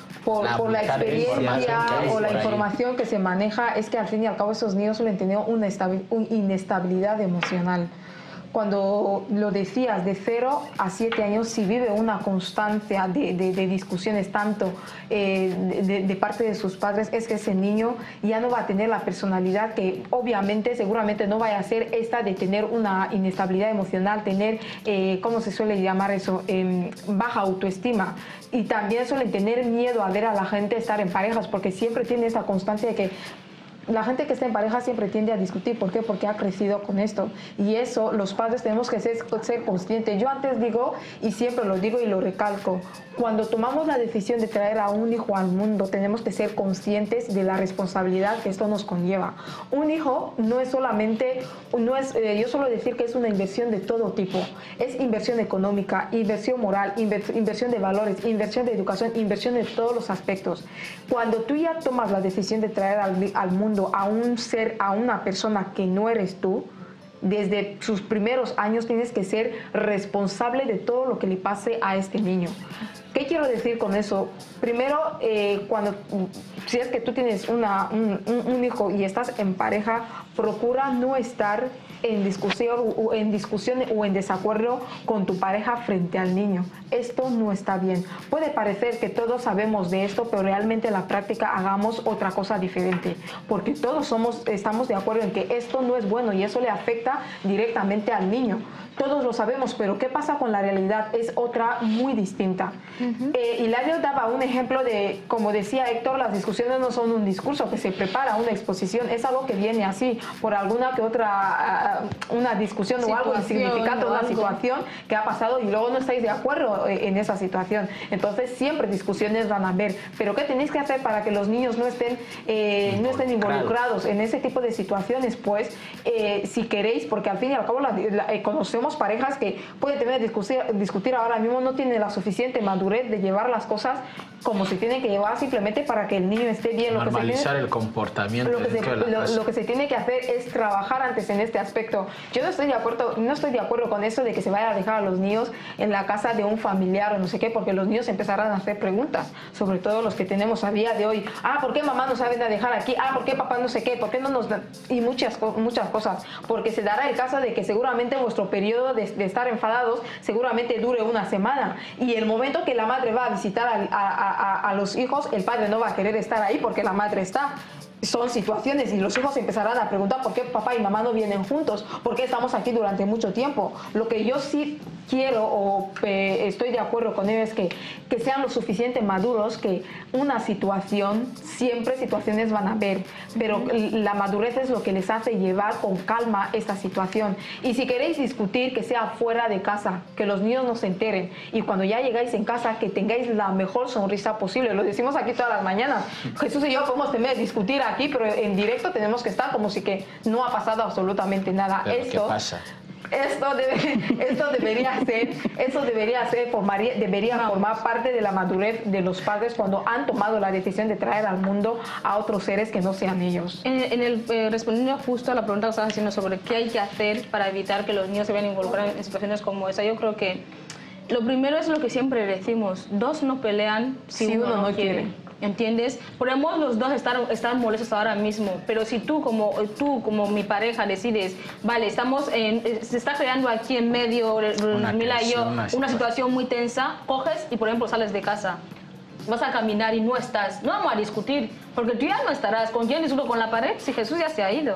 experiencia o la información que se maneja, es que al fin y al cabo esos niños suelen tener una inestabilidad emocional. Cuando lo decías, de 0 a 7 años, si vive una constancia de discusiones tanto de parte de sus padres, es que ese niño ya no va a tener la personalidad que obviamente, seguramente no vaya a ser esta de tener una inestabilidad emocional, tener, ¿cómo se suele llamar eso? Baja autoestima. Y también suelen tener miedo a ver a la gente estar en parejas, porque siempre tiene esa constancia de que la gente que está en pareja siempre tiende a discutir. ¿Por qué? Porque ha crecido con esto. Y eso los padres tenemos que ser conscientes. Yo antes digo, y siempre lo digo y lo recalco, cuando tomamos la decisión de traer a un hijo al mundo, tenemos que ser conscientes de la responsabilidad que esto nos conlleva. Un hijo no es solamente, yo suelo decir que es una inversión de todo tipo. Es inversión económica, inversión moral, inversión de valores, inversión de educación, inversión de todos los aspectos. Cuando tú ya tomas la decisión de traer al mundo a un ser, a una persona que no eres tú, desde sus primeros años tienes que ser responsable de todo lo que le pase a este niño. ¿Qué quiero decir con eso? Primero, si es que tú tienes un hijo y estás en pareja, procura no estar en discusión o en desacuerdo con tu pareja frente al niño. Esto no está bien. Puede parecer que todos sabemos de esto, pero realmente en la práctica hagamos otra cosa diferente, porque todos estamos de acuerdo en que esto no es bueno y eso le afecta directamente al niño. Todos lo sabemos, pero ¿qué pasa con la realidad? Es otra muy distinta. Hilario daba un ejemplo de, como decía Héctor, las discusiones no son un discurso que se prepara, una exposición, es algo que viene así, por alguna que otra, una discusión o algo insignificante, una situación que ha pasado y luego no estáis de acuerdo en esa situación. Entonces siempre discusiones van a haber. Pero ¿qué tenéis que hacer para que los niños no estén involucrados en ese tipo de situaciones? Pues si queréis, porque al fin y al cabo conocemos parejas que pueden tener discutir ahora mismo, no tienen la suficiente madurez de llevar las cosas como se tienen que llevar, simplemente para que el niño esté bien. Normalizar el comportamiento. Lo que se tiene que hacer es trabajar antes en este aspecto. Yo no estoy de acuerdo con eso de que se vaya a dejar a los niños en la casa de un familiar o no sé qué, porque los niños empezarán a hacer preguntas, sobre todo los que tenemos a día de hoy. ¿Por qué mamá nos sabe dejar aquí? ¿Por qué papá no sé qué? ¿Por qué no nos da? Y muchas cosas, porque se dará el caso de que seguramente vuestro periodo de estar enfadados seguramente dure una semana, y el momento que la madre va a visitar a los hijos, el padre no va a querer estar ahí porque la madre está. Son situaciones y los hijos empezarán a preguntar por qué papá y mamá no vienen juntos, por qué estamos aquí durante mucho tiempo. Lo que yo sí quiero o estoy de acuerdo con ellos es que sean lo suficiente maduros, que una situación, siempre situaciones van a haber, pero la madurez es lo que les hace llevar con calma esta situación. Y si queréis discutir, que sea fuera de casa, que los niños no se enteren, y cuando ya llegáis en casa que tengáis la mejor sonrisa posible. Lo decimos aquí todas las mañanas. Jesús y yo podemos discutir aquí, pero en directo tenemos que estar como si que no ha pasado absolutamente nada. ¿Qué pasa? Esto debería formar parte de la madurez de los padres cuando han tomado la decisión de traer al mundo a otros seres que no sean ellos. Respondiendo justo a la pregunta que estabas haciendo sobre qué hay que hacer para evitar que los niños se vean involucrados en situaciones como esa, yo creo que lo primero es lo que siempre decimos: dos no pelean si uno no quiere. ¿Entiendes? Podemos los dos estar molestos ahora mismo, pero si tú como mi pareja decides, vale, se está creando aquí en medio, Mila y yo, una situación muy tensa, coges y por ejemplo sales de casa, vas a caminar y no vamos a discutir, porque tú ya no estarás. ¿Con quién discuto? ¿Con la pared? Si Jesús ya se ha ido.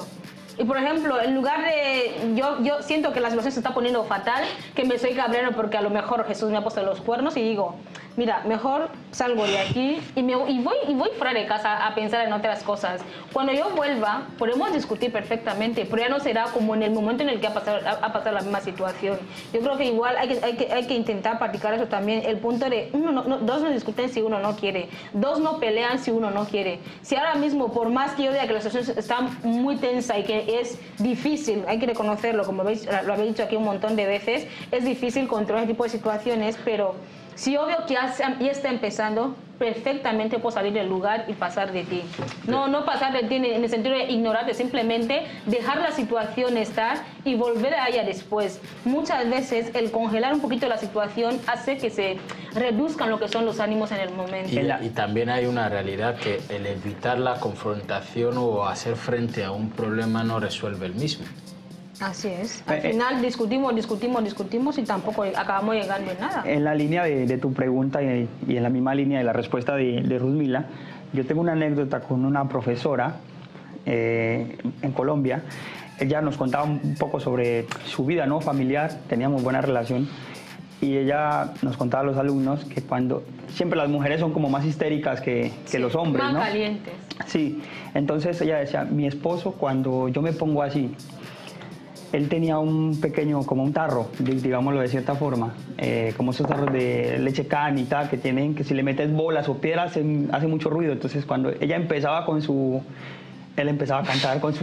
Y por ejemplo, en lugar de... Yo siento que la situación se está poniendo fatal, que me estoy cabreando porque a lo mejor Jesús me ha puesto los cuernos y digo, mira, mejor salgo de aquí y voy fuera de casa a pensar en otras cosas. Cuando yo vuelva, podemos discutir perfectamente, pero ya no será como en el momento en el que ha pasado la misma situación. Yo creo que igual hay que intentar practicar eso también, el punto de dos no discuten si uno no quiere, dos no pelean si uno no quiere. Si ahora mismo, por más que yo diga que la situación está muy tensa y que es difícil, hay que reconocerlo, como lo habéis dicho aquí un montón de veces, es difícil controlar ese tipo de situaciones, pero si yo veo que ya está empezando, perfectamente puedo salir del lugar y pasar de ti. No pasar de ti en el sentido de ignorarte, simplemente dejar la situación estar y volver a ella después. Muchas veces el congelar un poquito la situación hace que se reduzcan lo que son los ánimos en el momento. Y también hay una realidad que el evitar la confrontación o hacer frente a un problema no resuelve el mismo. Así es. Al final discutimos y tampoco acabamos llegando en nada. En la línea de tu pregunta y en la misma línea de la respuesta de Ruzmila, yo tengo una anécdota con una profesora en Colombia. Ella nos contaba un poco sobre su vida, ¿no?, familiar, teníamos buena relación. Y ella nos contaba a los alumnos que siempre las mujeres son como más histéricas que los hombres, más ¿no? Calientes. Sí, entonces ella decía, mi esposo cuando yo me pongo así, él tenía un pequeño, como un tarro, digámoslo de cierta forma, como esos tarros de leche can y tal, que si le metes bolas o piedras hace mucho ruido. Entonces cuando ella empezaba él empezaba a cantar con su...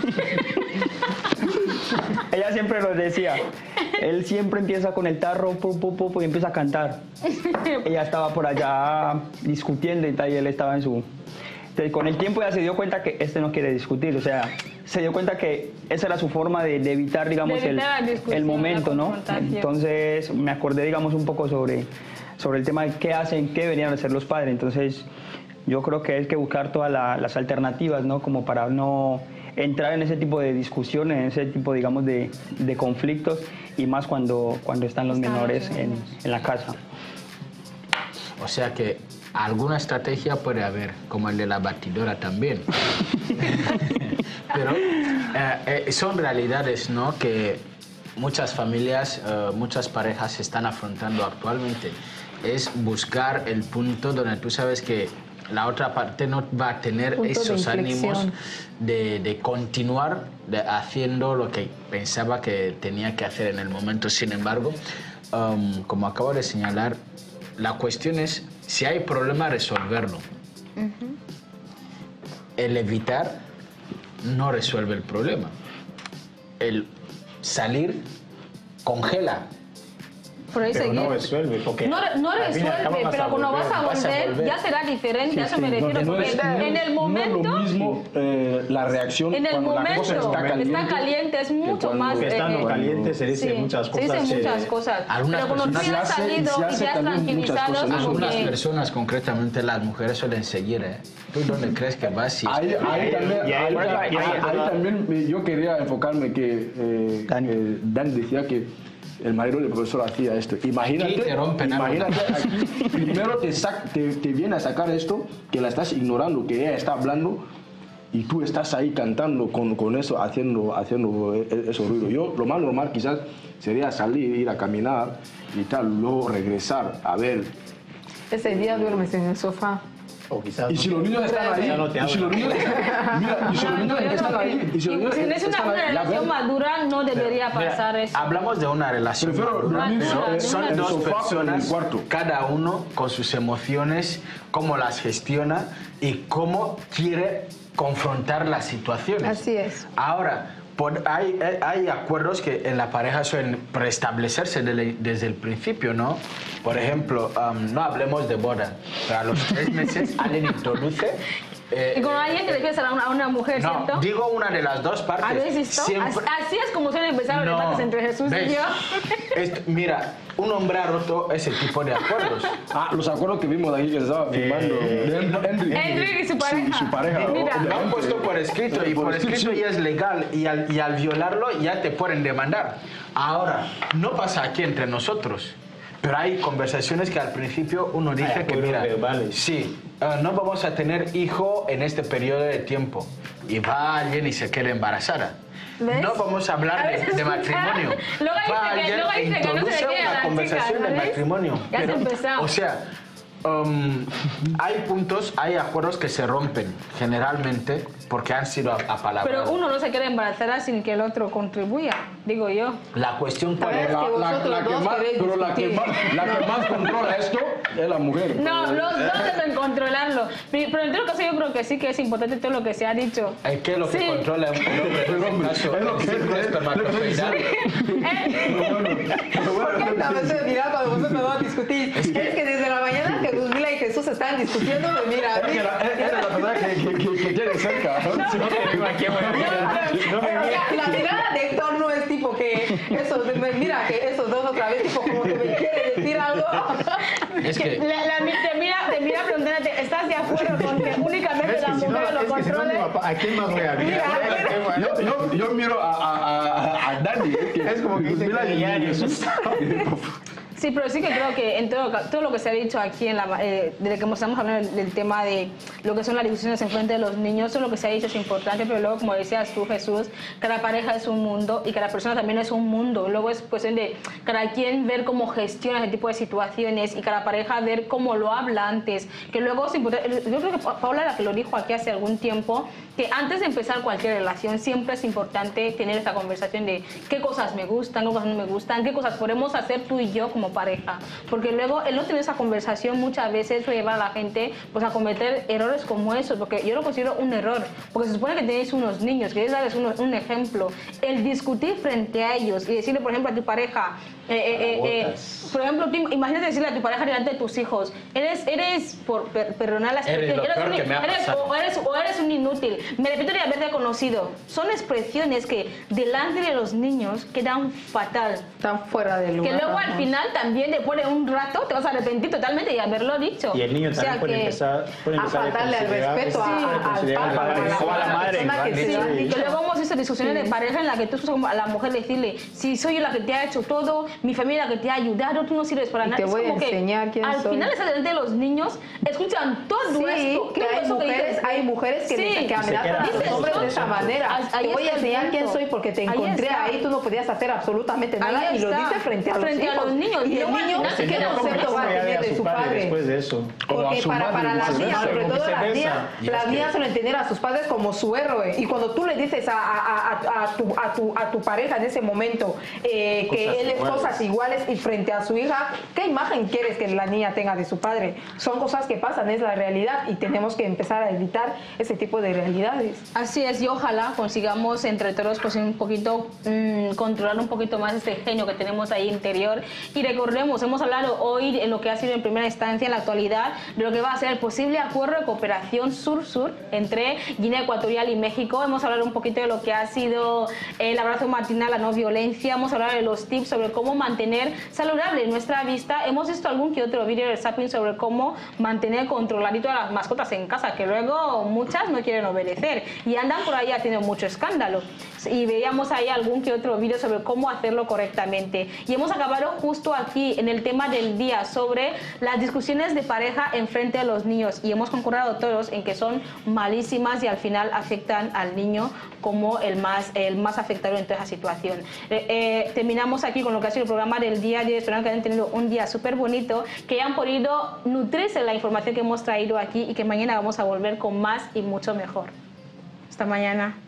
Ella siempre nos decía, él siempre empieza con el tarro, y empieza a cantar. Ella estaba por allá discutiendo y tal, y él estaba en su... Entonces, con el tiempo ya se dio cuenta que no quiere discutir, o sea, se dio cuenta que esa era su forma de evitar, digamos, el momento, ¿no? Entonces me acordé, digamos, un poco sobre el tema de qué deberían hacer los padres. Entonces yo creo que hay que buscar todas las alternativas, ¿no? Como para no entrar en ese tipo de discusiones, en ese tipo, digamos, de conflictos, y más cuando están los menores en la casa. O sea que alguna estrategia puede haber, como el de la batidora también. Pero son realidades, ¿no?, que muchas familias, muchas parejas están afrontando actualmente. Es buscar el punto donde tú sabes que la otra parte no va a tener esos ánimos de continuar haciendo lo que pensaba que tenía que hacer en el momento. Sin embargo, como acabo de señalar, la cuestión es, si hay problema, resolverlo. El evitar no resuelve el problema. El salir congela. Pero no resuelve, porque no resuelve, pero cuando vas a volver ya será diferente, a eso me refiero, porque en el momento... No es lo mismo la reacción en el cuando momento, la cosa está caliente, es mucho más... Estando caliente se dicen muchas cosas. Se dicen muchas cosas, pero cuando tú ya has salido y ya has tranquilizado... Algunas personas, concretamente las mujeres, suelen seguir, ¿eh? ¿Tú dónde crees que vas? Ahí también yo quería enfocarme que Dan decía que el marido del profesor hacía esto. Imagínate aquí, primero te viene a sacar esto, que la estás ignorando, que ella está hablando, y tú estás ahí cantando con eso, haciendo eso ruido. Lo más normal quizás sería salir, ir a caminar y tal, luego regresar, a ver. Ese día duermes en el sofá. Y si los niños están ahí, Si es una relación madura, no debería pasar eso. Hablamos de una relación madura. Son dos personas, cada uno con sus emociones, cómo las gestiona y cómo quiere confrontar las situaciones. Así es. Ahora, hay acuerdos que en la pareja suelen preestablecerse desde el principio, ¿no? Por ejemplo, no hablemos de boda, pero a los 3 meses alguien introduce... y con alguien te refieres a una mujer, ¿cierto? No, digo una de las dos partes. ¿Habéis visto? Así es como suelen empezar los debates entre Jesús y yo. Mira, un hombre ha roto ese tipo de acuerdos. Los acuerdos que vimos de ahí que se estaba firmando. Enrique y su pareja. Sí, su pareja. Mira. Han puesto por escrito y por escrito ya es legal y al violarlo ya te pueden demandar. Ahora, no pasa aquí entre nosotros. Pero hay conversaciones que al principio uno dice que, mira, sí, no vamos a tener hijo en este periodo de tiempo. Y va alguien y se queda embarazada. ¿Ves? No vamos a hablar de matrimonio. Va alguien e introduce una conversación de matrimonio. Ya se empezó. O sea, hay puntos, hay acuerdos que se rompen generalmente porque han sido apalabrados. Pero uno no se queda embarazada sin que el otro contribuya, digo yo. La cuestión cuál es la que más controla esto es la mujer. No, los dos deben controlarlo. Pero en todo caso yo creo que sí que es importante todo lo que se ha dicho. ¿Qué es lo que controla un hombre? Es lo que es espermatozoidal. Mira, cuando vosotros me van a discutir, es que desde la mañana que Luzmila y Jesús están discutiendo, pues mira. Es la persona que quiere cerca. La mirada de Héctor no es tipo que eso, mira que esos dos otra vez tipo como que me quiere decir algo. Es que te mira preguntándote, ¿estás de acuerdo con que únicamente la mujer lo controle? ¿A quién más voy a mirar? Yo miro a Dani, es como que dice Sí, pero sí que creo que en todo lo que se ha dicho aquí, desde que estamos hablando del tema de lo que son las discusiones en frente de los niños, todo lo que se ha dicho es importante, pero luego, como decías tú, Jesús, cada pareja es un mundo y cada persona también es un mundo. Luego es cuestión de cada quien ver cómo gestiona ese tipo de situaciones y cada pareja ver cómo lo habla antes. Que luego es importante. Yo creo que Paula, la que lo dijo aquí hace algún tiempo, que antes de empezar cualquier relación siempre es importante tener esta conversación de qué cosas me gustan, qué cosas no me gustan, qué cosas podemos hacer tú y yo como pareja, porque luego el no tener esa conversación muchas veces puede llevar a la gente pues a cometer errores como esos, porque yo lo considero un error, porque se supone que tenéis unos niños, queréis darles un ejemplo, el discutir frente a ellos y decirle, por ejemplo, a tu pareja, por ejemplo, imagínate decirle a tu pareja delante de tus hijos, perdona la expresión, o eres un inútil, me repito de haberte conocido. Son expresiones que delante de los niños quedan fatal. Están fuera de lugar. Que luego al final también después de un rato te vas a arrepentir totalmente de haberlo dicho. Y el niño también puede empezar a faltarle el respeto al padre o a la madre. Que luego hemos visto discusiones de pareja en la que tú escuchas a la mujer decirle, si soy yo la que te ha hecho todo, mi familia la que te ha ayudado, tú no sirves para nada. Te voy a enseñar quién soy. Al final es delante de los niños, escuchan todo esto. Que hay mujeres que amenazan a los hombres de esa manera. Te voy a enseñar quién soy porque te encontré ahí, tú no podías hacer absolutamente nada y lo dice frente a los niños. Y el niño, ¿qué concepto va a tener de su padre? Después de eso. Porque para las niñas, sobre todo las niñas suelen tener a sus padres como su héroe. Y cuando tú le dices a tu pareja en ese momento que él es cosas iguales y frente a su hija, ¿qué imagen quieres que la niña tenga de su padre? Son cosas que pasan, es la realidad y tenemos que empezar a evitar ese tipo de realidades. Así es, y ojalá consigamos entre todos pues un poquito controlar un poquito más este genio que tenemos ahí interior. Y recordemos, hemos hablado hoy en lo que ha sido en primera instancia, en la actualidad, de lo que va a ser el posible acuerdo de cooperación sur-sur entre Guinea Ecuatorial y México. Hemos hablado un poquito de lo que ha sido el abrazo matinal, la no violencia. Hemos hablado de los tips sobre cómo mantener saludable nuestra vista. Hemos visto algún que otro vídeo del Zapping sobre cómo mantener controladito a las mascotas en casa, que luego muchas no quieren obedecer y andan por ahí haciendo mucho escándalo. Y veíamos ahí algún que otro vídeo sobre cómo hacerlo correctamente. Y hemos acabado justo aquí en el tema del día sobre las discusiones de pareja en frente de los niños. Y hemos concordado todos en que son malísimas y al final afectan al niño como el más afectado en toda esa situación. Terminamos aquí con lo que ha sido el programa del día de hoy. Espero que hayan tenido un día súper bonito, que hayan podido nutrirse de la información que hemos traído aquí y que mañana vamos a volver con más y mucho mejor. Hasta mañana.